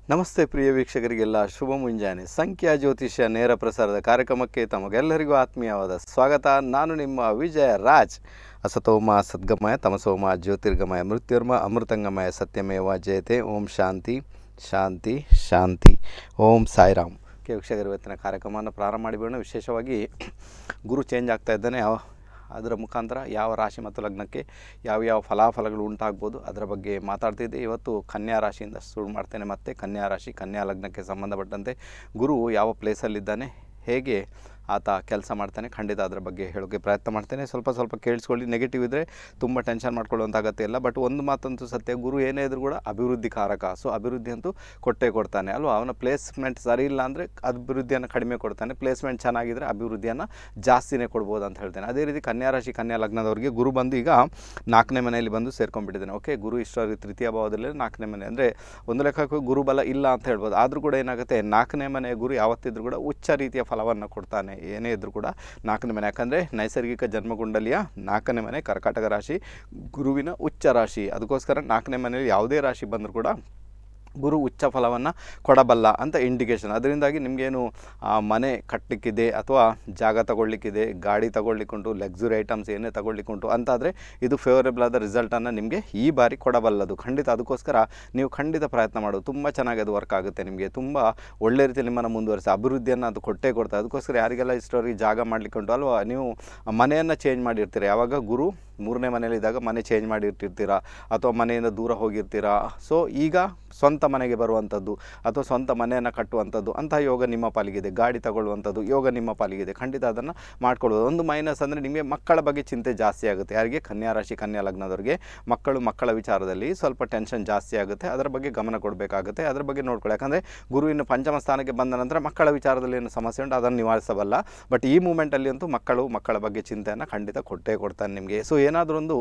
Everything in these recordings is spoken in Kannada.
ನಮಸ್ತೆ ಪ್ರಿಯ ವೀಕ್ಷಕರಿಗೆಲ್ಲ ಶುಭ ಮುಂಜಾನೆ. ಸಂಖ್ಯಾ ಜ್ಯೋತಿಷ್ಯ ನೇರ ಪ್ರಸಾರದ ಕಾರ್ಯಕ್ರಮಕ್ಕೆ ತಮಗೆಲ್ಲರಿಗೂ ಆತ್ಮೀಯವಾದ ಸ್ವಾಗತ. ನಾನು ನಿಮ್ಮ ವಿಜಯ ರಾಜ್. ಅಸತೋಮ ಸದ್ಗಮಯ ತಮಸೋಮ ಜ್ಯೋತಿರ್ಗಮಯ ಮೃತ್ಯುರ್ಮ ಅಮೃತಂಗಮಯ ಸತ್ಯಮೇವ ಜಯತೆ. ಓಂ ಶಾಂತಿ ಶಾಂತಿ ಶಾಂತಿ. ಓಂ ಸಾಯಿರಾಮ್. ವೀಕ್ಷಕರು, ಇವತ್ತಿನ ಕಾರ್ಯಕ್ರಮವನ್ನು ಪ್ರಾರಂಭ ಮಾಡಿಬಿಡೋಣ. ವಿಶೇಷವಾಗಿ ಗುರು ಚೇಂಜ್ ಆಗ್ತಾ ಇದ್ದಾನೆ. ಅದರ ಮುಖಾಂತರ ಯಾವ ರಾಶಿ ಮತ್ತು ಲಗ್ನಕ್ಕೆ ಯಾವ ಫಲಾಫಲಗಳು ಉಂಟಾಗ್ಬೋದು ಅದರ ಬಗ್ಗೆ ಮಾತಾಡ್ತಿದ್ದೆ. ಇವತ್ತು ಕನ್ಯಾ ರಾಶಿಯಿಂದ ಶುರು ಮಾಡ್ತೇನೆ. ಮತ್ತು ಕನ್ಯಾ ರಾಶಿ ಕನ್ಯಾ ಲಗ್ನಕ್ಕೆ ಸಂಬಂಧಪಟ್ಟಂತೆ ಗುರು ಯಾವ ಪ್ಲೇಸಲ್ಲಿದ್ದಾನೆ, ಹೇಗೆ ಆತ ಕೆಲಸ ಮಾಡ್ತಾನೆ, ಖಂಡಿತ ಅದರ ಬಗ್ಗೆ ಹೇಳೋಕ್ಕೆ ಪ್ರಯತ್ನ ಮಾಡ್ತೇನೆ. ಸ್ವಲ್ಪ ಕೇಳಿಸ್ಕೊಳ್ಳಿ. ನೆಗೆಟಿವ್ ಇದ್ದರೆ ತುಂಬ ಟೆನ್ಷನ್ ಮಾಡ್ಕೊಳ್ಳುವಂಥ ಅಗತ್ಯ ಇಲ್ಲ. ಬಟ್ ಒಂದು ಮಾತಂತೂ ಸತ್ಯ, ಗುರು ಏನೇ ಇದ್ರೂ ಕೂಡ ಅಭಿವೃದ್ಧಿ ಕಾರಕ. ಸೊ ಅಭಿವೃದ್ಧಿ ಅಂತೂ ಕೊಟ್ಟೇ ಕೊಡ್ತಾನೆ ಅಲ್ವಾ. ಅವನ ಪ್ಲೇಸ್ಮೆಂಟ್ ಸರಿ ಇಲ್ಲ ಅಂದರೆ ಅಭಿವೃದ್ಧಿಯನ್ನು ಕಡಿಮೆ ಕೊಡ್ತಾನೆ, ಪ್ಲೇಸ್ಮೆಂಟ್ ಚೆನ್ನಾಗಿದ್ದರೆ ಅಭಿವೃದ್ಧಿಯನ್ನು ಜಾಸ್ತಿನೇ ಕೊಡ್ಬೋದು ಅಂತ ಹೇಳ್ತೇನೆ. ಅದೇ ರೀತಿ ಕನ್ಯಾ ರಾಶಿ ಕನ್ಯಾ ಲಗ್ನದವರಿಗೆ ಗುರು ಬಂದು ಈಗ 4ನೇ ಮನೆಯಲ್ಲಿ ಬಂದು ಸೇರ್ಕೊಂಡ್ಬಿಟ್ಟಿದ್ದಾನೆ. ಓಕೆ, ಗುರು ಇಷ್ಟವರೆಗೆ ತೃತೀಯ ಭಾವದಲ್ಲಿ 4ನೇ ಮನೆ ಅಂದರೆ ಒಂದು ಲೆಕ್ಕಕ್ಕೆ ಗುರುಬಲ ಇಲ್ಲ ಅಂತ ಹೇಳ್ಬೋದು. ಆದರೂ ಕೂಡ ಏನಾಗುತ್ತೆ, 4ನೇ ಮನೆ ಗುರು ಯಾವತ್ತಿದ್ರೂ ಕೂಡ ಉಚ್ಚ ರೀತಿಯ ಫಲವನ್ನು ಕೊಡ್ತಾನೆ ಏನೇ ಇದ್ರೂ ಕೂಡ. 4ನೇ ಮನೆ ಯಾಕಂದರೆ ನೈಸರ್ಗಿಕ ಜನ್ಮಗುಂಡಲಿಯ 4ನೇ ಮನೆ ಕರ್ಕಾಟಕ ರಾಶಿ, ಗುರುವಿನ ಉಚ್ಚ ರಾಶಿ. ಅದಕ್ಕೋಸ್ಕರ 4ನೇ ಮನೆಯಲ್ಲಿ ಯಾವುದೇ ರಾಶಿ ಬಂದರೂ ಕೂಡ ಗುರು ಉಚ್ಚ ಫಲವನ್ನು ಕೊಡಬಲ್ಲ ಅಂತ ಇಂಡಿಕೇಷನ್. ಅದರಿಂದಾಗಿ ನಿಮಗೇನು ಮನೆ ಕಟ್ಟಲಿಕ್ಕಿದೆ ಅಥವಾ ಜಾಗ ತಗೊಳ್ಳಿಕ್ಕಿದೆ, ಗಾಡಿ ತಗೊಳ್ಳಿಕ್ಕುಂಟು, ಲಕ್ಸುರಿ ಐಟಮ್ಸ್ ಏನೇ ತಗೊಳ್ಳಿಕ್ಕುಂಟು ಅಂತಾದರೆ ಇದು ಫೇವರೇಬಲ್ ಆದ ರಿಸಲ್ಟನ್ನು ನಿಮಗೆ ಈ ಬಾರಿ ಕೊಡಬಲ್ಲದು ಖಂಡಿತ. ಅದಕ್ಕೋಸ್ಕರ ನೀವು ಖಂಡಿತ ಪ್ರಯತ್ನ ಮಾಡೋದು ತುಂಬ ಚೆನ್ನಾಗಿ ಅದು ವರ್ಕ್ ಆಗುತ್ತೆ. ನಿಮಗೆ ತುಂಬ ಒಳ್ಳೆ ರೀತಿಯಲ್ಲಿ ನಿಮ್ಮನ್ನು ಮುಂದುವರಿಸಿ ಅಭಿವೃದ್ಧಿಯನ್ನು ಅದು ಕೊಟ್ಟೇ ಕೊಡ್ತಾರೆ. ಅದಕ್ಕೋಸ್ಕರ ಯಾರಿಗೆಲ್ಲ ಇಷ್ಟವರೆಗೆ ಜಾಗ ಮಾಡಲಿಕ್ಕುಂಟು ಅಲ್ವಾ, ನೀವು ಮನೆಯನ್ನು ಚೇಂಜ್ ಮಾಡಿರ್ತೀರ. ಯಾವಾಗ ಗುರು 3ನೇ ಮನೆಯಲ್ಲಿದ್ದಾಗ ಮನೆ ಚೇಂಜ್ ಮಾಡಿರ್ತಿರ್ತೀರ ಅಥವಾ ಮನೆಯಿಂದ ದೂರ ಹೋಗಿರ್ತೀರಾ. ಸೊ ಈಗ ಸ್ವಂತ ಮನೆಗೆ ಬರುವಂಥದ್ದು ಅಥವಾ ಸ್ವಂತ ಮನೆಯನ್ನು ಕಟ್ಟುವಂಥದ್ದು ಅಂತಹ ಯೋಗ ನಿಮ್ಮ ಪಾಲಿಗಿದೆ. ಗಾಡಿ ತಗೊಳ್ಳುವಂಥದ್ದು ಯೋಗ ನಿಮ್ಮ ಪಾಲಿಗಿದೆ. ಖಂಡಿತ ಅದನ್ನು ಮಾಡ್ಕೊಳ್ಬೋದು. ಒಂದು ಮೈನಸ್ ಅಂದರೆ ನಿಮಗೆ ಮಕ್ಕಳ ಬಗ್ಗೆ ಚಿಂತೆ ಜಾಸ್ತಿ ಆಗುತ್ತೆ. ಯಾರಿಗೆ ಕನ್ಯಾ ರಾಶಿ ಕನ್ಯಾ ಲಗ್ನದವರಿಗೆ ಮಕ್ಕಳ ವಿಚಾರದಲ್ಲಿ ಸ್ವಲ್ಪ ಟೆನ್ಷನ್ ಜಾಸ್ತಿ ಆಗುತ್ತೆ. ಅದರ ಬಗ್ಗೆ ಗಮನ ಕೊಡಬೇಕಾಗುತ್ತೆ. ಅದರ ಬಗ್ಗೆ ನೋಡ್ಕೊಳ್ಳಿ. ಯಾಕಂದರೆ ಗುರುವಿನ ಪಂಚಮ ಸ್ಥಾನಕ್ಕೆ ಬಂದ ನಂತರ ಮಕ್ಕಳ ವಿಚಾರದಲ್ಲಿ ಏನು ಸಮಸ್ಯೆ ಉಂಟು ಅದನ್ನು ನಿವಾರಿಸಬಲ್ಲ. ಬಟ್ ಈ ಮೂಮೆಂಟಲ್ಲಿ ಅಂತೂ ಮಕ್ಕಳ ಬಗ್ಗೆ ಚಿಂತೆಯನ್ನು ಖಂಡಿತ ಕೊಟ್ಟೇ ಕೊಡ್ತಾನೆ ನಿಮಗೆ. ಸೊ ಏನಾದರೂ ಒಂದು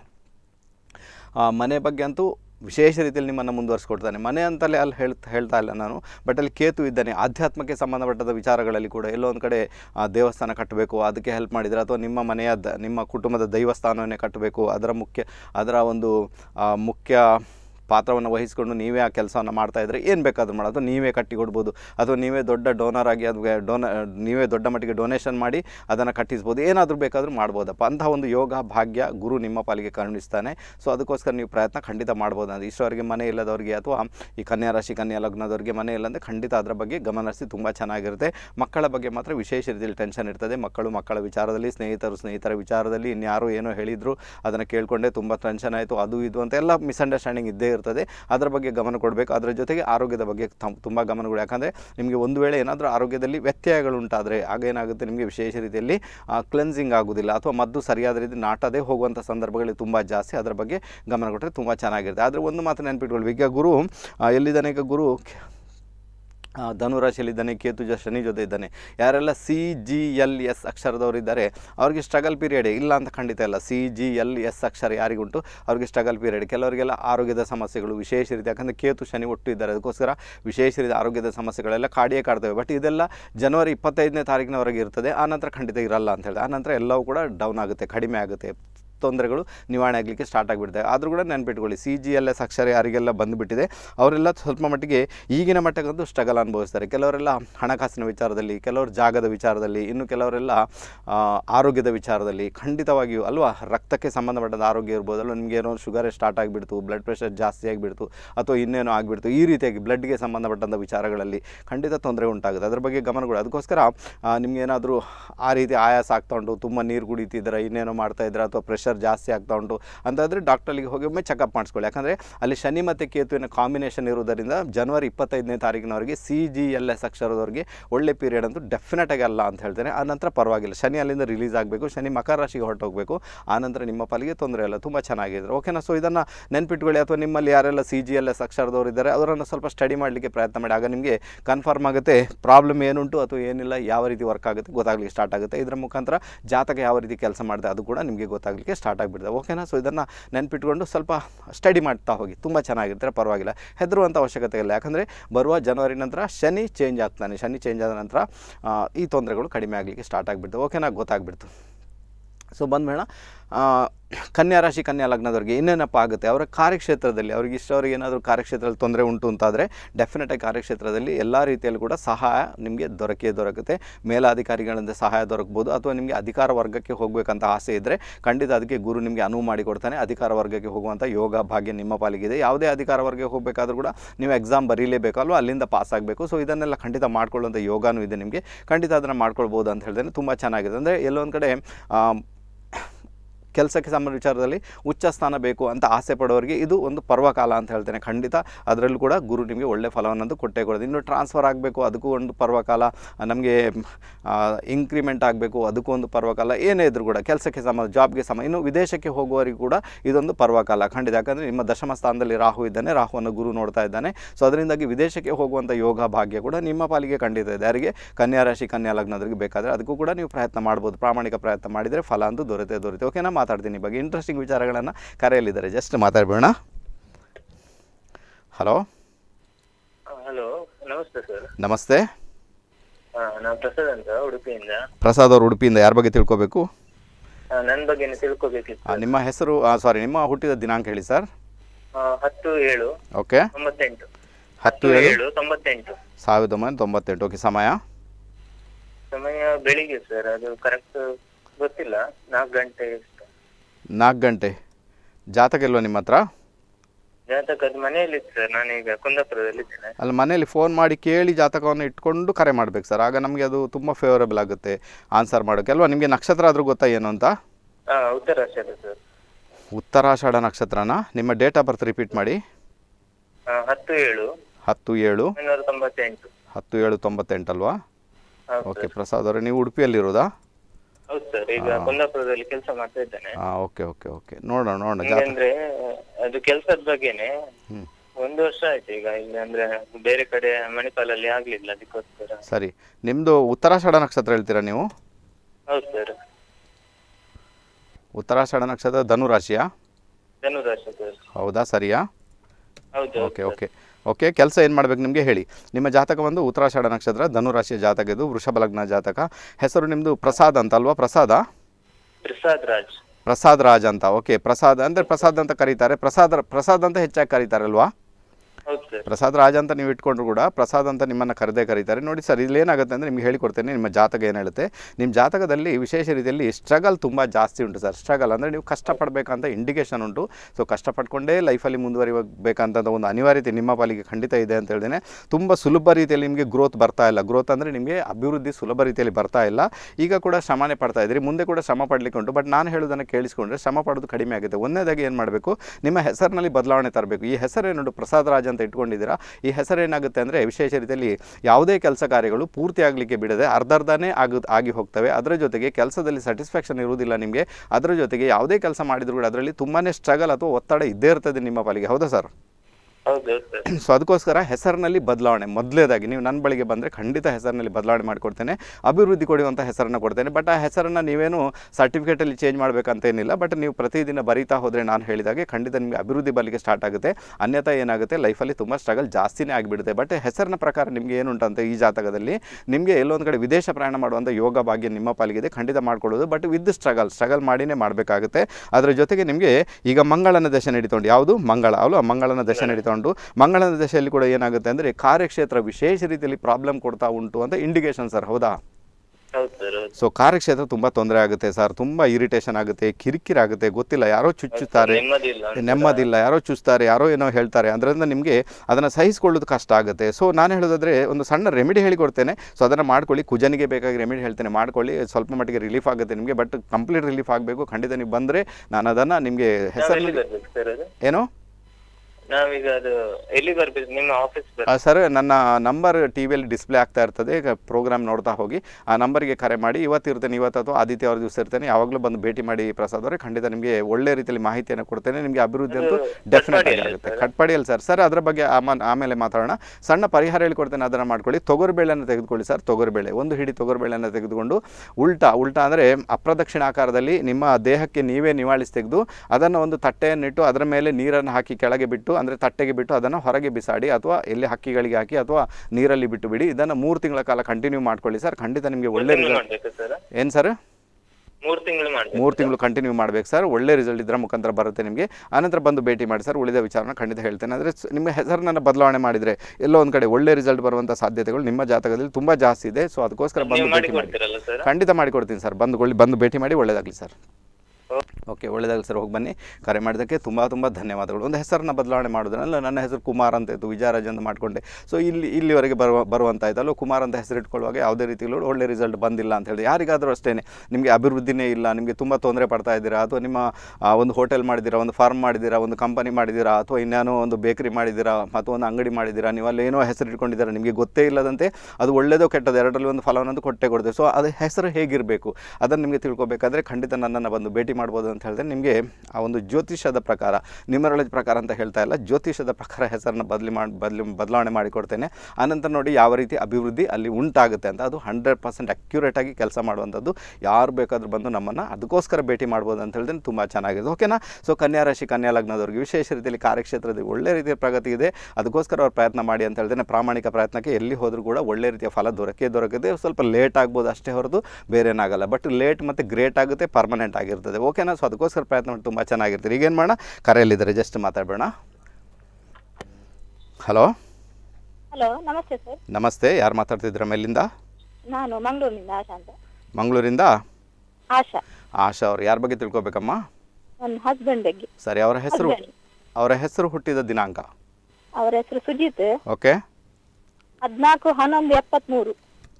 ಮನೆ ಬಗ್ಗೆ ಅಂತೂ ವಿಶೇಷ ರೀತಿಯಲ್ಲಿ ನಿಮ್ಮನ್ನು ಮುಂದುವರಿಸ್ಕೊಡ್ತಾನೆ. ಮನೆ ಅಂತಲೇ ಅಲ್ಲಿ ಹೇಳ್ತಾ ಇಲ್ಲ ನಾನು, ಬಟ್ ಅಲ್ಲಿ ಕೇತು ಇದ್ದಾನೆ. ಆಧ್ಯಾತ್ಮಕ್ಕೆ ಸಂಬಂಧಪಟ್ಟದ ವಿಚಾರಗಳಲ್ಲಿ ಕೂಡ ಎಲ್ಲೋ ಒಂದು ಕಡೆ ದೇವಸ್ಥಾನ ಕಟ್ಟಬೇಕು, ಅದಕ್ಕೆ ಹೆಲ್ಪ್ ಮಾಡಿದರೆ, ಅಥವಾ ನಿಮ್ಮ ಮನೆಯ ನಿಮ್ಮ ಕುಟುಂಬದ ದೈವಸ್ಥಾನವನ್ನೇ ಕಟ್ಟಬೇಕು, ಅದರ ಒಂದು ಮುಖ್ಯ ಪಾತ್ರವನ್ನು ವಹಿಸಿಕೊಂಡು ನೀವೇ ಆ ಕೆಲಸವನ್ನು ಮಾಡ್ತಾಯಿದ್ರೆ ಏನು ಬೇಕಾದರೂ ಮಾಡೋದು. ನೀವೇ ಕಟ್ಟಿ ಕೊಡ್ಬೋದು ಅಥವಾ ನೀವೇ ದೊಡ್ಡ ಡೋನರ್ ಆಗಿ ನೀವೇ ದೊಡ್ಡ ಮಟ್ಟಿಗೆ ಡೊನೇಷನ್ ಮಾಡಿ ಅದನ್ನು ಕಟ್ಟಿಸ್ಬೋದು. ಏನಾದರೂ ಬೇಕಾದರೂ ಮಾಡ್ಬೋದಪ್ಪ. ಅಂತಹ ಒಂದು ಯೋಗ ಭಾಗ್ಯ ಗುರು ನಿಮ್ಮ ಪಾಲಿಗೆ ಕರುಣಿಸ್ತಾನೆ. ಸೊ ಅದಕ್ಕೋಸ್ಕರ ನೀವು ಪ್ರಯತ್ನ ಖಂಡಿತ ಮಾಡ್ಬೋದು. ಅಂದರೆ ಇಷ್ಟವರೆಗೆ ಮನೆ ಇಲ್ಲದವರಿಗೆ ಅಥವಾ ಈ ಕನ್ಯಾ ರಾಶಿ ಕನ್ಯಾ ಲಗ್ನದವರಿಗೆ ಮನೆ ಇಲ್ಲ ಅಂದರೆ ಖಂಡಿತ ಅದರ ಬಗ್ಗೆ ಗಮನಿಸಿ ತುಂಬ ಚೆನ್ನಾಗಿರುತ್ತೆ. ಮಕ್ಕಳ ಬಗ್ಗೆ ಮಾತ್ರ ವಿಶೇಷ ರೀತಿಯಲ್ಲಿ ಟೆನ್ಷನ್ ಇರ್ತದೆ. ಮಕ್ಕಳ ವಿಚಾರದಲ್ಲಿ, ಸ್ನೇಹಿತರ ವಿಚಾರದಲ್ಲಿ ಇನ್ಯಾರೋ ಏನೋ ಹೇಳಿದರು ಅದನ್ನು ಕೇಳಿಕೊಂಡೆ ತುಂಬ ಟೆನ್ಷನ್ ಆಯಿತು, ಅದು ಇದು ಅಂತ ಎಲ್ಲ ಮಿಸ್ಅಂಡರ್ಸ್ಟ್ಯಾಂಡಿಂಗ್ ಇದ್ದೇ ಇರ್ತದೆ. ಅದರ ಬಗ್ಗೆ ಗಮನ ಕೊಡಬೇಕು. ಅದರ ಜೊತೆಗೆ ಆರೋಗ್ಯದ ಬಗ್ಗೆ ತುಂಬ ಗಮನ ಕೊಡಿ. ಯಾಕಂದರೆ ನಿಮಗೆ ಒಂದು ವೇಳೆ ಏನಾದರೂ ಆರೋಗ್ಯದಲ್ಲಿ ವ್ಯತ್ಯಯಗಳು ಉಂಟಾದರೆ ಆಗ ಏನಾಗುತ್ತೆ, ನಿಮಗೆ ವಿಶೇಷ ರೀತಿಯಲ್ಲಿ ಕ್ಲೆನ್ಸಿಂಗ್ ಆಗೋದಿಲ್ಲ ಅಥವಾ ಮದ್ದು ಸರಿಯಾದ ರೀತಿ ನಾಟದೇ ಹೋಗುವಂಥ ಸಂದರ್ಭಗಳು ತುಂಬ ಜಾಸ್ತಿ. ಅದರ ಬಗ್ಗೆ ಗಮನ ಕೊಟ್ಟರೆ ತುಂಬ ಚೆನ್ನಾಗಿರುತ್ತೆ. ಆದರೆ ಒಂದು ಮಾತು ನೆನಪಿಟ್ಕೊಳ್ವಿ, ಈಗ ಗುರು ಎಲ್ಲಿದ್ದಾನೆ, ಈಗ ಗುರು ಧನುರಾಶಿಯಲ್ಲಿದ್ದಾನೆ, ಕೇತು ಶನಿ ಜೊತೆ ಇದ್ದಾನೆ. ಯಾರೆಲ್ಲ CGLS ಅಕ್ಷರದವರಿದ್ದಾರೆ ಅವ್ರಿಗೆ ಸ್ಟ್ರಗಲ್ ಪೀರಿಯಡ್ ಇಲ್ಲ ಅಂತ ಖಂಡಿತ ಇಲ್ಲ. CGLS ಅಕ್ಷರ ಯಾರಿಗುಂಟು ಅವ್ರಿಗೆ ಸ್ಟ್ರಗಲ್ ಪೀರಿಯಡ್. ಕೆಲವರಿಗೆಲ್ಲ ಆರೋಗ್ಯದ ಸಮಸ್ಯೆಗಳು ವಿಶೇಷ ರೀತಿ, ಯಾಕಂದರೆ ಕೇತು ಶನಿ ಒಟ್ಟು ಇದ್ದಾರೆ. ಅದಕ್ಕೋಸ್ಕರ ವಿಶೇಷ ರೀತಿ ಆರೋಗ್ಯದ ಸಮಸ್ಯೆಗಳೆಲ್ಲ ಕಾಡ್ತವೆ. ಬಟ್ ಇದೆಲ್ಲ ಜನವರಿ 25ನೇ ತಾರೀಕಿನವರೆಗೆ ಇರ್ತದೆ. ಆನಂತರ ಖಂಡಿತ ಇರಲ್ಲ ಅಂತ ಹೇಳಿದೆ. ಆನಂತರ ಎಲ್ಲವೂ ಕೂಡ ಡೌನ್ ಆಗುತ್ತೆ, ಕಡಿಮೆ ಆಗುತ್ತೆ, ತೊಂದರೆಗಳು ನಿವಾರಣೆ ಆಗಲಿಕ್ಕೆ ಸ್ಟಾರ್ಟ್ ಆಗಿಬಿಡ್ತವೆ. ಆದರೂ ಕೂಡ ನೆನ್ಪಿಟ್ಕೊಳ್ಳಿ, CGLS ಅಕ್ಷರ ಯಾರಿಗೆಲ್ಲ ಬಂದುಬಿಟ್ಟಿದೆ ಅವರೆಲ್ಲ ಸ್ವಲ್ಪ ಮಟ್ಟಿಗೆ ಈಗಿನ ಮಟ್ಟಕ್ಕಂತೂ ಸ್ಟ್ರಗಲ್ ಅನುಭವಿಸ್ತಾರೆ. ಕೆಲವರೆಲ್ಲ ಹಣಕಾಸಿನ ವಿಚಾರದಲ್ಲಿ, ಕೆಲವರು ಜಾಗದ ವಿಚಾರದಲ್ಲಿ, ಇನ್ನು ಕೆಲವರೆಲ್ಲ ಆರೋಗ್ಯದ ವಿಚಾರದಲ್ಲಿ ಖಂಡಿತವಾಗಿಯೂ ಅಲ್ವಾ. ರಕ್ತಕ್ಕೆ ಸಂಬಂಧಪಟ್ಟದ ಆರೋಗ್ಯ ಇರ್ಬೋದಲ್ಲ, ನಿಮಗೇನೋ ಶುಗರೇ ಸ್ಟಾರ್ಟ್ ಆಗಿಬಿಡ್ತು, ಬ್ಲಡ್ ಪ್ರೆಷರ್ ಜಾಸ್ತಿ ಆಗಿಬಿಡ್ತು ಅಥವಾ ಇನ್ನೇನೋ ಆಗಿಬಿಡ್ತು, ಈ ರೀತಿಯಾಗಿ ಬ್ಲಡ್ಗೆ ಸಂಬಂಧಪಟ್ಟಂಥ ವಿಚಾರಗಳಲ್ಲಿ ಖಂಡಿತ ತೊಂದರೆ ಉಂಟಾಗುತ್ತೆ. ಅದರ ಬಗ್ಗೆ ಗಮನ ಕೊಡಿ. ಅದಕ್ಕೋಸ್ಕರ ನಿಮಗೇನಾದರೂ ಆ ರೀತಿ ಆಯಾಸ ಆಗ್ತಾ ಉಂಟು, ತುಂಬ ನೀರು ಕುಡಿತಿದ್ದೀರಾ, ಇನ್ನೇನೋ ಮಾಡ್ತಾಯಿದ್ದೀರಾ ಅಥವಾ ಪ್ರೆಷರ್ ಜಾಸ್ತಿ ಆಗ್ತಾ ಉಂಟು ಅಂತಾದರೆ ಡಾಕ್ಟರ್ಗೆ ಹೋಗಿ ಒಮ್ಮೆ ಚೆಕಪ್ ಮಾಡಿಸ್ಕೊಳ್ಳಿ. ಯಾಕಂದರೆ ಅಲ್ಲಿ ಶನಿ ಮತ್ತು ಕೇತುವಿನ ಕಾಂಬಿನೇಷನ್ ಇರುವುದರಿಂದ ಜನವರಿ 25ನೇ ತಾರೀಕಿನವರೆಗೆ CGLS ಅಕ್ಷರದವರಿಗೆ ಒಳ್ಳೆ ಪೀರಿಯಡ್ ಅಂತೂ ಡೆಫಿನೆಟಾಗಿ ಅಲ್ಲ ಅಂತ ಹೇಳ್ತೇನೆ. ಆನಂತರ ಪರವಾಗಿಲ್ಲ, ಶನಿ ಅಲ್ಲಿಂದ ರಿಲೀಸ್ ಆಗಬೇಕು, ಶನಿ ಮಕರ ರಾಶಿಗೆ ಹೊರಟೋಗಬೇಕು. ಆನಂತರ ನಿಮ್ಮ ಪಾಲಿಗೆ ತೊಂದರೆ ಇಲ್ಲ, ತುಂಬ ಚೆನ್ನಾಗಿದ್ದಾರೆ. ಓಕೆನಾ. ಸೊ ಇದನ್ನು ನೆನ್ಪಿಟ್ಕೊಳ್ಳಿ. ಅಥವಾ ನಿಮ್ಮಲ್ಲಿ ಯಾರೆಲ್ಲ CGLS ಅಕ್ಷರದವರು ಇದ್ದಾರೆ ಅವರನ್ನು ಸ್ವಲ್ಪ ಸ್ಟಡಿ ಮಾಡಲಿಕ್ಕೆ ಪ್ರಯತ್ನ ಮಾಡಿ. ಆಗ ನಿಮಗೆ ಕನ್ಫರ್ಮ್ ಆಗುತ್ತೆ ಪ್ರಾಬ್ಲಮ್ ಏನುಂಟು ಅಥವಾ ಏನಿಲ್ಲ, ಯಾವ ರೀತಿ ವರ್ಕ್ ಆಗುತ್ತೆ ಗೊತ್ತಾಗಲಿಕ್ಕೆ ಸ್ಟಾರ್ಟ್ ಆಗುತ್ತೆ. ಇದರ ಮುಖಾಂತರ ಜಾತಕ ಯಾವ ರೀತಿ ಕೆಲಸ ಮಾಡಿದೆ ಅದು ಕೂಡ ನಿಮಗೆ ಗೊತ್ತಾಗಲಿಕ್ಕೆ ಸ್ಟಾರ್ಟ್ ಆಗಿಬಿಡ್ತದೆ. ಓಕೆನಾ. ಸೊ ಇದನ್ನು ನೆನ್ಪಿಟ್ಕೊಂಡು ಸ್ವಲ್ಪ ಸ್ಟಡಿ ಮಾಡ್ತಾ ಹೋಗಿ, ತುಂಬ ಚೆನ್ನಾಗಿರ್ತಾರೆ, ಪರವಾಗಿಲ್ಲ, ಹೆದರುವಂಥ ಅವಶ್ಯಕತೆ ಇಲ್ಲ. ಯಾಕಂದರೆ ಬರುವ ಜನವರಿ ನಂತರ ಶನಿ ಚೇಂಜ್ ಆಗ್ತಾನೆ. ಶನಿ ಚೇಂಜ್ ಆದ ನಂತರ ಈ ತೊಂದರೆಗಳು ಕಡಿಮೆ ಆಗಲಿಕ್ಕೆ ಸ್ಟಾರ್ಟ್ ಆಗಿಬಿಡ್ತವೆ. ಓಕೆನಾ, ಗೊತ್ತಾಗ್ಬಿಡ್ತು. ಸೊ ಬಂದ್ಬೇಡ ಕನ್ಯಾ ರಾಶಿ ಕನ್ಯಾ ಲಗ್ನದವ್ರಿಗೆ ಇನ್ನೇನಪ್ಪ ಆಗುತ್ತೆ, ಅವರ ಕಾರ್ಯಕ್ಷೇತ್ರದಲ್ಲಿ ಅವ್ರಿಗೆ ಇಷ್ಟವ್ರಿಗೆ ಏನಾದರೂ ಕಾರ್ಯಕ್ಷೇತ್ರದಲ್ಲಿ ತೊಂದರೆ ಉಂಟು ಅಂತಾದರೆ ಡೆಫಿನೆಟಾಗಿ ಕಾರ್ಯಕ್ಷೇತ್ರದಲ್ಲಿ ಎಲ್ಲ ರೀತಿಯಲ್ಲೂ ಕೂಡ ಸಹಾಯ ನಿಮಗೆ ದೊರಕುತ್ತೆ. ಮೇಲಾಧಿಕಾರಿಗಳಿಂದ ಸಹಾಯ ದೊರಕಬಹುದು, ಅಥವಾ ನಿಮಗೆ ಅಧಿಕಾರ ವರ್ಗಕ್ಕೆ ಹೋಗಬೇಕಂತ ಆಸೆ ಇದ್ದರೆ ಖಂಡಿತ ಅದಕ್ಕೆ ಗುರು ನಿಮಗೆ ಅನುವು ಮಾಡಿಕೊಡ್ತಾನೆ. ಅಧಿಕಾರ ವರ್ಗಕ್ಕೆ ಹೋಗುವಂಥ ಯೋಗ ಭಾಗ್ಯ ನಿಮ್ಮ ಪಾಲಿಗಿದೆ. ಯಾವುದೇ ಅಧಿಕಾರ ವರ್ಗಕ್ಕೆ ಹೋಗಬೇಕಾದ್ರೂ ಕೂಡ ನೀವು ಎಕ್ಸಾಮ್ ಬರೀಲೇಬೇಕು ಅಲ್ವಾ, ಅಲ್ಲಿಂದ ಪಾಸ್ ಆಗಬೇಕು. ಸೊ ಇದನ್ನೆಲ್ಲ ಖಂಡಿತ ಮಾಡ್ಕೊಳ್ಳುವಂಥ ಯೋಗನೂ ಇದೆ ನಿಮಗೆ, ಖಂಡಿತ ಅದನ್ನು ಮಾಡ್ಕೊಳ್ಬೋದು ಅಂತ ಹೇಳಿದ್ರೆ ತುಂಬ ಚೆನ್ನಾಗಿದೆ. ಅಂದರೆ ಎಲ್ಲೊಂದು ಕಡೆ ಕೆಲಸಕ್ಕೆ ಸಂಬಂಧ ವಿಚಾರದಲ್ಲಿ ಉಚ್ಚ ಸ್ಥಾನ ಬೇಕು ಅಂತ ಆಸೆ ಪಡೋರಿಗೆ ಇದು ಒಂದು ಪರ್ವಕಾಲ ಅಂತ ಹೇಳ್ತೇನೆ. ಖಂಡಿತ ಅದರಲ್ಲೂ ಕೂಡ ಗುರು ನಿಮಗೆ ಒಳ್ಳೆ ಫಲವನ್ನಂತೂ ಕೊಟ್ಟೇ ಕೊಡೋದು. ಇನ್ನು ಟ್ರಾನ್ಸ್ಫರ್ ಆಗಬೇಕು, ಅದಕ್ಕೂ ಒಂದು ಪರ್ವಕಾಲ. ನಮಗೆ ಇಂಕ್ರಿಮೆಂಟ್ ಆಗಬೇಕು, ಅದಕ್ಕೂ ಒಂದು ಪರ್ವಕಾಲ. ಏನೇ ಇದ್ರೂ ಕೂಡ ಕೆಲಸಕ್ಕೆ ಸಂಬಂಧ, ಜಾಬ್ಗೆ ಸಂಬಂಧ, ಇನ್ನು ವಿದೇಶಕ್ಕೆ ಹೋಗುವವರಿಗೂ ಕೂಡ ಇದೊಂದು ಪರ್ವಕಾಲ ಖಂಡಿತ. ಯಾಕಂದರೆ ನಿಮ್ಮ ದಶಮ ಸ್ಥಾನದಲ್ಲಿ ರಾಹು ಇದ್ದಾನೆ, ರಾಹುವನ್ನು ಗುರು ನೋಡ್ತಾ ಇದ್ದಾನೆ. ಸೊ ಅದರಿಂದಾಗಿ ವಿದೇಶಕ್ಕೆ ಹೋಗುವಂಥ ಯೋಗ ಭಾಗ್ಯ ಕೂಡ ನಿಮ್ಮ ಪಾಲಿಗೆ ಖಂಡಿತ ಇದೆ. ಯಾರಿಗೆ ಕನ್ಯಾ ರಾಶಿ ಕನ್ಯಾ ಲಗ್ನದವರಿಗೆ ಬೇಕಾದರೆ ಅದಕ್ಕೂ ಕೂಡ ನೀವು ಪ್ರಯತ್ನ ಮಾಡ್ಬೋದು. ಪ್ರಾಮಾಣಿಕ ಪ್ರಯತ್ನ ಮಾಡಿದರೆ ಫಲ ಅಂತೂ ದೊರೆಯುತ್ತೆ. ಓಕೆನಾ, ಮಾತಾಡ್ತೀನಿ ಬಗ್ಗೆ ಇಂಟ್ರೆಸ್ಟಿಂಗ್ ವಿಚಾರಗಳನ್ನು. ಕರೆಯಲ್ಲಿದ್ದಾರೆ, ಜಸ್ಟ್ ಮಾತಾಡಬೇಡ. ಹಲೋ ಹಲೋ, ನಮಸ್ತೆ ಸರ್. ನಮಸ್ತೆ. ನಾನು ಪ್ರಸಾದ್ ಅಂತ ಉಡುಪಿಯಿಂದ. ಪ್ರಸಾದ್ ಅವರು ಉಡುಪಿಯಿಂದ. ಯಾರ ಬಗ್ಗೆ ತಿಳ್ಕೊಬೇಕು? ನನ್ನ ಬಗ್ಗೆ ತಿಳ್ಕೊಬೇಕಿತ್ತು. ನಿಮ್ಮ ಹೆಸರು, ಸಾರಿ, ನಿಮ್ಮ ಹುಟ್ಟಿದ ದಿನಾಂಕ ಹೇಳಿ ಸರ್. 10/7. ಓಕೆ. 98. 10/7/98. 1998. ಓಕೆ. ಸಮಯ ಬೆಳಿಗ್ಗೆ ಸರ್, ಅದು ಕರೆಕ್ಟ್ ಗೊತ್ತಿಲ್ಲ. 4 ಗಂಟೆ. 4 ಗಂಟೆ. ಜಾತಕ ಇಲ್ವಾ ನಿಮ್ಮ ಹತ್ರ? ಜಾತಕ ಅದು ಮನೆಯಲ್ಲಿ ಸರ್, ನಾನೀಗ ಕುಂದಾಪುರದಲ್ಲಿ ಇದ್ದೇನೆ. ಅಲ್ಲಿ ಮನೆಯಲ್ಲಿ ಫೋನ್ ಮಾಡಿ ಕೇಳಿ ಜಾತಕವನ್ನು ಇಟ್ಕೊಂಡು ಕರೆ ಮಾಡಬೇಕು ಸರ್. ಆಗ ನಮಗೆ ಅದು ತುಂಬ ಫೇವರೇಬಲ್ ಆಗುತ್ತೆ ಆನ್ಸರ್ ಮಾಡೋಕ್ಕೆ ಅಲ್ವಾ. ನಿಮಗೆ ನಕ್ಷತ್ರ ಆದರೂ ಗೊತ್ತಾ ಏನು ಅಂತ? ಉತ್ತರಾಷಾಢ ಸರ್. ಉತ್ತರಾಷಾಢ ನಕ್ಷತ್ರನ. ನಿಮ್ಮ ಡೇಟ್ ಆಫ್ ಬರ್ತ್ ರಿಪೀಟ್ ಮಾಡಿ. 10/7. 10/7/1998. 10/7/98 ಅಲ್ವಾ? ಓಕೆ. ಪ್ರಸಾದ್ ಅವರೇ, ನೀವು ಉಡುಪಿಯಲ್ಲಿರೋದಾ? ಹೌದು ಸರ್, ಈಗ ಕುಂದಾಪುರದಲ್ಲಿ ಕೆಲಸ ಮಾಡ್ತಾ ಇದ್ದೇನೆ. Okay okay okay. ನೋಡೋಣ. ಅಂದ್ರೆ ಅದು ಕೆಲಸದ ಬಗ್ಗೆನೆ 1 ವರ್ಷ ಆಯ್ತು ಈಗ. ಇಲ್ಲಿ ಅಂದ್ರೆ ಬೇರೆ ಕಡೆ ಮಣಿಪಾಲಲ್ಲಿ ಆಗ್ಲಿಲ್ಲ, ಅದಕ್ಕೋಸ್ಕರ. ಸರಿ, ನಿಮ್ದು ಉತ್ತರಾಷಾಢ ನಕ್ಷತ್ರ ಹೇಳ್ತೀರಾ ನೀವು? ಹೌದು ಸರ್. ಉತ್ತರಾಷಾಢ ನಕ್ಷತ್ರ ಧನುರಾಶಿಯಾ? ಧನುರಾಶಿ ಸರ್. ಹೌದಾ, ಸರಿಯಾ? ಹೌದು. Okay okay okay. ಕೆಲಸ ಏನು ಮಾಡ್ಬೇಕು ನಿಮಗೆ ಹೇಳಿ. ನಿಮ್ಮ ಜಾತಕ ಬಂದು ಉತ್ತರಾಷಾಢ ನಕ್ಷತ್ರ, ಧನುರಾಶಿಯ ಜಾತಕ, ಇದು ವೃಷಭ ಲಗ್ನ ಜಾತಕ. ಹೆಸರು ನಿಮ್ಮದು ಪ್ರಸಾದ್ ಅಂತ ಅಲ್ವಾ? ಪ್ರಸಾದ್ ರಾಜ್ ಅಂತ. ಓಕೆ. ಪ್ರಸಾದ್ ಅಂದರೆ ಪ್ರಸಾದ್ ಅಂತ ಕರೀತಾರೆ. ಪ್ರಸಾದ್ ಅಂತ ಹೆಚ್ಚಾಗಿ ಕರೀತಾರೆ ಅಲ್ವಾ? ಪ್ರಸಾದ್ ರಾಜ್ ಅಂತ ನೀವು ಇಟ್ಕೊಂಡ್ರು ಕೂಡ ಪ್ರಸಾದ್ ಅಂತ ನಿಮ್ಮನ್ನು ಕರೆದೇ ಕರೀತಾರೆ. ನೋಡಿ ಸರ್, ಇಲ್ಲಿ ಏನಾಗುತ್ತೆ ಅಂದರೆ ನಿಮ್ಗೆ ಹೇಳಿಕೊಡ್ತೇನೆ. ನಿಮ್ಮ ಜಾತಕ ಏನು ಹೇಳುತ್ತೆ, ನಿಮ್ಮ ಜಾತಕದಲ್ಲಿ ವಿಶೇಷ ರೀತಿಯಲ್ಲಿ ಸ್ಟ್ರಗಲ್ ತುಂಬ ಜಾಸ್ತಿ ಉಂಟು ಸರ್. ಸ್ಟ್ರಗಲ್ ಅಂದರೆ ನೀವು ಕಷ್ಟಪಡಬೇಕಂತ ಇಂಡಿಕೇಶನ್ ಉಂಟು. ಸೊ ಕಷ್ಟಪಟ್ಕೊಂಡೇ ಲೈಫಲ್ಲಿ ಮುಂದುವರಿಬೇಕಂತ ಒಂದು ಅನಿವಾರ್ಯತೆ ನಿಮ್ಮ ಪಾಲಿಗೆ ಖಂಡಿತ ಇದೆ ಅಂತ ಹೇಳ್ತೇನೆ. ತುಂಬ ಸುಲಭ ರೀತಿಯಲ್ಲಿ ನಿಮಗೆ ಗ್ರೋತ್ ಬರ್ತಾ ಇಲ್ಲ. ಗ್ರೋತ್ ಅಂದರೆ ನಿಮಗೆ ಅಭಿವೃದ್ಧಿ ಸುಲಭ ರೀತಿಯಲ್ಲಿ ಬರ್ತಾ ಇಲ್ಲ. ಈಗ ಕೂಡ ಶ್ರಮನೇ ಪಡ್ತಾ ಇದ್ದೀರಿ, ಮುಂದೆ ಕೂಡ ಶ್ರಮ ಪಡಲಿಕ್ಕೆ ಉಂಟು. ಬಟ್ ನಾನು ಹೇಳೋದನ್ನು ಕೇಳಿಸ್ಕೊಂಡ್ರೆ ಶ್ರಮ ಪಡೋದು ಕಡಿಮೆ ಆಗುತ್ತೆ. ಒಂದನೇದಾಗಿ ಏನು ಮಾಡಬೇಕು, ನಿಮ್ಮ ಹೆಸರಿನಲ್ಲಿ ಬದಲಾವಣೆ ತರಬೇಕು. ಈ ಹೆಸರೇನು ಪ್ರಸಾದ್ ರಾಜ್ ಅಂತ ಇಟ್ಕೊಂಡಿದ್ದೀರಾ, ಈ ಹೆಸರು ಏನಾಗುತ್ತೆ ಅಂದರೆ ವಿಶೇಷ ರೀತಿಯಲ್ಲಿ ಯಾವುದೇ ಕೆಲಸ ಕಾರ್ಯಗಳು ಪೂರ್ತಿ ಆಗಲಿಕ್ಕೆ ಬಿಡದೆ ಅರ್ಧನೇ ಆಗಿ ಹೋಗ್ತವೆ. ಅದರ ಜೊತೆಗೆ ಕೆಲಸದಲ್ಲಿ ಸ್ಯಾಟಿಸ್ಫ್ಯಾಕ್ಷನ್ ಇರುವುದಿಲ್ಲ ನಿಮಗೆ. ಅದರ ಜೊತೆಗೆ ಯಾವುದೇ ಕೆಲಸ ಮಾಡಿದರೂ ಕೂಡ ಅದರಲ್ಲಿ ತುಂಬಾ ಸ್ಟ್ರಗಲ್ ಅಥವಾ ಒತ್ತಡ ಇದ್ದೇ ಇರ್ತದೆ ನಿಮ್ಮ ಪಾಲಿಗೆ. ಹೌದಾ ಸರ್? ಸೊ ಅದಕ್ಕೋಸ್ಕರ ಹೆಸರಿನಲ್ಲಿ ಬದಲಾವಣೆ ಮೊದಲೇದಾಗಿ ನೀವು ನನ್ನ ಬಳಿಗೆ ಬಂದರೆ ಖಂಡಿತ ಹೆಸರಿನಲ್ಲಿ ಬದಲಾವಣೆ ಮಾಡಿಕೊಡ್ತೇನೆ. ಅಭಿವೃದ್ಧಿ ಕೊಡುವಂಥ ಹೆಸರನ್ನು ಕೊಡ್ತೇನೆ. ಬಟ್ ಆ ಹೆಸರನ್ನು ನೀವೇನು ಸರ್ಟಿಫಿಕೇಟಲ್ಲಿ ಚೇಂಜ್ ಮಾಡಬೇಕಂತೇನಿಲ್ಲ. ಬಟ್ ನೀವು ಪ್ರತಿದಿನ ಬರೀತಾ ಹೋದರೆ ನಾನು ಹೇಳಿದಾಗೆ ಖಂಡಿತ ನಿಮಗೆ ಅಭಿವೃದ್ಧಿ ಬರಲಿಕ್ಕೆ ಸ್ಟಾರ್ಟ್ ಆಗುತ್ತೆ. ಅನ್ಯಥಾ ಏನಾಗುತ್ತೆ, ಲೈಫಲ್ಲಿ ತುಂಬ ಸ್ಟ್ರಗಲ್ ಜಾಸ್ತಿನೇ ಆಗಿಬಿಡುತ್ತೆ. ಬಟ್ ಹೆಸರಿನ ಪ್ರಕಾರ ನಿಮಗೆ ಏನುಂಟಂತೆ ಈ ಜಾತಕದಲ್ಲಿ ನಿಮಗೆ ಎಲ್ಲೊಂದು ಕಡೆ ವಿದೇಶ ಪ್ರಯಾಣ ಮಾಡುವಂಥ ಯೋಗ ಭಾಗ್ಯ ನಿಮ್ಮ ಪಾಲಿಗಿದೆ. ಖಂಡಿತ ಮಾಡ್ಕೊಳ್ಳೋದು. ಬಟ್ ವಿತ್ ಸ್ಟ್ರಗಲ್ ಮಾಡಿನೇ ಮಾಡಬೇಕಾಗುತ್ತೆ. ಅದರ ಜೊತೆಗೆ ನಿಮಗೆ ಈಗ ಮಂಗಳನ ದಶೆ ನಡೀತೊಂಡು, ಯಾವುದು ಮಂಗಳ ಅಲ್ವಾ? ಮಂಗಳನ ದಶೆ ನಡೀತೊಂಡು ಮಂಗಳನ ದಶೆಯಲ್ಲಿ ಕೂಡ ಏನಾಗುತ್ತೆ ಅಂದರೆ ಕಾರ್ಯಕ್ಷೇತ್ರ ವಿಶೇಷ ರೀತಿಯಲ್ಲಿ ಪ್ರಾಬ್ಲಮ್ ಕೊಡ್ತಾ ಉಂಟು ಅಂತ ಇಂಡಿಕೇಶನ್ ಸರ್. ಹೌದಾ? ಸೊ ಕಾರ್ಯಕ್ಷೇತ್ರ ತುಂಬ ತೊಂದರೆ ಆಗುತ್ತೆ ಸರ್. ತುಂಬ ಇರಿಟೇಷನ್ ಆಗುತ್ತೆ, ಕಿರಿಕಿರಿ ಆಗುತ್ತೆ. ಗೊತ್ತಿಲ್ಲ, ಯಾರೋ ಚುಚ್ಚುತ್ತಾರೆ, ನೆಮ್ಮದಿಲ್ಲ, ಯಾರೋ ಚುಚ್ತಾರೆ, ಯಾರೋ ಏನೋ ಹೇಳ್ತಾರೆ. ಅದರಿಂದ ನಿಮಗೆ ಅದನ್ನು ಸಹಿಸಿಕೊಳ್ಳೋದು ಕಷ್ಟ ಆಗುತ್ತೆ. ಸೊ ನಾನು ಹೇಳೋದಾದರೆ ಒಂದು ಸಣ್ಣ ರೆಮಿಡಿ ಹೇಳಿಕೊಡ್ತೇನೆ. ಸೊ ಅದನ್ನು ಮಾಡ್ಕೊಳ್ಳಿ. ಕುಜನಿಗೆ ಬೇಕಾಗಿ ರೆಮಿಡಿ ಹೇಳ್ತೇನೆ, ಮಾಡ್ಕೊಳ್ಳಿ. ಸ್ವಲ್ಪ ಮಟ್ಟಿಗೆ ರಿಲೀಫ್ ಆಗುತ್ತೆ ನಿಮಗೆ. ಬಟ್ ಕಂಪ್ಲೀಟ್ ರಿಲೀಫ್ ಆಗಬೇಕು. ಖಂಡಿತ ನೀವು ಬಂದರೆ ನಾನು ಅದನ್ನು ನಿಮಗೆ ಹೆಸರು ಏನು ನಾವೀಗ ಅದು ಎಲ್ಲಿ ಬರ್ಬೇಕು, ನಿಮ್ಮ ಆಫೀಸ್ ಸರ್? ನನ್ನ ನಂಬರ್ ಟಿ ವಿಯಲ್ಲಿ ಡಿಸ್ಪ್ಲೇ ಆಗ್ತಾ ಇರ್ತದೆ. ಈಗ ಪ್ರೋಗ್ರಾಮ್ ನೋಡ್ತಾ ಹೋಗಿ ಆ ನಂಬರ್ಗೆ ಕರೆ ಮಾಡಿ. ಇವತ್ತಿರ್ತೇನೆ, ಇವತ್ತು ಅಥವಾ ಆದಿತ್ಯವಾರ ದಿವಸ ಇರ್ತೇನೆ. ಯಾವಾಗಲೂ ಬಂದು ಭೇಟಿ ಮಾಡಿ ಪ್ರಸಾದ್ ಅವರೇ. ಖಂಡಿತ ನಿಮಗೆ ಒಳ್ಳೆ ರೀತಿಯಲ್ಲಿ ಮಾಹಿತಿಯನ್ನು ಕೊಡ್ತೇನೆ. ನಿಮಗೆ ಅಭಿವೃದ್ಧಿ ಅಂತೂ ಡೆಫಿನೆಟ್ ಆಗಿ ಆಗುತ್ತೆ. ಕಟ್ಪಾಡಿಯಲ್ಲಿ ಸರ್ ಅದರ ಬಗ್ಗೆ ಆಮೇಲೆ ಮಾತಾಡೋಣ. ಸಣ್ಣ ಪರಿಹಾರ ಹೇಳಿಕೊಡ್ತೇನೆ, ಅದನ್ನು ಮಾಡ್ಕೊಳ್ಳಿ. ತೊಗರುಬೇಳೆಯನ್ನು ತೆಗೆದುಕೊಳ್ಳಿ ಸರ್. ತೊಗರುಬೇಳೆ ಒಂದು ಹಿಡಿ ತೊಗರುಬೇಳೆಯನ್ನು ತೆಗೆದುಕೊಂಡು ಉಲ್ಟಾ ಅಂದರೆ ಅಪ್ರದಕ್ಷಿಣಾಕಾರದಲ್ಲಿ ನಿಮ್ಮ ದೇಹಕ್ಕೆ ನೀವೇ ನಿವಾಳಿಸಿ ತೆಗೆದು ಅದನ್ನು ಒಂದು ತಟ್ಟೆಯನ್ನಿಟ್ಟು ಅದರ ಮೇಲೆ ನೀರನ್ನು ಹಾಕಿ ಕೆಳಗೆ ಬಿಟ್ಟು, ಅಂದರೆ ತಟ್ಟೆಗೆ ಬಿಟ್ಟು ಅದನ್ನು ಹೊರಗೆ ಬಿಸಾಡಿ ಅಥವಾ ಎಲ್ಲಿ ಹಕ್ಕಿಗಳಿಗೆ ಹಾಕಿ ಅಥವಾ ನೀರಲ್ಲಿ ಬಿಟ್ಟು ಬಿಡಿ. ಇದನ್ನು 3 ತಿಂಗಳ ಕಾಲ ಕಂಟಿನ್ಯೂ ಮಾಡ್ಕೊಳ್ಳಿ ಸರ್. ಖಂಡಿತ ನಿಮಗೆ ಒಳ್ಳೆ ರಿಸಲ್ಟ್. ಏನು ಸರ್? 3 ತಿಂಗಳು ಮಾಡ್ಬೇಕು. 3 ತಿಂಗಳು ಕಂಟಿನ್ಯೂ ಮಾಡಬೇಕು ಸರ್. ಒಳ್ಳೆ ರಿಸಲ್ಟ್ ಇದರ ಮುಖಾಂತರ ಬರುತ್ತೆ ನಿಮಗೆ. ಆನಂತರ ಬಂದು ಭೇಟಿ ಮಾಡಿ ಸರ್. ಉಳಿದ ವಿಚಾರನ ಖಂಡಿತ ಹೇಳ್ತೇನೆ. ಅಂದರೆ ನಿಮ್ಮ ಹೆಸರನ್ನು ಬದಲಾವಣೆ ಮಾಡಿದರೆ ಎಲ್ಲೋ ಒಂದು ಕಡೆ ಒಳ್ಳೆ ರಿಸಲ್ಟ್ ಬರುವಂಥ ಸಾಧ್ಯತೆಗಳು ನಿಮ್ಮ ಜಾತಕದಲ್ಲಿ ತುಂಬ ಜಾಸ್ತಿ ಇದೆ. ಸೊ ಅದಕ್ಕೋಸ್ಕರ ಬಂದು ಭೇಟಿ ಮಾಡಿ. ಖಂಡಿತ ಮಾಡಿಕೊಡ್ತೀನಿ ಸರ್. ಬಂದು ಭೇಟಿ ಮಾಡಿ. ಒಳ್ಳೆಯದಾಗಲಿ ಸರ್. ಓಕೆ, ಒಳ್ಳೆಯದಾಗಲಿ ಸರ್. ಹೋಗಿ ಬನ್ನಿ. ಕರೆ ಮಾಡಿದ್ದಕ್ಕೆ ತುಂಬ ಧನ್ಯವಾದಗಳು. ಒಂದು ಹೆಸರನ್ನು ಬದಲಾವಣೆ ಮಾಡೋದ್ರಲ್ಲ, ನನ್ನ ಹೆಸರು ಕುಮಾರ್ ಅಂತ ಇತ್ತು, ವಿಜಯರಾಜ್ ಅಂತ ಮಾಡಿಕೊಂಡೆ. ಸೊ ಇಲ್ಲಿವರೆಗೆ ಬರುವಂಥ ಆಯ್ತಲ್ಲ, ಕುಮಾರ್ ಅಂತ ಹೆಸರು ಇಟ್ಕೊಳ್ಳುವಾಗ ಯಾವುದೇ ರೀತಿಯಲ್ಲೂ ಒಳ್ಳೆ ರಿಸಲ್ಟ್ ಬಂದಿಲ್ಲ ಅಂತ ಹೇಳಿ ಯಾರಿಗಾದರೂ ಅಷ್ಟೇ, ನಿಮಗೆ ಅಭಿವೃದ್ಧಿನೇ ಇಲ್ಲ, ನಿಮಗೆ ತುಂಬ ತೊಂದರೆ ಪಡ್ತಾ ಇದ್ದೀರಾ, ಅಥವಾ ನಿಮ್ಮ ಒಂದು ಹೋಟೆಲ್ ಮಾಡಿದ್ದೀರಾ, ಒಂದು ಫಾರ್ಮ್ ಮಾಡಿದ್ದೀರಾ, ಒಂದು ಕಂಪನಿ ಮಾಡಿದ್ದೀರಾ, ಅಥವಾ ಇನ್ನೇನೋ ಒಂದು ಬೇಕರಿ ಮಾಡಿದ್ದೀರಾ, ಅಥವಾ ಒಂದು ಅಂಗಡಿ ಮಾಡಿದ್ದೀರಾ, ನೀವು ಅಲ್ಲೇನೋ ಹೆಸರು ಇಟ್ಕೊಂಡಿದ್ದೀರಾ, ನಿಮಗೆ ಗೊತ್ತೇ ಇಲ್ಲದಂತೆ ಅದು ಒಳ್ಳೆಯದೋ ಕೆಟ್ಟದ್ದು ಎರಡರಲ್ಲಿ ಒಂದು ಫಲವನ್ನು ಕೊಡ್ತೇವೆ. ಸೊ ಅದು ಹೆಸರು ಹೇಗಿರಬೇಕು ಅದನ್ನು ನಿಮಗೆ ತಿಳ್ಕೊಬೇಕಾದ್ರೆ ಖಂಡಿತ ನನ್ನನ್ನು ಬಂದು ಭೇಟಿ ಮಾಡ್ಬೋದು ಅಂತ ಹೇಳಿದ್ರೆ, ನಿಮಗೆ ಆ ಒಂದು ಜ್ಯೋತಿಷದ ಪ್ರಕಾರ, ನ್ಯೂಮರಾಲಜಿ ಪ್ರಕಾರ ಅಂತ ಹೇಳ್ತಾ ಇಲ್ಲ, ಜ್ಯೋತಿಷದ ಪ್ರಕಾರ ಹೆಸರನ್ನು ಬದಲಾವಣೆ ಮಾಡಿಕೊಡ್ತೇನೆ. ಆನಂತರ ನೋಡಿ ಯಾವ ರೀತಿ ಅಭಿವೃದ್ಧಿ ಅಲ್ಲಿ ಉಂಟಾಗುತ್ತೆ ಅಂತ. ಅದು 100% ಅಕ್ಯುರೇಟಾಗಿ ಕೆಲಸ ಮಾಡುವಂಥದ್ದು. ಯಾರು ಬೇಕಾದರೂ ಬಂದು ನಮ್ಮನ್ನು ಅದಕ್ಕೋಸ್ಕರ ಭೇಟಿ ಮಾಡ್ಬೋದು ಅಂತ ಹೇಳಿದ್ರೆ ತುಂಬ ಚೆನ್ನಾಗಿದೆ. ಓಕೆನಾ? ಸೊ ಕನ್ಯಾ ರಾಶಿ, ಕನ್ಯಾ ಲಗ್ನದವ್ರಿಗೆ ವಿಶೇಷ ರೀತಿಯಲ್ಲಿ ಕಾರ್ಯಕ್ಷೇತ್ರದಲ್ಲಿ ಒಳ್ಳೆ ರೀತಿಯ ಪ್ರಗತಿ ಇದೆ. ಅದಕ್ಕೋಸ್ಕರ ಅವ್ರು ಪ್ರಯತ್ನ ಮಾಡಿ ಅಂತ ಹೇಳ್ತೇನೆ. ಪ್ರಾಮಾಣಿಕ ಪ್ರಯತ್ನಕ್ಕೆ ಎಲ್ಲಿ ಹೋದರೂ ಕೂಡ ಒಳ್ಳೆ ರೀತಿಯ ಫಲ ದೊರಕಿದೆ. ಸ್ವಲ್ಪ ಲೇಟ್ ಆಗ್ಬೋದು ಅಷ್ಟೇ ಹೊರತು ಬೇರೆ ಏನಾಗಲ್ಲ. ಬಟ್ ಲೇಟ್ ಮತ್ತು ಗ್ರೇಟ್ ಆಗುತ್ತೆ, ಪರ್ಮನೆಂಟ್ ಆಗಿರ್ತದೆ. ಓಕೆನಾ? ಸೊ ಅದಕ್ಕೋಸ್ಕರ ಪ್ರಯತ್ನ ಮಾಡಿ ತುಂಬ ಚೆನ್ನಾಗಿರ್ತೀರಿ. ಈಗೇನು ಮಾಡೋಣ, ಕರೆಯಲ್ಲಿದ್ದಾರೆ, ಜಸ್ಟ್ ಮಾತಾಡಬೇಡ. ಹಲೋ ಹಲೋ, ನಮಸ್ತೆ ಸರ್. ನಮಸ್ತೆ. ಯಾರು ಮಾತಾಡ್ತಿದ್ರ ಮೇಲಿಂದ? ನಾನು ಮಂಗಳೂರಿನಿಂದ ಆಶಾ ಅಂತ. ಮಂಗಳೂರಿಂದ ಆಶಾ. ಆಶಾ ಅವರು ಯಾರ ಬಗ್ಗೆ ತಿಳ್ಕೊಬೇಕಮ್ಮ? ನನ್ನ ಹಸ್ಬೆಂಡ್ ಬಗ್ಗೆ. ಸರಿ, ಅವರ ಹೆಸರು ಹುಟ್ಟಿದ ದಿನಾಂಕ? ಅವರ ಹೆಸರು ಸುಜಿತ್. ಓಕೆ. 14/11/73.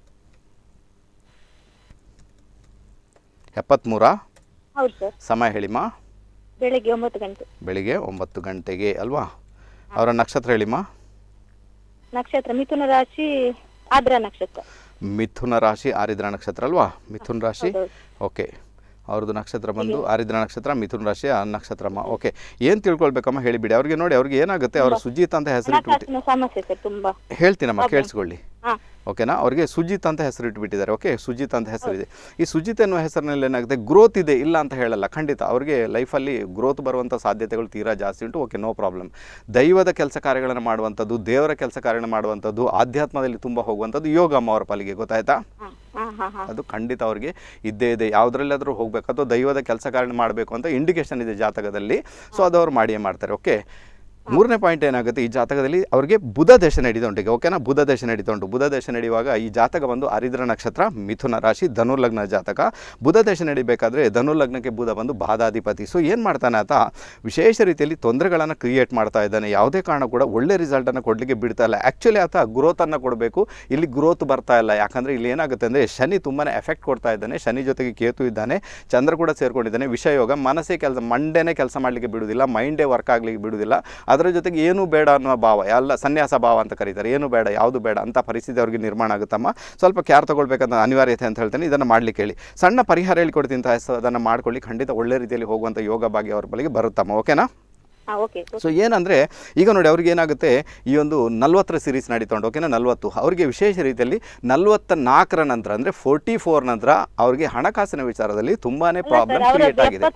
73? ಹೌದು ಸರ್. ಸಮಯ ಹೇಳಿಮ್ಮ. ಬೆಳಿಗ್ಗೆ 9 ಗಂಟೆ. ಬೆಳಿಗ್ಗೆ 9 ಗಂಟೆಗೆ ಅಲ್ವಾ? ಅವರ ನಕ್ಷತ್ರ ಹೇಳಿಮ್ಮ. ನಕ್ಷತ್ರ ಮಿಥುನ ರಾಶಿ, ಆರ್ದ್ರ ನಕ್ಷತ್ರ. ಮಿಥುನ ರಾಶಿ, ಆರಿದ್ರ ನಕ್ಷತ್ರ ಅಲ್ವಾ? ಮಿಥುನ ರಾಶಿ. ಓಕೆ, ಅವ್ರದ್ದು ನಕ್ಷತ್ರ ಬಂದು ಆರಿದ್ರ ನಕ್ಷತ್ರ, ಮಿಥುನ ರಾಶಿ ಆ ನಕ್ಷತ್ರಮ್ಮ. ಓಕೆ, ಏನು ತಿಳ್ಕೊಳ್ಬೇಕಮ್ಮ ಹೇಳಿಬಿಡಿ. ಅವ್ರಿಗೆ ನೋಡಿ, ಅವ್ರಿಗೆ ಏನಾಗುತ್ತೆ, ಅವ್ರ ಸುಜಿತ್ ಅಂತ ಹೆಸರು ಇಟ್ಬಿಟ್ಟು ಸಮಸ್ಯೆ ಸರ್ ತುಂಬಾ. ಹೇಳ್ತೀನಮ್ಮ, ಕೇಳಿಸ್ಕೊಳ್ಳಿ. ಓಕೆನಾ? ಅವ್ರಿಗೆ ಸುಜಿತ್ ಅಂತ ಹೆಸರು ಇಟ್ಬಿಟ್ಟಿದ್ದಾರೆ. ಓಕೆ, ಸುಜಿತ್ ಅಂತ ಹೆಸರಿದೆ. ಈ ಸುಜಿತ್ ಎನ್ನುವ ಹೆಸರಿನಲ್ಲಿ ಏನಾಗುತ್ತೆ, ಗ್ರೋತ್ ಇದೆ, ಇಲ್ಲ ಅಂತ ಹೇಳಲ್ಲ. ಖಂಡಿತ ಅವ್ರಿಗೆ ಲೈಫಲ್ಲಿ ಗ್ರೋತ್ ಬರುವಂಥ ಸಾಧ್ಯತೆಗಳು ತೀರಾ ಜಾಸ್ತಿ ಉಂಟು. Okay, no problem. ದೈವದ ಕೆಲಸ ಕಾರ್ಯಗಳನ್ನು ಮಾಡುವಂಥದ್ದು, ದೇವರ ಕೆಲಸ ಕಾರ್ಯಗಳನ್ನು ಮಾಡುವಂಥದ್ದು, ಆಧ್ಯಾತ್ಮದಲ್ಲಿ ತುಂಬ ಹೋಗುವಂಥದ್ದು ಯೋಗ ಅಮ್ಮ ಅವರ ಪಾಲಿಗೆ. ಗೊತ್ತಾಯ್ತಾ? ಅದು ಖಂಡಿತ ಅವ್ರಿಗೆ ಇದ್ದೇ ಇದೆ. ಯಾವುದ್ರಲ್ಲಾದರೂ ಹೋಗಬೇಕು ಅಥವಾ ದೈವದ ಕೆಲಸ ಕಾರ್ಯ ಮಾಡಬೇಕು ಅಂತ ಇಂಡಿಕೇಶನ್ ಇದೆ ಜಾತಕದಲ್ಲಿ. ಸೊ ಅದು ಅವ್ರು ಮಾಡಿಯೇ ಮಾಡ್ತಾರೆ. ಓಕೆ, ಮೂರನೇ ಪಾಯಿಂಟ್ ಏನಾಗುತ್ತೆ, ಈ ಜಾತಕದಲ್ಲಿ ಅವರಿಗೆ ಬುಧ ದೇಶ ನಡೀತಾ ಉಂಟು. ಓಕೆನಾ? ಬುಧ ದೇಶ ನಡೀತಾ ಉಂಟು. ಬುಧ ದೇಶ ನಡೆಯುವಾಗ ಈ ಜಾತಕ ಬಂದು ಆರಿದ್ರ ನಕ್ಷತ್ರ, ಮಿಥುನ ರಾಶಿ, ಧನುರ್ಲಗ್ನ ಜಾತಕ. ಬುಧ ದೇಶ ನಡಿಬೇಕಾದ್ರೆ ಧನುರ್ಲಗ್ನಕ್ಕೆ ಬುಧ ಬಂದು ಬಾಧಾಧಿಪತಿ. ಸೊ ಏನು ಮಾಡ್ತಾನೆ ಆತ, ವಿಶೇಷ ರೀತಿಯಲ್ಲಿ ತೊಂದರೆಗಳನ್ನು ಕ್ರಿಯೇಟ್ ಮಾಡ್ತಾ ಇದ್ದಾನೆ. ಯಾವುದೇ ಕಾರಣ ಕೂಡ ಒಳ್ಳೆ ರಿಸಲ್ಟನ್ನು ಕೊಡಲಿಕ್ಕೆ ಬಿಡ್ತಾ ಇಲ್ಲ. ಆ್ಯಕ್ಚುಲಿ ಆತ ಗ್ರೋತನ್ನು ಕೊಡಬೇಕು, ಇಲ್ಲಿ ಗ್ರೋತ್ ಬರ್ತಾ ಇಲ್ಲ. ಯಾಕಂದರೆ ಇಲ್ಲಿ ಏನಾಗುತ್ತೆ ಅಂದರೆ ಶನಿ ತುಂಬಾ ಎಫೆಕ್ಟ್ ಕೊಡ್ತಾ ಇದ್ದಾನೆ. ಶನಿ ಜೊತೆಗೆ ಕೇತು ಇದ್ದಾನೆ, ಚಂದ್ರ ಕೂಡ ಸೇರ್ಕೊಂಡಿದ್ದಾನೆ. ವಿಷಯೋಗ, ಮನಸ್ಸೇ ಮಂಡೇನೇ ಕೆಲಸ ಮಾಡಲಿಕ್ಕೆ ಬಿಡುವುದಿಲ್ಲ, ಮೈಂಡೇ ವರ್ಕ್ ಆಗಲಿಕ್ಕೆ ಬಿಡುವುದಿಲ್ಲ. ಅದರ ಜೊತೆಗೆ ಏನು ಬೇಡ ಅನ್ನೋ ಭಾವ, ಎಲ್ಲ ಸನ್ಯಾಸ ಭಾವ ಅಂತ ಕರೀತಾರೆ. ಏನು ಬೇಡ, ಯಾವುದು ಬೇಡ ಅಂತ ಪರಿಸ್ಥಿತಿ ಅವ್ರಿಗೆ ನಿರ್ಮಾಣ ಆಗುತ್ತಮ್ಮ. ಸ್ವಲ್ಪ ಕೇರ್ ತೊಗೊಳ್ಬೇಕಂತ ಅನಿವಾರ್ಯತೆ ಅಂತ ಹೇಳ್ತೇನೆ. ಇದನ್ನು ಮಾಡಲಿಕ್ಕೆ ಹೇಳಿ. ಸಣ್ಣ ಪರಿಹಾರ ಹೇಳ್ಕೊಡ್ತೀನಿ, ಅದನ್ನು ಮಾಡ್ಕೊಳ್ಳಿ. ಖಂಡಿತ ಒಳ್ಳೆ ರೀತಿಯಲ್ಲಿ ಹೋಗುವಂಥ ಯೋಗ ಭಾಗ್ಯ ಅವ್ರ ಬಳಿಗೆ ಬರುತ್ತಮ್ಮ. ಓಕೆನಾ? ಸೊ ಏನಂದರೆ ಈಗ ನೋಡಿ, ಅವ್ರಿಗೆ ಏನಾಗುತ್ತೆ, ಈ ಒಂದು 40 ಸೀರೀಸ್ ನಡೀತೊಂಡು. ಓಕೆನಾ? 40 ಅವರಿಗೆ ವಿಶೇಷ ರೀತಿಯಲ್ಲಿ 44 ನಂತರ ಅಂದರೆ 44 ನಂತರ ಅವ್ರಿಗೆ ಹಣಕಾಸಿನ ವಿಚಾರದಲ್ಲಿ ತುಂಬಾ ಪ್ರಾಬ್ಲಮ್ ಕ್ರಿಯೇಟ್ ಆಗಿದೆ.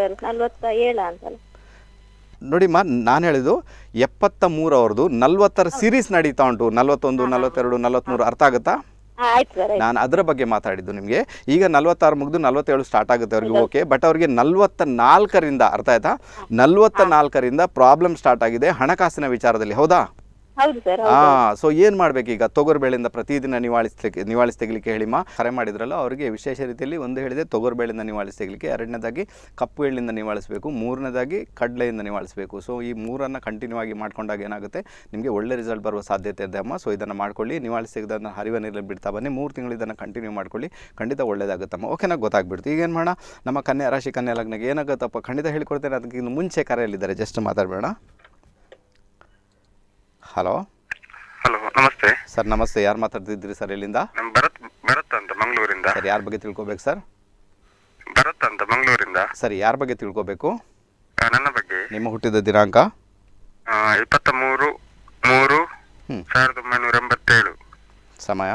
ನೋಡಿಮ್ಮ, ನಾನು ಹೇಳಿದ್ದು 73 ಅವ್ರದ್ದು 40 ಸೀರೀಸ್ ನಡೀತಾ ಉಂಟು. 41, 42, 43 ಅರ್ಥ ಆಗುತ್ತಾ? ನಾನು ಅದರ ಬಗ್ಗೆ ಮಾತಾಡಿದ್ದು ನಿಮಗೆ. ಈಗ 46 ಮುಗಿದು 47 ಸ್ಟಾರ್ಟ್ ಆಗುತ್ತೆ ಅವ್ರಿಗೆ. ಓಕೆ, ಬಟ್ ಅವ್ರಿಗೆ 44ರಿಂದ ಅರ್ಥ ಆಯ್ತಾ? 44ರಿಂದ ಪ್ರಾಬ್ಲಮ್ ಸ್ಟಾರ್ಟ್ ಆಗಿದೆ ಹಣಕಾಸಿನ ವಿಚಾರದಲ್ಲಿ. ಹೌದಾ? ಸೊ ಏನು ಮಾಡಬೇಕೀಗ, ತೊಗರುಬೇಳೆಯಿಂದ ಪ್ರತಿದಿನ ನಿವಾಳಿಸಿ ತೆಗಲಿಕ್ಕೆ ಹೇಳಿಮ್ಮ. ಕರೆ ಮಾಡಿದ್ರಲ್ಲ ಅವರಿಗೆ ವಿಶೇಷ ರೀತಿಯಲ್ಲಿ ಒಂದು ಹೇಳಿದೆ, ತೊಗರುಬೇಳೆಯಿಂದ ನಿವಾಳಿಸಿ ತೆಗಲಿಕ್ಕೆ. ಎರಡನೇದಾಗಿ ಕಪ್ಪು ಎಳ್ಳಿಂದ ನಿವಾಳಿಸಬೇಕು, ಮೂರನೇದಾಗಿ ಕಡಲೆಯಿಂದ ನಿವಾಳಿಸಬೇಕು. ಸೊ ಈ ಮೂರನ್ನು ಕಂಟಿನ್ಯೂ ಆಗಿ ಮಾಡ್ಕೊಂಡಾಗ ಏನಾಗುತ್ತೆ, ನಿಮಗೆ ಒಳ್ಳೆ ರಿಸಲ್ಟ್ ಬರುವ ಸಾಧ್ಯತೆ ಇದೆ ಅಮ್ಮ. ಸೊ ಇದನ್ನು ಮಾಡ್ಕೊಳ್ಳಿ. ನಿವಾಳಿಸಿ ತೆಗೆದನ್ನು ಹರಿವ ನೀರಲ್ಲಿ ಬಿಡ್ತಾ ಬನ್ನಿ. 3 ತಿಂಗಳು ಇದನ್ನು ಕಂಟಿನ್ಯೂ ಮಾಡ್ಕೊಳ್ಳಿ, ಖಂಡಿತ ಒಳ್ಳೇದಾಗುತ್ತಮ್ಮ. ಓಕೆನಾ? ಗೊತ್ತಾಗ್ಬಿಡ್ತು. ಈಗ ಏನು ಮಾಡೋಣ, ನಮ್ಮ ಕನ್ಯಾ ರಾಶಿ, ಕನ್ಯಾ ಲಗ್ನಕ್ಕೆ ಏನಾಗುತ್ತಪ್ಪ ಖಂಡಿತ ಹೇಳಿಕೊಡ್ತೇನೆ. ಅದಕ್ಕೆ ಇನ್ನು ಮುಂಚೆ ಕರೆಯಲ್ಲಿದ್ದಾರೆ, ಜಸ್ಟ್ ಮಾತಾಡಬೇಡ. ಹಲೋ. ನಮಸ್ತೆ ಸರ್. ನಮಸ್ತೆ. ಯಾರು ಮಾತಾಡ್ತಿದ್ರಿ ಸರ್? ಎಲ್ಲಿಂದ? ಭರತ್ ಅಂತ ಮಂಗಳೂರಿಂದ. ಸರ್, ಯಾರ ಬಗ್ಗೆ ತಿಳ್ಕೊಬೇಕು ಸರ್? ಭರತ್ ಅಂತ ಮಂಗಳೂರಿಂದ. ಸರಿ, ಯಾರ ಬಗ್ಗೆ ತಿಳ್ಕೊಬೇಕು? ನನ್ನ ಬಗ್ಗೆ. ನಿಮ್ಮ ಹುಟ್ಟಿದ ದಿನಾಂಕ? 23/3/1987. ಸಮಯ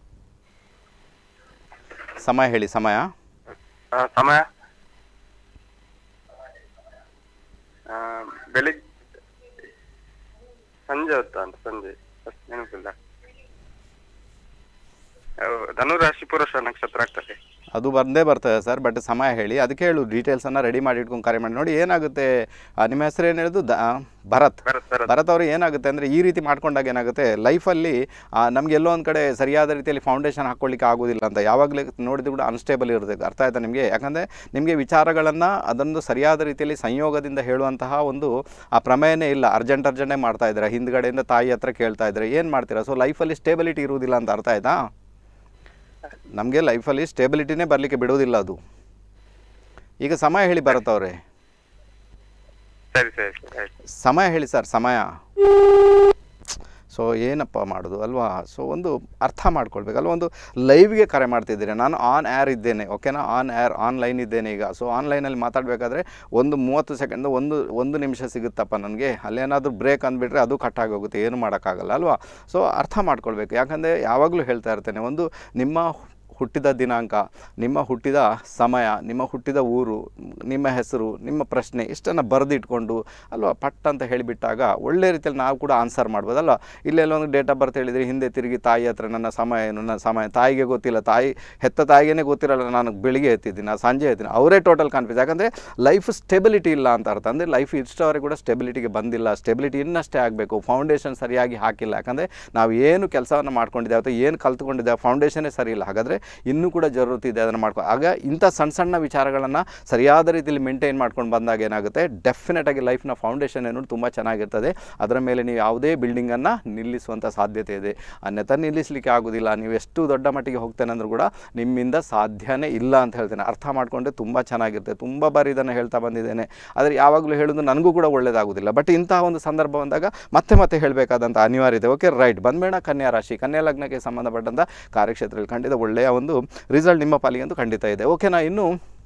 ಹೇಳಿ. ಸಮಯ ಬೆಳಿಗ್ಗೆ ಸಂಜೆ ಹೊತ್ತು ಅಂತ. ಸಂಜೆ ನೆನಪಿಲ್ಲ. ಧನುರಾಶಿ ಪುರುಷ ನಕ್ಷತ್ರ ಆಗ್ತದೆ. ಅದು ಬಂದೇ ಬರ್ತದೆ ಸರ್, ಬಟ್ ಸಮಯ ಹೇಳಿ. ಅದಕ್ಕೆ ಹೇಳು ಡೀಟೇಲ್ಸನ್ನು ರೆಡಿ ಮಾಡಿ ಇಟ್ಕೊಂಡು ಕರೆ ಮಾಡಿ ನೋಡಿ. ಏನಾಗುತ್ತೆ, ನಿಮ್ಮ ಹೆಸರು ಏನು ಹೇಳಿದ್ದು? ಭರತ್. ಭರತ್ ಅವರು ಏನಾಗುತ್ತೆ ಅಂದರೆ ಈ ರೀತಿ ಮಾಡ್ಕೊಂಡಾಗ ಏನಾಗುತ್ತೆ ಲೈಫಲ್ಲಿ ನಮ್ಗೆ ಎಲ್ಲೋ ಒಂದು ಕಡೆ ಸರಿಯಾದ ರೀತಿಯಲ್ಲಿ ಫೌಂಡೇಶನ್ ಹಾಕ್ಕೊಳ್ಳಿಕ್ಕೆ ಆಗೋದಿಲ್ಲ ಅಂತ ಯಾವಾಗಲೇ ನೋಡಿದ್ರು ಕೂಡ ಅನ್ಸ್ಟೇಬಲ್ ಇರುತ್ತೆ. ಅರ್ಥ ಆಯ್ತಾ ನಿಮಗೆ? ಯಾಕಂದರೆ ನಿಮಗೆ ವಿಚಾರಗಳನ್ನು ಅದೊಂದು ಸರಿಯಾದ ರೀತಿಯಲ್ಲಿ ಸಂಯೋಗದಿಂದ ಹೇಳುವಂತಹ ಒಂದು ಆ ಪ್ರಮೇಯನೇ ಇಲ್ಲ. ಅರ್ಜೆಂಟೇ ಮಾಡ್ತಾ ಇದ್ದಾರೆ, ಹಿಂದ್ಗಡೆಯಿಂದ ತಾಯಿ ಹತ್ರ ಕೇಳ್ತಾ ಇದ್ದಾರೆ, ಏನು ಮಾಡ್ತೀರಾ? ಸೊ ಲೈಫಲ್ಲಿ ಸ್ಟೇಬಿಲಿಟಿ ಇರುವುದಿಲ್ಲ ಅಂತ ಅರ್ಥ ಆಯ್ತಾ? ನಮಗೆ ಲೈಫಲ್ಲಿ ಸ್ಟೇಬಿಲಿಟಿನೇ ಬರಲಿಕ್ಕೆ ಬಿಡೋದಿಲ್ಲ ಅದು. ಈಗ ಸಮಯ ಹೇಳಿ ಭರತ್ ಅವರೇ. ಸರಿ ಸರಿ ಸರಿ. ಸಮಯ ಹೇಳಿ ಸರ್, ಸಮಯ. ಸೊ ಏನಪ್ಪ ಮಾಡೋದು ಅಲ್ವಾ? ಸೊ ಒಂದು ಅರ್ಥ ಮಾಡ್ಕೊಳ್ಬೇಕಲ್ವ. ಒಂದು ಲೈವ್ಗೆ ಕರೆ ಮಾಡ್ತಿದ್ದೀರಿ, ನಾನು ಆನ್ ಏರ್ ಇದ್ದೇನೆ, ಓಕೆನಾ? ಆನ್ಲೈನ್ ಇದ್ದೇನೆ ಈಗ. ಸೊ ಆನ್ಲೈನಲ್ಲಿ ಮಾತಾಡಬೇಕಾದ್ರೆ ಒಂದು 30 ಸೆಕೆಂಡ್ ಒಂದು ನಿಮಿಷ ಸಿಗುತ್ತಪ್ಪ ನನಗೆ. ಅಲ್ಲೇನಾದರೂ ಬ್ರೇಕ್ ಅಂದ್ಬಿಟ್ರೆ ಅದು ಕಟ್ಟಾಗಿ ಹೋಗುತ್ತೆ, ಏನು ಮಾಡೋಕ್ಕಾಗಲ್ಲ ಅಲ್ವಾ? ಸೊ ಅರ್ಥ ಮಾಡ್ಕೊಳ್ಬೇಕು. ಯಾಕಂದರೆ ಯಾವಾಗಲೂ ಹೇಳ್ತಾ ಇರ್ತೇನೆ, ಒಂದು ನಿಮ್ಮ ಹುಟ್ಟಿದ ದಿನಾಂಕ, ನಿಮ್ಮ ಹುಟ್ಟಿದ ಸಮಯ, ನಿಮ್ಮ ಹುಟ್ಟಿದ ಊರು, ನಿಮ್ಮ ಹೆಸರು, ನಿಮ್ಮ ಪ್ರಶ್ನೆ ಇಷ್ಟನ್ನು ಬರೆದಿಟ್ಕೊಂಡು ಅಲ್ವಾ ಪಟ್ ಅಂತ ಹೇಳಿಬಿಟ್ಟಾಗ ಒಳ್ಳೆ ರೀತಿಯಲ್ಲಿ ನಾವು ಕೂಡ ಆನ್ಸರ್ ಮಾಡ್ಬೋದಲ್ವ. ಇಲ್ಲೆಲ್ಲ ಒಂದು ಡೇಟ್ ಆಫ್ ಬರ್ತ್ ಹೇಳಿದರೆ ಹಿಂದೆ ತಿರುಗಿ ತಾಯಿ ಹತ್ರ ನನ್ನ ಸಮಯ ಏನು, ನನ್ನ ಸಮಯ ತಾಯಿಗೆ ಗೊತ್ತಿಲ್ಲ, ಹೆತ್ತ ತಾಯಿಗೇ ಗೊತ್ತಿರಲ್ಲ ನಾನು ಬೆಳಿಗ್ಗೆ ಎತ್ತಿದ್ದೀನಿ, ನಾನು ಸಂಜೆ ಎತ್ತೀನಿ, ಅವರೇ ಟೋಟಲ್ ಕನ್ಫ್ಯೂಸ್. ಯಾಕಂದರೆ ಲೈಫ್ ಸ್ಟೆಬಿಲಿಟಿ ಇಲ್ಲ ಅಂತ ಅರ್ಥ. ಅಂದರೆ ಲೈಫ್ ಇಷ್ಟವರೆಗೆ ಕೂಡ ಸ್ಟೆಬಿಲಿಟಿಗೆ ಬಂದಿಲ್ಲ, ಸ್ಟೆಬಿಲಿಟಿ ಇನ್ನಷ್ಟೇ ಆಗಬೇಕು. ಫೌಂಡೇಶನ್ ಸರಿಯಾಗಿ ಹಾಕಿಲ್ಲ. ಯಾಕಂದರೆ ನಾವು ಏನು ಕೆಲಸವನ್ನು ಮಾಡ್ಕೊಂಡಿದ್ದೇವೆ ಅಥವಾ ಏನು ಕಲ್ತ್ಕೊಂಡಿದ್ದೇವೆ ಫೌಂಡೇಶನ್ನೇ ಸರಿ ಇಲ್ಲ. ಹಾಗಾದರೆ ಇನ್ನೂ ಕೂಡ ಜರೂರತಿ ಇದೆ, ಅದನ್ನು ಮಾಡ್ಕೊ. ಆಗ ಇಂಥ ಸಣ್ಣ ಸಣ್ಣ ವಿಚಾರಗಳನ್ನು ಸರಿಯಾದ ರೀತಿಯಲ್ಲಿ ಮೇಂಟೈನ್ ಮಾಡ್ಕೊಂಡು ಬಂದಾಗ ಏನಾಗುತ್ತೆ, ಡೆಫಿನೆಟಾಗಿ ಲೈಫ್ನ ಫೌಂಡೇಶನ್ ಏನೋ ತುಂಬ ಚೆನ್ನಾಗಿರ್ತದೆ. ಅದರ ಮೇಲೆ ನೀವು ಯಾವುದೇ ಬಿಲ್ಡಿಂಗನ್ನು ನಿಲ್ಲಿಸುವಂಥ ಸಾಧ್ಯತೆ ಇದೆ. ಅನ್ಯथा ನಿಲ್ಲಿಸಲಿಕ್ಕೆ ಆಗೋದಿಲ್ಲ. ನೀವು ಎಷ್ಟು ದೊಡ್ಡ ಮಟ್ಟಿಗೆ ಹೋಗ್ತೇನೆ ಅಂದರೂ ಕೂಡ ನಿಮ್ಮಿಂದ ಸಾಧ್ಯನೇ ಇಲ್ಲ ಅಂತ ಹೇಳ್ತೇನೆ. ಅರ್ಥ ಮಾಡಿಕೊಂಡ್ರೆ ತುಂಬ ಚೆನ್ನಾಗಿರುತ್ತೆ. ತುಂಬ ಬಾರಿ ಇದನ್ನು ಹೇಳ್ತಾ ಬಂದಿದ್ದೇನೆ, ಆದರೆ ಯಾವಾಗಲೂ ಹೇಳೋದು ನನಗೂ ಕೂಡ ಒಳ್ಳೆಯದಾಗೋದಿಲ್ಲ. ಬಟ್ ಇಂತಹ ಒಂದು ಸಂದರ್ಭ ಬಂದಾಗ ಮತ್ತೆ ಹೇಳಬೇಕಾದಂಥ ಅನಿವಾರ್ಯತೆ. ಓಕೆ ರೈಟ್, ಬಂದ್ಬೇಡ ಕನ್ಯಾ ರಾಶಿ, ಕನ್ಯಾ ಲಗ್ನಕ್ಕೆ ಸಂಬಂಧಪಟ್ಟಂಥ ಕಾರ್ಯಕ್ಷೇತ್ರದಲ್ಲಿ ಖಂಡಿತ ಒಳ್ಳೆಯ ಒಂದು ರಿಸಲ್ಟ್ ನಿಮ್ಮ ಪಾಲಿಗಂತೂ ಖಂಡಿತ ಇದೆ. ಓಕೆನಾ? ಇನ್ನು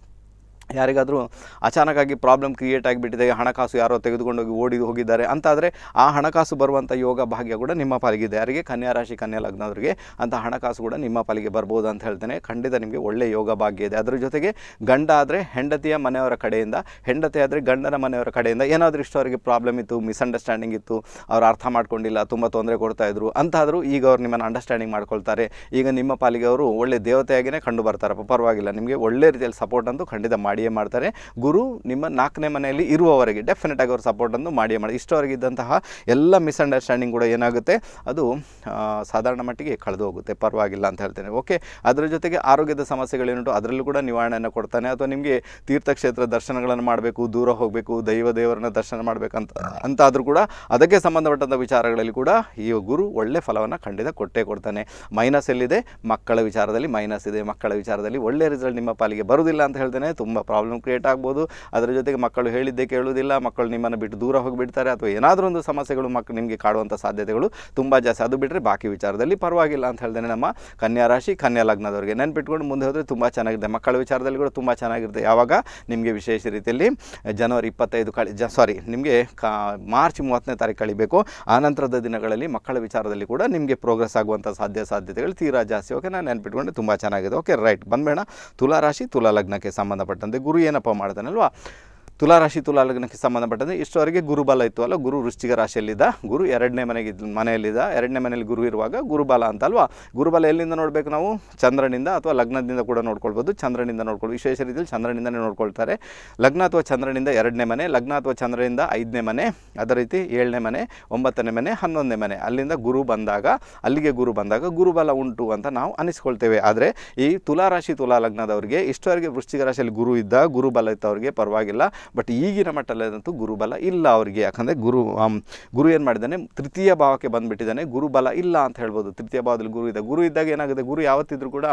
ಯಾರಿಗಾದರೂ ಅಚಾನಕ್ಕಾಗಿ ಪ್ರಾಬ್ಲಮ್ ಕ್ರಿಯೇಟ್ ಆಗಿಬಿಟ್ಟಿದೆ, ಹಣಕಾಸು ಯಾರೋ ತೆಗೆದುಕೊಂಡೋಗಿ ಹೋಗಿದ್ದಾರೆ ಅಂತಾದರೆ ಆ ಹಣಕಾಸು ಬರುವಂಥ ಯೋಗ ಭಾಗ್ಯ ಕೂಡ ನಿಮ್ಮ ಪಾಲಿಗಿದೆ. ಯಾರಿಗೆ? ಕನ್ಯಾ ರಾಶಿ ಕನ್ಯಾ ಲಗ್ನದವರಿಗೆ ಅಂಥ ಹಣಕಾಸು ಕೂಡ ನಿಮ್ಮ ಪಾಲಿಗೆ ಬರ್ಬೋದು ಅಂತ ಹೇಳ್ತೇನೆ. ಖಂಡಿತ ನಿಮಗೆ ಒಳ್ಳೆಯ ಯೋಗ ಭಾಗ್ಯ ಇದೆ. ಅದರ ಜೊತೆಗೆ ಗಂಡ ಆದರೆ ಹೆಂಡತಿಯ ಮನೆಯವರ ಕಡೆಯಿಂದ, ಹೆಂಡತಿ ಆದರೆ ಗಂಡನ ಮನೆಯವರ ಕಡೆಯಿಂದ ಏನಾದರೂ ಇಷ್ಟವರೆಗೆ ಪ್ರಾಬ್ಲಮ್ ಇತ್ತು, ಮಿಸ್ಅಂಡರ್ಸ್ಟ್ಯಾಂಡಿಂಗ್ ಇತ್ತು, ಅವ್ರು ಅರ್ಥ ಮಾಡ್ಕೊಂಡಿಲ್ಲ, ತುಂಬ ತೊಂದರೆ ಕೊಡ್ತಾಯಿದ್ರು ಅಂತಾದರೂ ಈಗ ಅವ್ರು ನಿಮ್ಮನ್ನು ಅಂಡರ್ಸ್ಟ್ಯಾಂಡಿಂಗ್ ಮಾಡ್ಕೊಳ್ತಾರೆ. ಈಗ ನಿಮ್ಮ ಪಾಲಿಗೆ ಅವರು ಒಳ್ಳೆ ದೇವತೆಯಾಗಿಯೇ ಕಂಡು ಬರ್ತಾರಪ್ಪ, ಪರವಾಗಿಲ್ಲ. ನಿಮಗೆ ಒಳ್ಳೆ ರೀತಿಯಲ್ಲಿ ಸಪೋರ್ಟ್ ಅಂತೂ ಖಂಡಿತ ಮಾಡಿಯೇ ಮಾಡ್ತಾರೆ. ಗುರು ನಿಮ್ಮ 4ನೇ ಮನೆಯಲ್ಲಿ ಇರುವವರೆಗೆ ಡೆಫಿನೆಟ್ ಆಗಿ ಅವರು ಸಪೋರ್ಟ್ ಅನ್ನು ಮಾಡಿಯೇ ಮಾಡಿ. ಇಷ್ಟವರೆಗೆ ಇದ್ದಂತಹ ಎಲ್ಲ ಮಿಸ್ಅಂಡರ್ಸ್ಟ್ಯಾಂಡಿಂಗ್ ಕೂಡ ಏನಾಗುತ್ತೆ, ಅದು ಸಾಧಾರಣ ಮಟ್ಟಿಗೆ ಕಳೆದು ಹೋಗುತ್ತೆ, ಪರವಾಗಿಲ್ಲ ಅಂತ ಹೇಳ್ತೇನೆ. ಓಕೆ, ಅದರ ಜೊತೆಗೆ ಆರೋಗ್ಯದ ಸಮಸ್ಯೆಗಳೇನುಂಟು ಅದರಲ್ಲೂ ಕೂಡ ನಿವಾರಣೆಯನ್ನು ಕೊಡ್ತಾನೆ. ಅಥವಾ ನಿಮಗೆ ತೀರ್ಥಕ್ಷೇತ್ರ ದರ್ಶನಗಳನ್ನು ಮಾಡಬೇಕು, ದೂರ ಹೋಗಬೇಕು, ದೇವರನ್ನ ದರ್ಶನ ಮಾಡಬೇಕಂತ ಅಂತಾದರೂ ಕೂಡ ಅದಕ್ಕೆ ಸಂಬಂಧಪಟ್ಟಂಥ ವಿಚಾರಗಳಲ್ಲಿ ಕೂಡ ಈ ಗುರು ಒಳ್ಳೆ ಫಲವನ್ನು ಖಂಡಿತ ಕೊಟ್ಟೇ ಕೊಡ್ತಾನೆ. ಮೈನಸ್ ಎಲ್ಲಿದೆ? ಮಕ್ಕಳ ವಿಚಾರದಲ್ಲಿ ಮೈನಸ್ ಇದೆ. ಮಕ್ಕಳ ವಿಚಾರದಲ್ಲಿ ಒಳ್ಳೆ ರಿಸಲ್ಟ್ ನಿಮ್ಮ ಪಾಲಿಗೆ ಬರುವುದಿಲ್ಲ ಅಂತ ಹೇಳ್ತೇನೆ. ತುಂಬ ಪ್ರಾಬ್ಲಮ್ ಕ್ರಿಯೇಟ್ ಆಗ್ಬೋದು. ಅದರ ಜೊತೆಗೆ ಮಕ್ಕಳು ಹೇಳಿದ್ದೇ ಕೇಳುವುದಿಲ್ಲ, ಮಕ್ಕಳು ನಿಮ್ಮನ್ನು ಬಿಟ್ಟು ದೂರ ಹೋಗಿಬಿಡ್ತಾರೆ, ಅಥವಾ ಏನಾದರೂ ಒಂದು ಸಮಸ್ಯೆಗಳು ನಿಮಗೆ ಕಾಡುವಂಥ ಸಾಧ್ಯತೆಗಳು ತುಂಬ ಜಾಸ್ತಿ. ಅದು ಬಿಟ್ಟರೆ ಬಾಕಿ ವಿಚಾರದಲ್ಲಿ ಪರವಾಗಿಲ್ಲ ಅಂತ ಹೇಳ್ತೇನೆ. ನಮ್ಮ ಕನ್ಯಾ ರಾಶಿ ಕನ್ಯಾ ಲಗ್ನದವರಿಗೆ ನೆನ್ಪಿಟ್ಕೊಂಡು ಮುಂದೆ ಹೋದರೆ ತುಂಬ ಚೆನ್ನಾಗಿದೆ. ಮಕ್ಕಳ ವಿಚಾರದಲ್ಲಿ ಕೂಡ ತುಂಬ ಚೆನ್ನಾಗಿರುತ್ತೆ. ಯಾವಾಗ ನಿಮಗೆ ವಿಶೇಷ ರೀತಿಯಲ್ಲಿ ಜನವರಿ 25 ನಿಮಗೆ ಮಾರ್ಚ್ 30ನೇ ತಾರೀಕು ಕಳಿಬೇಕು. ಆನಂತರದ ದಿನಗಳಲ್ಲಿ ಮಕ್ಕಳ ವಿಚಾರದಲ್ಲಿ ಕೂಡ ನಿಮಗೆ ಪ್ರೋಗ್ರೆಸ್ ಆಗುವಂಥ ಸಾಧ್ಯತೆಗಳು ತೀರಾ ಜಾಸ್ತಿ. ಓಕೆ, ನಾನು ನೆನ್ಪಿಟ್ಕೊಂಡು ತುಂಬ ಚೆನ್ನಾಗಿದೆ. ಓಕೆ ರೈಟ್, ಬಂದ್ಬೇಡ ತುಲಾ ರಾಶಿ ತುಲಾ ಲಗ್ನಕ್ಕೆ ಸಂಬಂಧಪಟ್ಟಂತೆ ಗುರು ಏನಪ್ಪ ಮಾಡ್ತಾನಲ್ವಾ, ತುಲಾ ರಾಶಿ ತುಲಾ ಲಗ್ನಕ್ಕೆ ಸಂಬಂಧಪಟ್ಟಂತೆ ಇಷ್ಟವರೆಗೆ ಗುರುಬಲ ಇತ್ತು ಅಲ್ಲ. ಗುರು ವೃಶ್ಚಿಕ ರಾಶಿಯಲ್ಲಿದ್ದ, ಗುರು 2ನೇ ಮನೆಯಲ್ಲಿದ್ದ. 2ನೇ ಮನೆಯಲ್ಲಿ ಗುರು ಇರುವಾಗ ಗುರುಬಲ ಅಂತ ಅಲ್ವಾ. ಗುರುಬಲ ಎಲ್ಲಿಂದ ನೋಡಬೇಕು ನಾವು? ಚಂದ್ರನಿಂದ ಅಥವಾ ಲಗ್ನದಿಂದ ಕೂಡ ನೋಡ್ಕೊಳ್ಬೋದು, ಚಂದ್ರನಿಂದ ನೋಡ್ಕೊಳ್ಬೋದು. ವಿಶೇಷ ರೀತಿಯಲ್ಲಿ ಚಂದ್ರನಿಂದನೇ ನೋಡ್ಕೊಳ್ತಾರೆ. ಲಗ್ನ ಅಥವಾ ಚಂದ್ರನಿಂದ 2ನೇ ಮನೆ, ಲಗ್ನ ಅಥವಾ ಚಂದ್ರನಿಂದ 5ನೇ ಮನೆ, ಅದೇ ರೀತಿ 7ನೇ ಮನೆ, 9ನೇ ಮನೆ, 11ನೇ ಮನೆ. ಅಲ್ಲಿಂದ ಗುರು ಬಂದಾಗ, ಅಲ್ಲಿಗೆ ಗುರು ಬಂದಾಗ ಗುರುಬಲ ಉಂಟು ಅಂತ ನಾವು ಅನಿಸ್ಕೊಳ್ತೇವೆ. ಆದರೆ ಈ ತುಲಾ ರಾಶಿ ತುಲಾ ಲಗ್ನದವರಿಗೆ ಇಷ್ಟವರೆಗೆ ವೃಶ್ಚಿಕ ರಾಶಿಯಲ್ಲಿ ಗುರು ಇದ್ದ, ಗುರುಬಲ ಇದ್ದವರಿಗೆ ಪರವಾಗಿಲ್ಲ. ಬಟ್ ಈಗಿನ ಮಟ್ಟಲ್ಲಂತೂ ಗುರುಬಲ ಇಲ್ಲ ಅವರಿಗೆ. ಯಾಕಂದರೆ ಗುರು ಏನು ಮಾಡಿದ್ದಾನೆ, ತೃತೀಯ ಭಾವಕ್ಕೆ ಬಂದುಬಿಟ್ಟಿದ್ದಾನೆ. ಗುರುಬಲ ಇಲ್ಲ ಅಂತ ಹೇಳ್ಬೋದು. ತೃತೀಯ ಭಾವದಲ್ಲಿ ಗುರು ಇದ್ದಾಗ ಏನಾಗುತ್ತೆ, ಗುರು ಯಾವತ್ತಿದ್ರೂ ಕೂಡ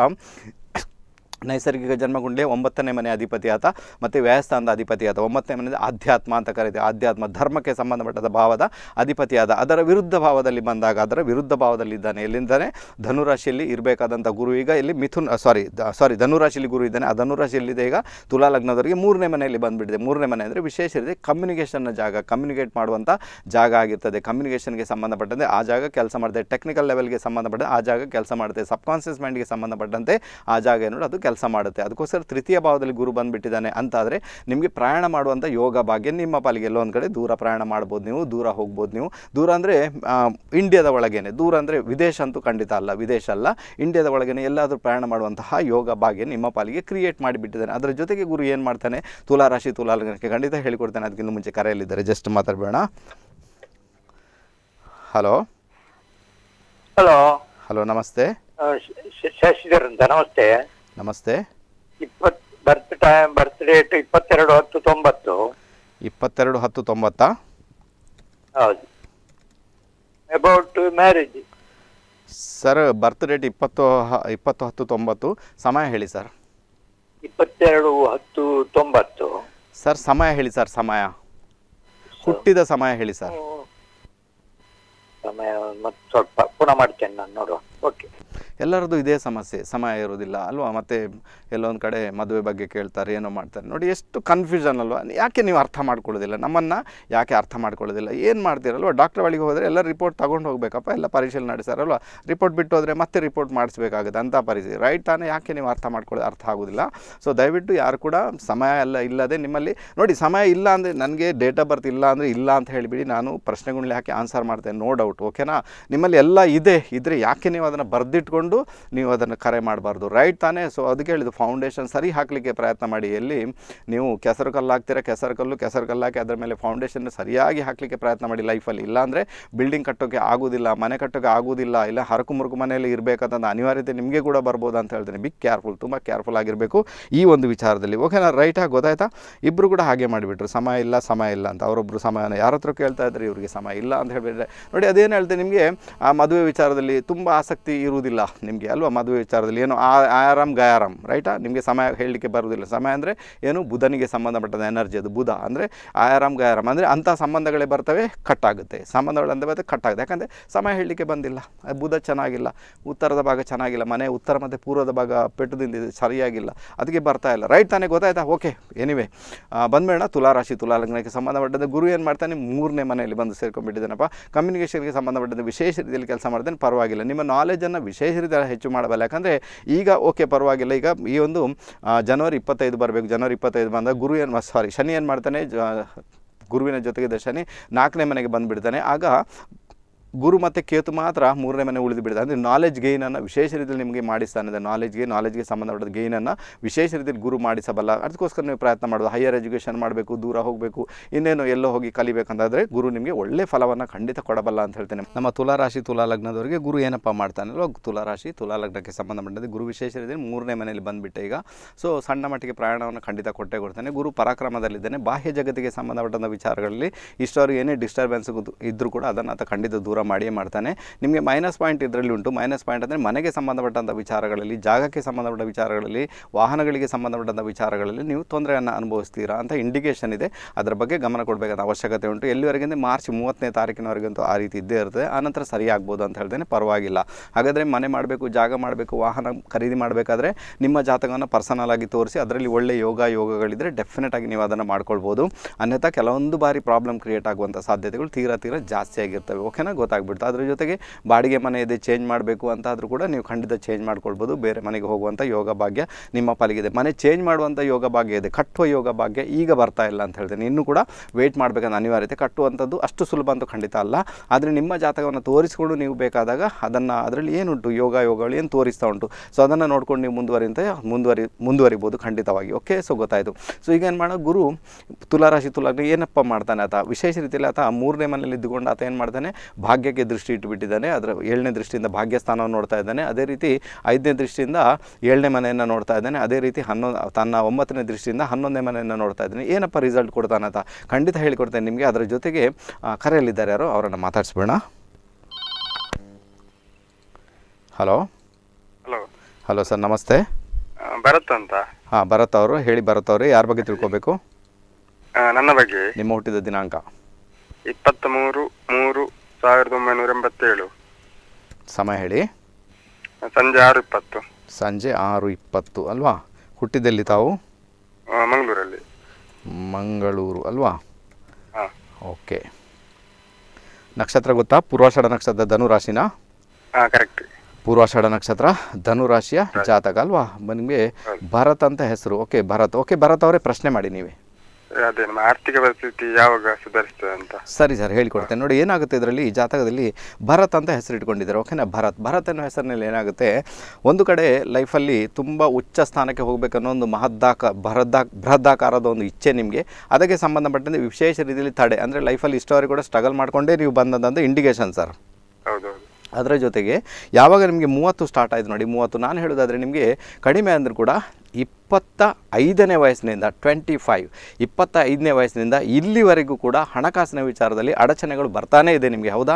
ನೈಸರ್ಗಿಕ ಜನ್ಮಗುಂಡೆ 9ನೇ ಮನೆ ಅಧಿಪತಿ ಆತ, ಮತ್ತು ವ್ಯಯಸ್ಥಾನದ ಅಧಿಪತಿ ಆತ. 9ನೇ ಮನೆ ಆಧ್ಯಾತ್ಮ ಅಂತ ಕರೀತೀವಿ. ಆಧ್ಯಾತ್ಮ ಧರ್ಮಕ್ಕೆ ಸಂಬಂಧಪಟ್ಟದ ಭಾವದ ಅಧಿಪತಿಯಾದ. ಅದರ ವಿರುದ್ಧ ಭಾವದಲ್ಲಿ ಬಂದಾಗ, ಅದರ ವಿರುದ್ಧ ಭಾವದಲ್ಲಿದ್ದಾನೆ. ಎಲ್ಲಿಂದಾನೆ? ಧನುರಾಶಿಯಲ್ಲಿ ಇರಬೇಕಾದಂಥ ಗುರು ಈಗ ಇಲ್ಲಿ ಧನುರಾಶಿಯಲ್ಲಿ ಗುರು ಇದ್ದಾನೆ. ಆ ಧನುರಾಶಿಯಲ್ಲಿದೆ ಈಗ ತುಲಾ ಲಗ್ನದವರಿಗೆ 3ನೇ ಮನೆಯಲ್ಲಿ ಬಂದುಬಿಟ್ಟಿದೆ. 3ನೇ ಮನೆ ಅಂದರೆ ವಿಶೇಷ ಇದೆ, ಕಮ್ಯುನಿಕೇಷನ್ನ ಜಾಗ, ಕಮ್ಯುನಿಕೇಟ್ ಮಾಡುವಂಥ ಜಾಗ ಆಗಿರ್ತದೆ. ಕಮ್ಯುನಿಕೇಷನ್ಗೆ ಸಂಬಂಧಪಟ್ಟಂತೆ ಆ ಜಾಗ ಕೆಲಸ ಮಾಡ್ತದೆ. ಟೆಕ್ನಿಕಲ್ ಲೆವೆಲ್ಗೆ ಸಂಬಂಧಪಟ್ಟಂತೆ ಆ ಜಾಗ ಕೆಲಸ ಮಾಡುತ್ತೆ. ಸಬ್ಕಾನ್ಷಿಯಸ್ ಮೈಂಡ್ಗೆ ಸಂಬಂಧಪಟ್ಟಂತೆ ಆ ಜಾಗ ಏನೋ ಅದು ಕೆಲಸ ಮಾಡುತ್ತೆ. ಅದಕ್ಕೋಸ್ಕರ ತೃತೀಯ ಭಾವದಲ್ಲಿ ಗುರು ಬಂದುಬಿಟ್ಟಿದ್ದಾನೆ ಅಂತಾದರೆ ನಿಮಗೆ ಪ್ರಯಾಣ ಮಾಡುವಂಥ ಯೋಗ ಭಾಗ್ಯ ನಿಮ್ಮ ಪಾಲಿಗೆ. ಎಲ್ಲೋ ಒಂದು ಕಡೆ ದೂರ ಪ್ರಯಾಣ ಮಾಡ್ಬೋದು, ನೀವು ದೂರ ಹೋಗ್ಬೋದು. ನೀವು ದೂರ ಅಂದರೆ ಇಂಡಿಯಾದ ಒಳಗೇನೆ, ದೂರ ಅಂದರೆ ವಿದೇಶ ಅಂತೂ ಖಂಡಿತ ಅಲ್ಲ, ವಿದೇಶ ಅಲ್ಲ, ಇಂಡಿಯಾದ ಒಳಗೇನೆ ಎಲ್ಲಾದರೂ ಪ್ರಯಾಣ ಮಾಡುವಂತಹ ಯೋಗ ಭಾಗ್ಯ ನಿಮ್ಮ ಪಾಲಿಗೆ ಕ್ರಿಯೇಟ್ ಮಾಡಿಬಿಟ್ಟಿದ್ದಾನೆ. ಅದರ ಜೊತೆಗೆ ಗುರು ಏನು ಮಾಡ್ತಾನೆ, ತುಲಾರಾಶಿ ತುಲಾಲಗ್ನಕ್ಕೆ ಖಂಡಿತ ಹೇಳಿಕೊಡ್ತಾನೆ. ಅದಕ್ಕಿಂತ ಮುಂಚೆ ಕರೆಯಲ್ಲಿದ್ದಾರೆ, ಜಸ್ಟ್ ಮಾತಾಡಬೇಡ. ಹಲೋ ಹಲೋ ಹಲೋ, ನಮಸ್ತೆ. ಶಶಿಧರ್ ಅಂತ. ನಮಸ್ತೆ. ನಮಸ್ತೆ. Birth date 22/10/90. 22/10/90. ಹೌದು. About marriage sir. Birth date 20/10/90. ಸಮಯ ಹೇಳಿ ಸರ್. 22/10/90. ಸರ್ ಸಮಯ ಹೇಳಿ ಸರ್. ಸಮಯ, ಹುಟ್ಟಿದ ಸಮಯ ಹೇಳಿ ಸರ್. ಸಮಯ ಮತ್ತೆ ಸ್ವಲ್ಪ ಪುನಃ ಮಾಡ್ತೇನೆ ನಾನು, ನೋಡುವ. ಓಕೆ. ಎಲ್ಲರದ್ದು ಇದೇ ಸಮಸ್ಯೆ, ಸಮಯ ಇರೋದಿಲ್ಲ ಅಲ್ವಾ. ಮತ್ತು ಎಲ್ಲೊಂದು ಕಡೆ ಮದುವೆ ಬಗ್ಗೆ ಕೇಳ್ತಾರೆ, ಏನೋ ಮಾಡ್ತಾರೆ. ನೋಡಿ ಎಷ್ಟು ಕನ್ಫ್ಯೂಷನ್ ಅಲ್ವಾ. ಯಾಕೆ ನೀವು ಅರ್ಥ ಮಾಡ್ಕೊಳ್ಳೋದಿಲ್ಲ, ನಮ್ಮನ್ನು ಯಾಕೆ ಅರ್ಥ ಮಾಡ್ಕೊಳ್ಳೋದಿಲ್ಲ, ಏನು ಮಾಡ್ತೀರಲ್ವ. ಡಾಕ್ಟ್ರ್ ಬಳಿಗೆ ಹೋದರೆ ಎಲ್ಲ ರಿಪೋರ್ಟ್ ತೊಗೊಂಡು ಹೋಗಬೇಕಪ್ಪ, ಎಲ್ಲ ಪರೀಕ್ಷೆಯಲ್ಲಿ ನಡೆಸಾರಲ್ವ. ರಿಪೋರ್ಟ್ ಬಿಟ್ಟು ಹೋದರೆ ಮತ್ತೆ ರಿಪೋರ್ಟ್ ಮಾಡಿಸ್ಬೇಕಾಗುತ್ತೆ ಅಂಥ ಪರಿಸ್ಥಿತಿ, ರೈಟ್ ತಾನೇ. ಯಾಕೆ ನೀವು ಅರ್ಥ ಆಗೋದಿಲ್ಲ. ಸೊ ದಯವಿಟ್ಟು ಯಾರು ಕೂಡ ಸಮಯ ಇಲ್ಲದೆ ನಿಮ್ಮಲ್ಲಿ ನೋಡಿ, ಸಮಯ ಇಲ್ಲ ಅಂದರೆ ನನಗೆ ಡೇಟ್ ಆಫ್ ಬರ್ತ್ ಇಲ್ಲ ಅಂದರೆ ಇಲ್ಲ ಅಂತ ಹೇಳಿಬಿಡಿ, ನಾನು ಪ್ರಶ್ನೆಗಳನ್ನ ಯಾಕೆ ಆನ್ಸರ್ ಮಾಡ್ತೇನೆ, ನೋ ಡೌಟ್. ಓಕೆನಾ. ನಿಮ್ಮಲ್ಲಿ ಎಲ್ಲ ಇದ್ದರೆ ಯಾಕೆ ನೀವು ಅದನ್ನು ಬರೆದಿಟ್ಕೊಂಡು ನೀವು ಅದನ್ನು ಕರೆ ಮಾಡಬಾರ್ದು, ರೈಟ್ ತಾನೇ. ಸೊ ಅದಕ್ಕೆ ಹೇಳಿದ್ದು, ಫೌಂಡೇಶನ್ ಸರಿ ಹಾಕಲಿಕ್ಕೆ ಪ್ರಯತ್ನ ಮಾಡಿ. ಎಲ್ಲಿ ನೀವು ಕೆಸರು ಕಲ್ಲು ಹಾಕ್ತೀರಾ, ಕೆಸರು ಕಲ್ಲು ಹಾಕಿ ಅದರ ಮೇಲೆ ಫೌಂಡೇಶನ್ ಸರಿಯಾಗಿ ಹಾಕಲಿಕ್ಕೆ ಪ್ರಯತ್ನ ಮಾಡಿ ಲೈಫಲ್ಲಿ. ಇಲ್ಲಾಂದರೆ ಬಿಲ್ಡಿಂಗ್ ಕಟ್ಟೋಕ್ಕೆ ಆಗೋದಿಲ್ಲ, ಮನೆ ಕಟ್ಟೋಕ್ಕೆ ಆಗೋದಿಲ್ಲ, ಇಲ್ಲ ಹರಕು ಮುರುಕು ಮನೆಯಲ್ಲಿ ಇರಬೇಕಂತ ಅನಿವಾರ್ಯತೆ ನಿಮಗೆ ಕೂಡ ಬರ್ಬೋದು ಅಂತ ಹೇಳ್ತೀನಿ. ಬಿ ಕೇರ್ಫುಲ್, ತುಂಬ ಕೇರ್ಫುಲ್ ಆಗಿರಬೇಕು ಈ ಒಂದು ವಿಚಾರದಲ್ಲಿ. ಓಕೆನಾ, ರೈಟಾಗಿ ಗೊತ್ತಾಯ್ತಾ. ಇಬ್ಬರು ಕೂಡ ಹಾಗೆ ಮಾಡಿಬಿಟ್ರು, ಸಮಯ ಇಲ್ಲ ಅಂತ. ಅವರೊಬ್ಬರು ಸಮಯನ ಯಾರ ಹತ್ರ ಕೇಳ್ತಾ ಇದ್ದಾರೆ, ಇವರಿಗೆ ಸಮಯ ಇಲ್ಲ ಅಂತ ಹೇಳಿಬಿಟ್ರೆ ನೋಡಿ, ಅದೇನು ಹೇಳ್ತೇನೆ ನಿಮಗೆ, ಆ ಮದುವೆ ವಿಚಾರದಲ್ಲಿ ತುಂಬ ಆಸಕ್ತಿ ಇರುವುದಿಲ್ಲ ನಿಮಗೆ ಅಲ್ವಾ. ಮದುವೆ ವಿಚಾರದಲ್ಲಿ ಏನು ಆಯಾರಾಮ್ ಗಯಾರಾಮ್, ರೈಟಾ. ನಿಮಗೆ ಸಮಯ ಹೇಳಲಿಕ್ಕೆ ಬರುವುದಿಲ್ಲ. ಸಮಯ ಅಂದರೆ ಏನು, ಬುಧನಿಗೆ ಸಂಬಂಧಪಟ್ಟದ ಎನರ್ಜಿ ಅದು. ಬುಧ ಅಂದರೆ ಆಯಾರಾಮ್ ಗಯಾರಾಮ್ ಅಂದರೆ ಅಂಥ ಸಂಬಂಧಗಳೇ ಬರ್ತವೆ, ಕಟ್ಟಾಗುತ್ತೆ. ಸಂಬಂಧಗಳು ಅಂತ ಬರ್ತವೆ, ಕಟ್ಟಾಗುತ್ತೆ. ಯಾಕಂದರೆ ಸಮಯ ಹೇಳಲಿಕ್ಕೆ ಬಂದಿಲ್ಲ, ಬುಧ ಚೆನ್ನಾಗಿಲ್ಲ, ಉತ್ತರದ ಭಾಗ ಚೆನ್ನಾಗಿಲ್ಲ, ಮನೆ ಉತ್ತರ ಮತ್ತು ಪೂರ್ವದ ಭಾಗ ಪೆಟ್ಟುದಿಂದಿದೆ, ಸರಿಯಾಗಿಲ್ಲ, ಅದಕ್ಕೆ ಬರ್ತಾ ಇಲ್ಲ, ರೈಟ್ ತಾನೇ. ಗೊತ್ತಾಯ್ತಾ. ಓಕೆ. ಎನಿವೆ ಬಂದ್ಬೇಡ. ತುಲಾರಾಶಿ ತುಲಾಲಗ್ನಕ್ಕೆ ಸಂಬಂಧಪಟ್ಟಂತೆ ಗುರು ಏನು ಮಾಡ್ತಾನೆ, 3ನೇ ಮನೆಯಲ್ಲಿ ಬಂದು ಸೇರ್ಕೊಂಡ್ಬಿಟ್ಟಿದ್ದಾನಪ್ಪ. ಕಮ್ಯುನಿಕೇಷನ್ಗೆ ಸಂಬಂಧಪಟ್ಟಂತೆ ವಿಶೇಷ ರೀತಿಯಲ್ಲಿ ಕೆಲಸ ಮಾಡ್ತಾನೆ, ಪರವಾಗಿಲ್ಲ. ನಿಮ್ಮ ನಾಲೆಜನ್ನು ವಿಶೇಷ ರೀತಿಯಲ್ಲಿ ಹೆಚ್ಚು ಮಾಡಬಲ್ಲ. ಯಾಕಂದರೆ ಈಗ ಓಕೆ ಪರವಾಗಿಲ್ಲ. ಈಗ ಈ ಒಂದು ಜನವರಿ 25 ಬರಬೇಕು. ಜನವರಿ 25 ಬಂದಾಗ ಶನಿ ಏನು ಮಾಡ್ತಾನೆ, ಗುರುವಿನ ಜೊತೆಗೆ ಶನಿ 4ನೇ ಮನೆಗೆ ಬಂದುಬಿಡ್ತಾನೆ. ಆಗ ಗುರು ಮತ್ತು ಕೇತು ಮಾತ್ರ 3ನೇ ಮನೆ ಉಳಿದು ಬಿಡ್ತಾರೆ. ಅಂದರೆ ನಾಲೆಜ್ ಗೇನನ್ನು ವಿಶೇಷ ರೀತಿಯಲ್ಲಿ ನಿಮಗೆ ಮಾಡಿಸ್ತಾನೆ. ನಾಲೆಜ್ಗೆ ಸಂಬಂಧಪಟ್ಟ ಗೇನನ್ನು ವಿಶೇಷ ರೀತಿಯಲ್ಲಿ ಗುರು ಮಾಡಿಸಬಲ್ಲ. ಅದಕ್ಕೋಸ್ಕರ ನೀವು ಪ್ರಯತ್ನ ಮಾಡೋದು, ಹೈಯರ್ ಎಜುಕೇಷನ್ ಮಾಡಬೇಕು, ದೂರ ಹೋಗಬೇಕು, ಇನ್ನೇನು ಎಲ್ಲೋ ಹೋಗಿ ಕಲಿಬೇಕಂತಾದರೆ ಗುರು ನಿಮಗೆ ಒಳ್ಳೆ ಫಲವನ್ನು ಖಂಡಿತ ಕೊಡಬಲ್ಲ ಅಂತ ಹೇಳ್ತೇನೆ. ನಮ್ಮ ತುಲಾರಾಶಿ ತುಲಾಲಗ್ನದವರಿಗೆ ಗುರು ಏನಪ್ಪ ಮಾಡ್ತಾನಲ್ವ, ತುಲಾರಾಶಿ ತುಲಾಲಗ್ನಕ್ಕೆ ಸಂಬಂಧಪಟ್ಟಂತೆ ಗುರು ವಿಶೇಷ ರೀತಿಯಲ್ಲಿ 3ನೇ ಮನೆಯಲ್ಲಿ ಬಂದುಬಿಟ್ಟೆ ಈಗ. ಸೊ ಸಣ್ಣ ಮಟ್ಟಿಗೆ ಪ್ರಯಾಣವನ್ನು ಖಂಡಿತ ಕೊಟ್ಟೇ ಕೊಡ್ತಾನೆ. ಗುರು ಪರಾಕ್ರಮದಲ್ಲಿದ್ದಾನೆ. ಬಾಹ್ಯ ಜಗತ್ತಿಗೆ ಸಂಬಂಧಪಟ್ಟಂಥ ವಿಚಾರಗಳಲ್ಲಿ ಇಷ್ಟವರೆಗೆ ಏನೇ ಡಿಸ್ಟರ್ಬೆನ್ಸ್ ಇದ್ದರೂ ಕೂಡ ಅದನ್ನು ಆತ ಖಂಡಿತ ದೂರ ಮಾಡಿಯೇ ಮಾಡ್ತಾನೆ. ನಿಮಗೆ ಮೈನಸ್ ಪಾಯಿಂಟ್ ಇದರಲ್ಲಿ ಉಂಟು. ಮೈನಸ್ ಪಾಯಿಂಟ್ ಅಂದರೆ ಮನೆಗೆ ಸಂಬಂಧಪಟ್ಟಂಥ ವಿಚಾರಗಳಲ್ಲಿ, ಜಾಗಕ್ಕೆ ಸಂಬಂಧಪಟ್ಟ ವಿಚಾರಗಳಲ್ಲಿ, ವಾಹನಗಳಿಗೆ ಸಂಬಂಧಪಟ್ಟಂಥ ವಿಚಾರಗಳಲ್ಲಿ ನೀವು ತೊಂದರೆಯನ್ನು ಅನುಭವಿಸ್ತೀರಾ ಅಂತ ಇಂಡಿಕೇಷನ್ ಇದೆ. ಅದರ ಬಗ್ಗೆ ಗಮನ ಕೊಡಬೇಕಾದ ಅವಶ್ಯಕತೆ ಉಂಟು. ಎಲ್ಲಿವರೆಗೆ ಮಾರ್ಚ್ 30ನೇ ತಾರೀಕಿನವರೆಗಂತೂ ಆ ರೀತಿ ಇದ್ದೇ ಇರ್ತದೆ. ಆನಂತರ ಸರಿಯಾಗ್ಬೋದು ಅಂತ ಹೇಳ್ತೇನೆ, ಪರವಾಗಿಲ್ಲ. ಹಾಗಾದರೆ ಮನೆ ಮಾಡಬೇಕು, ಜಾಗ ಮಾಡಬೇಕು, ವಾಹನ ಖರೀದಿ ಮಾಡಬೇಕಾದ್ರೆ ನಿಮ್ಮ ಜಾತಕವನ್ನು ಪರ್ಸನಲ್ ಆಗಿ ತೋರಿಸಿ ಅದರಲ್ಲಿ ಒಳ್ಳೆ ಯೋಗಗಳಿದ್ದರೆ ಡೆಫಿನೆಟ್ ಆಗಿ ನೀವು ಅದನ್ನು ಮಾಡ್ಕೊಳ್ಬೋದು. ಅನ್ಯಥಾ ಕೆಲವೊಂದು ಬಾರಿ ಪ್ರಾಬ್ಲಮ್ ಕ್ರಿಯೇಟ್ ಆಗುವಂಥ ಸಾಧ್ಯತೆಗಳು ತೀರಾ ಜಾಸ್ತಿ ಆಗಿರ್ತವೆ. ಓಕೆನಾ, ಗೊತ್ತಾಗ್ಬಿಡ್ತು. ಅದ್ರ ಜೊತೆಗೆ ಬಾಡಿಗೆ ಮನೆ ಇದೆ, ಚೇಂಜ್ ಮಾಡಬೇಕು ಅಂತಾದರೂ ಕೂಡ ನೀವು ಖಂಡಿತ ಚೇಂಜ್ ಮಾಡ್ಕೊಳ್ಬೋದು. ಬೇರೆ ಮನೆಗೆ ಹೋಗುವಂಥ ಯೋಗ ಭಾಗ್ಯ ನಿಮ್ಮ ಪಾಲಿಗಿದೆ. ಮನೆ ಚೇಂಜ್ ಮಾಡುವಂಥ ಯೋಗ ಭಾಗ್ಯ ಇದೆ. ಕಟ್ಟುವ ಯೋಗ ಭಾಗ್ಯ ಈಗ ಬರ್ತಾ ಇಲ್ಲ ಅಂತ ಹೇಳ್ತೇನೆ. ಇನ್ನೂ ಕೂಡ ವೆಯ್ಟ್ ಮಾಡಬೇಕಂತ ಅನಿವಾರ್ಯತೆ. ಕಟ್ಟುವಂಥದ್ದು ಅಷ್ಟು ಸುಲಭ ಅಂತೂ ಖಂಡಿತ ಅಲ್ಲ. ಆದರೆ ನಿಮ್ಮ ಜಾತಕವನ್ನು ತೋರಿಸಿಕೊಂಡು ನೀವು ಬೇಕಾದಾಗ ಅದರಲ್ಲಿ ಏನುಂಟು, ಯೋಗಗಳು ಏನು ತೋರಿಸ್ತಾ ಉಂಟು, ಸೊ ಅದನ್ನು ನೋಡ್ಕೊಂಡು ನೀವು ಮುಂದುವರಿಬೋದು ಖಂಡಿತವಾಗಿ. ಓಕೆ, ಸೊ ಗೊತ್ತಾಯಿತು. ಸೊ ಈಗ ಏನು ಮಾಡೋ, ಗುರು ತುಲಾರಾಶಿ ತುಲಾಗ್ನ ಏನಪ್ಪ ಮಾಡ್ತಾನೆ ಆತ, ವಿಶೇಷ ರೀತಿಯಲ್ಲಿ ಆತ 3ನೇ ಮನೆಯಲ್ಲಿ ಇದ್ದುಕೊಂಡು ಆತ ಏನು ಮಾಡ್ತಾನೆ, ಭಾಗ್ಯಕ್ಕೆ ದೃಷ್ಟಿ ಇಟ್ಟುಬಿಟ್ಟಿದ್ದಾನೆ. ಅದರ 7ನೇ ದೃಷ್ಟಿಯಿಂದ ಭಾಗ್ಯಸ್ಥಾನವನ್ನು ನೋಡ್ತಾ ಇದ್ದಾನೆ. ಅದೇ ರೀತಿ 5ನೇ ದೃಷ್ಟಿಯಿಂದ 7ನೇ ಮನೆಯನ್ನು ನೋಡ್ತಾ ಇದ್ದಾನೆ. ಅದೇ ರೀತಿ ತನ್ನ 9ನೇ ದೃಷ್ಟಿಯಿಂದ 11ನೇ ಮನೆಯನ್ನು ನೋಡ್ತಾ ಇದ್ದಾನೆ. ಏನಪ್ಪ ರಿಸಲ್ಟ್ ಕೊಡ್ತಾನೆ ಅಂತ ಖಂಡಿತ ಹೇಳಿಕೊಡ್ತೇನೆ ನಿಮಗೆ. ಅದರ ಜೊತೆಗೆ ಕರೆಯಲ್ಲಿದ್ದಾರೆ ಯಾರೋ, ಅವರನ್ನು ಮಾತಾಡಿಸ್ಬೇಡ. ಹಲೋ ಹಲೋ ಸರ್, ನಮಸ್ತೆ. ಭರತ್ ಅಂತ. ಹಾಂ, ಭರತ್ ಅವರು ಹೇಳಿ. ಭರತ್ ಅವರು ಯಾರ ಬಗ್ಗೆ ತಿಳ್ಕೊಬೇಕು? ನನ್ನ ಬಗ್ಗೆ. ನಿಮ್ಮ ಹುಟ್ಟಿದ ದಿನಾಂಕ? 23/3/1987. ಸಮಯ ಹೇಳಿ. ಸಂಜೆ 6:20. ಸಂಜೆ 6:20 ಅಲ್ವಾ? ಹುಟ್ಟಿದಲ್ಲಿ ತಾವು? ಮಂಗಳೂರಲ್ಲಿ. ಮಂಗಳೂರು ಅಲ್ವಾ? ಹಾಂ. ಓಕೆ. ನಕ್ಷತ್ರ ಗೊತ್ತಾ? ಪೂರ್ವಾಷಾಢ ನಕ್ಷತ್ರ, ಧನು ರಾಶಿನಾ? ಹಾಂ, ಕರೆಕ್ಟ್. ಪೂರ್ವಾಷಾಢ ನಕ್ಷತ್ರ ಧನುರಾಶಿಯ ಜಾತಕ ಅಲ್ವಾ? ನಿಮಗೆ ಭರತ್ ಅಂತ ಹೆಸರು. ಓಕೆ ಭರತ್ ಅವರೇ ಪ್ರಶ್ನೆ ಮಾಡಿ ನೀವೇ. ಅದೇ ನಮ್ಮ ಆರ್ಥಿಕ ಪರಿಸ್ಥಿತಿ ಯಾವಾಗ ಸುಧಾರಿಸ್ತದೆ ಅಂತ. ಸರಿ ಸರ್, ಹೇಳಿಕೊಡ್ತೇನೆ. ನೋಡಿ, ಏನಾಗುತ್ತೆ ಇದರಲ್ಲಿ ಈ ಜಾತಕದಲ್ಲಿ ಭರತ್ ಅಂತ ಹೆಸರು ಇಟ್ಕೊಂಡಿದ್ದಾರೆ. ಓಕೆನಾ? ಭರತ್ ಅನ್ನೋ ಹೆಸರಿನಲ್ಲಿ ಏನಾಗುತ್ತೆ, ಒಂದು ಕಡೆ ಲೈಫಲ್ಲಿ ತುಂಬ ಉಚ್ಚ ಸ್ಥಾನಕ್ಕೆ ಹೋಗಬೇಕನ್ನೋ ಒಂದು ಬೃಹದಾಕಾರದ ಒಂದು ಇಚ್ಛೆ ನಿಮಗೆ, ಅದಕ್ಕೆ ಸಂಬಂಧಪಟ್ಟಂತೆ ವಿಶೇಷ ರೀತಿಯಲ್ಲಿ ತಡೆ, ಅಂದರೆ ಲೈಫಲ್ಲಿ ಇಷ್ಟವರೆಗೂ ಕೂಡ ಸ್ಟ್ರಗಲ್ ಮಾಡಿಕೊಂಡೇ ನೀವು ಬಂದಂಥ ಇಂಡಿಕೇಶನ್ ಸರ್. ಹೌದೌದು. ಅದರ ಜೊತೆಗೆ ಯಾವಾಗ ನಿಮಗೆ 30 ಸ್ಟಾರ್ಟ್ ಆಯಿತು ನೋಡಿ, 30 ನಾನು ಹೇಳೋದಾದರೆ ನಿಮಗೆ ಕಡಿಮೆ ಅಂದರೂ ಕೂಡ 25ನೇ ವಯಸ್ಸಿನಿಂದ 25ನೇ ವಯಸ್ಸಿನಿಂದ ಇಲ್ಲಿವರೆಗೂ ಕೂಡ ಹಣಕಾಸಿನ ವಿಚಾರದಲ್ಲಿ ಅಡಚಣೆಗಳು ಬರ್ತಾನೇ ಇದೆ ನಿಮಗೆ. ಹೌದಾ?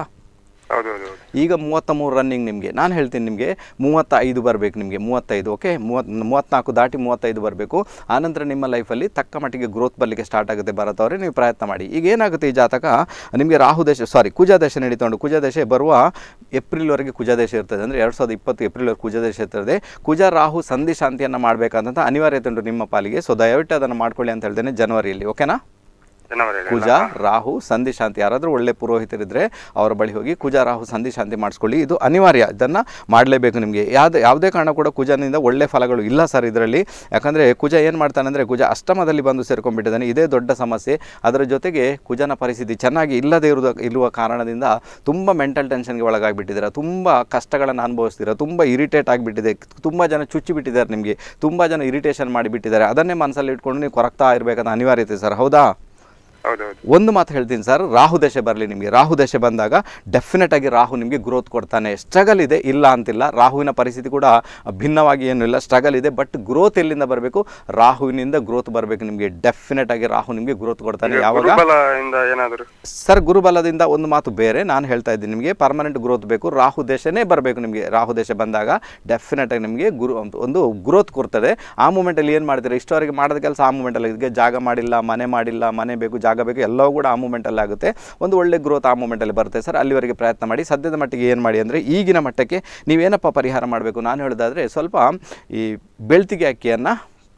ಈಗ 33 ರನ್ನಿಂಗ್ ನಿಮಗೆ. ನಾನು ಹೇಳ್ತೀನಿ ನಿಮಗೆ 35 ಬರಬೇಕು, ನಿಮಗೆ 35. ಓಕೆ, 34 ದಾಟಿ 35 ಬರಬೇಕು. ಆನಂತರ ನಿಮ್ಮ ಲೈಫಲ್ಲಿ ತಕ್ಕ ಮಟ್ಟಿಗೆ ಗ್ರೋತ್ ಬರಲಿಕ್ಕೆ ಸ್ಟಾರ್ಟ್ ಆಗುತ್ತೆ. ಬರತ್ತವ್ರೆ, ನೀವು ಪ್ರಯತ್ನ ಮಾಡಿ. ಈಗ ಏನಾಗುತ್ತೆ, ಈ ಜಾತಕ ನಿಮಗೆ ಕುಜ ದೇಶ ನಡೀತೊಂಡು, ಕುಜ ದೇಶ ಬರುವ ಏಪ್ರಿಲ್ವರೆಗೆ ಕುಜ ದೇಶ ಇರ್ತದೆ. ಅಂದರೆ 2020 ಏಪ್ರಿಲ್ವರೆಗೆ ಕುಜ ದೇಶ ಇರ್ತದೆ. ಕುಜ ರಾಹು ಸಂಧಿ ಶಾಂತಿಯನ್ನು ಮಾಡಬೇಕಂತ ಅನಿವಾರ್ಯತೆ ಉಂಟು ನಿಮ್ಮ ಪಾಲಿಗೆ. ಸೊ ದಯವಿಟ್ಟು ಅದನ್ನು ಮಾಡ್ಕೊಳ್ಳಿ ಅಂತ ಹೇಳ್ತೇನೆ ಜನವರಿಯಲ್ಲಿ. ಓಕೆನಾ? ಕುಜ ರಾಹು ಸಂಧಿ ಶಾಂತಿ, ಯಾರಾದರೂ ಒಳ್ಳೆ ಪುರೋಹಿತರಿದ್ದರೆ ಅವರ ಬಳಿ ಹೋಗಿ ಕುಜ ರಾಹು ಸಂಧಿ ಶಾಂತಿ ಮಾಡಿಸ್ಕೊಳ್ಳಿ. ಇದು ಅನಿವಾರ್ಯ, ಇದನ್ನು ಮಾಡಲೇಬೇಕು ನಿಮಗೆ. ಯಾವುದೇ ಕಾರಣ ಕೂಡ ಕುಜನಿಂದ ಒಳ್ಳೆ ಫಲಗಳು ಇಲ್ಲ ಸರ್ ಇದರಲ್ಲಿ. ಯಾಕಂದರೆ ಕುಜ ಏನು ಮಾಡ್ತಾನೆ ಅಂದರೆ, ಕುಜ ಅಷ್ಟಮದಲ್ಲಿ ಬಂದು ಸೇರ್ಕೊಂಡ್ಬಿಟ್ಟಿದ್ದಾನೆ. ಇದೇ ದೊಡ್ಡ ಸಮಸ್ಯೆ. ಅದರ ಜೊತೆಗೆ ಕುಜನ ಪರಿಸ್ಥಿತಿ ಚೆನ್ನಾಗಿ ಇರುವ ಕಾರಣದಿಂದ ತುಂಬ ಮೆಂಟಲ್ ಟೆನ್ಷನ್ಗೆ ಒಳಗಾಗಿಬಿಟ್ಟಿದ್ದೀರಾ, ತುಂಬ ಕಷ್ಟಗಳನ್ನು ಅನುಭವಿಸ್ತೀರಾ, ತುಂಬ ಇರಿಟೇಟ್ ಆಗಿಬಿಟ್ಟಿದೆ, ತುಂಬ ಜನ ಚುಚ್ಚಿಬಿಟ್ಟಿದ್ದಾರೆ ನಿಮಗೆ, ತುಂಬ ಜನ ಇರಿಟೇಷನ್ ಮಾಡಿಬಿಟ್ಟಿದ್ದಾರೆ. ಅದನ್ನೇ ಮನಸ್ಸಲ್ಲಿ ಇಟ್ಕೊಂಡು ನೀವು ಕೊರಗ್ತಾ ಇರಬೇಕಂತ ಅನಿವಾರ್ಯತೆ ಸರ್. ಹೌದಾ? ಒಂದು ಮಾತು ಹೇಳ್ತೀನಿ ಸರ್, ರಾಹು ದಶೆ ಬರಲಿ ನಿಮಗೆ. ರಾಹು ದಶೆ ಬಂದಾಗ ಡೆಫಿನೆಟ್ ಆಗಿ ರಾಹು ನಿಮಗೆ ಗ್ರೋತ್ ಕೊಡ್ತಾನೆ. ಸ್ಟ್ರಗಲ್ ಇದೆ, ಇಲ್ಲ ಅಂತಿಲ್ಲ. ರಾಹುವಿನ ಪರಿಸ್ಥಿತಿ ಕೂಡ ಭಿನ್ನವಾಗಿ ಏನೂ ಇಲ್ಲ, ಸ್ಟ್ರಗಲ್ ಇದೆ. ಬಟ್ ಗ್ರೋತ್ ಎಲ್ಲಿಂದ ಬರಬೇಕು? ರಾಹುವಿನಿಂದ ಗ್ರೋತ್ ಬರಬೇಕು ನಿಮಗೆ. ಡೆಫಿನೆಟ್ ಆಗಿ ರಾಹು ನಿಮಗೆ ಗ್ರೋತ್ ಕೊಡ್ತಾನೆ. ಯಾವಾಗ ಸರ್? ಗುರುಬಲದಿಂದ ಒಂದು ಮಾತು ಬೇರೆ, ನಾನು ಹೇಳ್ತಾ ಇದ್ದೀನಿ ನಿಮಗೆ ಪರ್ಮನೆಂಟ್ ಗ್ರೋತ್ ಬೇಕು. ರಾಹು ದೇಶನೇ ಬರಬೇಕು ನಿಮಗೆ. ರಾಹು ದೇಶ ಬಂದಾಗ ಡೆಫಿನೆಟ್ ಆಗಿ ನಿಮಗೆ ಒಂದು ಗ್ರೋತ್ ಕೊಡ್ತದೆ. ಆ ಮೂಮೆಂಟಲ್ಲಿ ಏನು ಮಾಡ್ತೀರಾ? ಇಷ್ಟವರೆಗೆ ಮಾಡೋದ ಕೆಲಸ ಆ ಮೂಮೆಂಟಲ್ಲಿ ಇದಕ್ಕೆ ಜಾಗ ಮಾಡಿಲ್ಲ, ಮನೆ ಬೇಕು, ಜಾಗ ಬೇಕು, ಎಲ್ಲವೂ ಕೂಡ ಆ ಮೂಮೆಂಟಲ್ಲಿ ಆಗುತ್ತೆ. ಒಂದು ಒಳ್ಳೆ ಗ್ರೋತ್ ಆ ಮೂಮೆಂಟಲ್ಲಿ ಬರುತ್ತೆ ಸರ್. ಅಲ್ಲಿವರೆಗೆ ಪ್ರಯತ್ನ ಮಾಡಿ. ಸದ್ಯದ ಮಟ್ಟಿಗೆ ಏನು ಮಾಡಿ ಅಂದರೆ, ಈಗಿನ ಮಟ್ಟಕ್ಕೆ ನೀವೇನಪ್ಪ ಪರಿಹಾರ ಮಾಡಬೇಕು ನಾನು ಹೇಳೋದಾದರೆ, ಸ್ವಲ್ಪ ಈ ಬೆಳ್ತಿಗೆ ಅಕ್ಕಿಯನ್ನು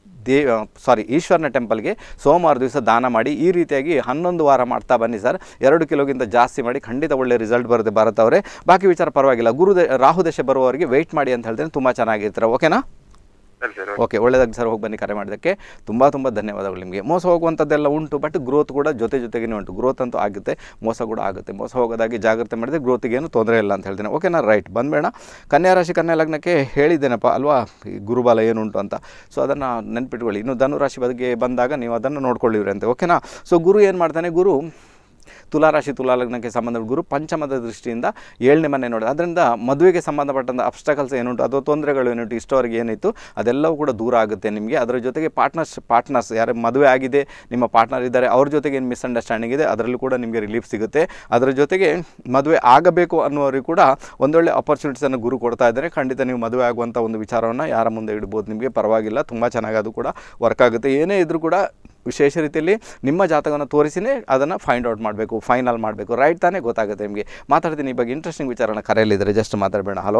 ಈಶ್ವರನ ಟೆಂಪಲ್ಗೆ ಸೋಮವಾರ ದಿವಸ ದಾನ ಮಾಡಿ. ಈ ರೀತಿಯಾಗಿ 11 ವಾರ ಮಾಡ್ತಾ ಬನ್ನಿ ಸರ್. 2 ಕಿಲೋಗಿಂತ ಜಾಸ್ತಿ ಮಾಡಿ, ಖಂಡಿತ ಒಳ್ಳೆ ರಿಸಲ್ಟ್ ಬರುತ್ತೆ ಭಾರತವರೇ. ಬಾಕಿ ವಿಚಾರ ಪರವಾಗಿಲ್ಲ. ರಾಹು ದಶೆ ಬರುವವರಿಗೆ ವೆಯ್ಟ್ ಮಾಡಿ ಅಂತ ಹೇಳ್ತೇನೆ, ತುಂಬ ಚೆನ್ನಾಗಿರ್ತಾರೆ. ಓಕೆನಾ? ಓಕೆ, ಒಳ್ಳೆದಾಗಿ ಸರ್. ಹೋಗಿ ಬನ್ನಿ. ಕರೆ ಮಾಡೋದಕ್ಕೆ ತುಂಬ ಧನ್ಯವಾದಗಳು ನಿಮಗೆ. ಮೋಸ ಹೋಗುವಂಥದ್ದೆಲ್ಲ ಉಂಟು, ಬಟ್ ಗ್ರೋತ್ ಕೂಡ ಜೊತೆಗೇ ಉಂಟು. ಗ್ರೋತ್ ಅಂತೂ ಆಗುತ್ತೆ, ಮೋಸ ಕೂಡ ಆಗುತ್ತೆ. ಮೋಸ ಹೋಗೋದಾಗಿ ಜಾಗ್ರತೆ ಮಾಡಿದರೆ ಗ್ರೋತಿಗೇನು ತೊಂದರೆ ಇಲ್ಲ ಅಂತ ಹೇಳ್ತೇನೆ. ಓಕೆನಾ? ರೈಟ್, ಬಂದಬೇಡ. ಕನ್ಯಾ ರಾಶಿ ಕನ್ಯಾ ಲಗ್ನಕ್ಕೆ ಹೇಳಿದ್ದೇನಪ್ಪ ಅಲ್ವಾ, ಗುರುಬಲ ಏನುಂಟು ಅಂತ. ಸೊ ಅದನ್ನು ನೆನ್ಪಿಟ್ಕೊಳ್ಳಿ. ಇನ್ನು ಧನುರಾಶಿ ಬಗ್ಗೆ ಬಂದಾಗ ನೀವು ಅದನ್ನು ನೋಡ್ಕೊಳ್ಳಿವ್ರಿ ಅಂತ. ಓಕೆನಾ? ಸೊ ಗುರು ಏನು ಮಾಡ್ತಾನೆ? ಗುರು ತುಲಾರಾಶಿ ತುಲಾಲಗ್ನಕ್ಕೆ ಸಂಬಂಧಪಟ್ಟ ಗುರು ಪಂಚಮದ ದೃಷ್ಟಿಯಿಂದ 7ನೇ ಮನೆ ನೋಡಿ. ಅದರಿಂದ ಮದುವೆಗೆ ಸಂಬಂಧಪಟ್ಟಂಥ ಅಬ್ಸ್ಟಕಲ್ಸ್ ಏನುಂಟು, ಅಥವಾ ತೊಂದರೆಗಳು ಏನುಂಟು, ಇಷ್ಟವರೆಗೆ ಏನಿತ್ತು ಅದೆಲ್ಲವೂ ಕೂಡ ದೂರ ಆಗುತ್ತೆ ನಿಮಗೆ. ಅದರ ಜೊತೆಗೆ ಪಾರ್ಟ್ನರ್ಸ್ ಯಾರು ಮದುವೆ ಆಗಿದೆ, ನಿಮ್ಮ ಪಾರ್ಟ್ನರ್ ಇದ್ದಾರೆ, ಅವ್ರ ಜೊತೆಗೆ ಏನು ಮಿಸ್ಅಂಡರ್ಸ್ಟ್ಯಾಂಡಿಂಗ್ ಇದೆ ಅದರಲ್ಲೂ ಕೂಡ ನಿಮಗೆ ರಿಲೀಫ್ ಸಿಗುತ್ತೆ. ಅದರ ಜೊತೆಗೆ ಮದುವೆ ಆಗಬೇಕು ಅನ್ನೋರಿಗೆ ಕೂಡ ಒಂದೊಳ್ಳೆ ಆಪರ್ಚುನಿಟೀಸನ್ನು ಗುರು ಕೊಡ್ತಾ ಇದ್ದಾರೆ. ಖಂಡಿತ ನೀವು ಮದುವೆ ಆಗುವಂಥ ಒಂದು ವಿಚಾರವನ್ನು ಯಾರ ಮುಂದೆ ಇಡ್ಬೋದು ನಿಮಗೆ, ಪರವಾಗಿಲ್ಲ, ತುಂಬ ಚೆನ್ನಾಗಿ ಅದು ಕೂಡ ವರ್ಕ್ ಆಗುತ್ತೆ. ಏನೇ ಇದ್ರೂ ಕೂಡ ವಿಶೇಷ ರೀತಿಯಲ್ಲಿ ನಿಮ್ಮ ಜಾತಕವನ್ನು ತೋರಿಸಿನೇ ಅದನ್ನು ಫೈಂಡ್ ಔಟ್ ಮಾಡಬೇಕು, ಫೈನಲ್ ಮಾಡಬೇಕು. ರೈಟ್ ತಾನೇ? ಗೊತ್ತಾಗುತ್ತೆ ನಿಮಗೆ. ಮಾತಾಡ್ತೀನಿ ಈ ಬಗ್ಗೆ ಇಂಟ್ರೆಸ್ಟಿಂಗ್ ವಿಚಾರನ. ಕರೆಯಲ್ಲಿದ್ದಾರೆ, ಜಸ್ಟ್ ಮಾತಾಡಬೇಡ. ಹಲೋ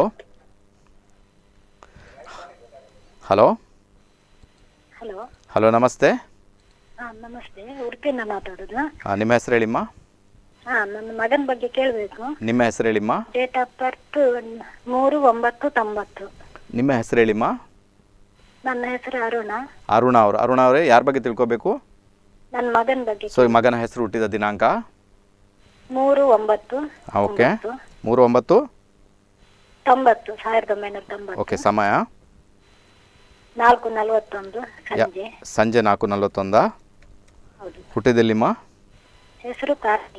ಹಲೋ ಹಲೋ ಹಲೋ, ನಮಸ್ತೆ. ನಮಸ್ತೆ, ಉಡುಪಿಯಿಂದ ಮಾತಾಡೋದು. ನಿಮ್ಮ ಹೆಸರು ಹೇಳಿಮ್ಮ. ನನ್ನ ಮಗನ ಬಗ್ಗೆ ಕೇಳಬೇಕು. ನಿಮ್ಮ ಹೆಸರು ಹೇಳಿಮ್ಮ. Date of birth 3/9/90. ನಿಮ್ಮ ಹೆಸರು ಹೇಳಿಮ್ಮ. ನನ್ನ ಹೆಸರು ಅರುಣ ಅವರೇ, ಯಾರ ಬಗ್ಗೆ ತಿಳ್ಕೋಬೇಕು? ನನ್ನ ಮಗನ ಬಗ್ಗೆ. ಸೊ ಮಗನ ಹೆಸರು, ಹುಟ್ಟಿದ ದಿನಾಂಕ 3/9. ಓಕೆ, 3/9/90. 1990. ಓಕೆ, ಸಮಯ 4:41 ಸಂಜೆ 4:41. ಹೌದು. ಹುಟ್ಟಿದೆಲ್ಲಿಮ್ಮ? ಹೆಸರು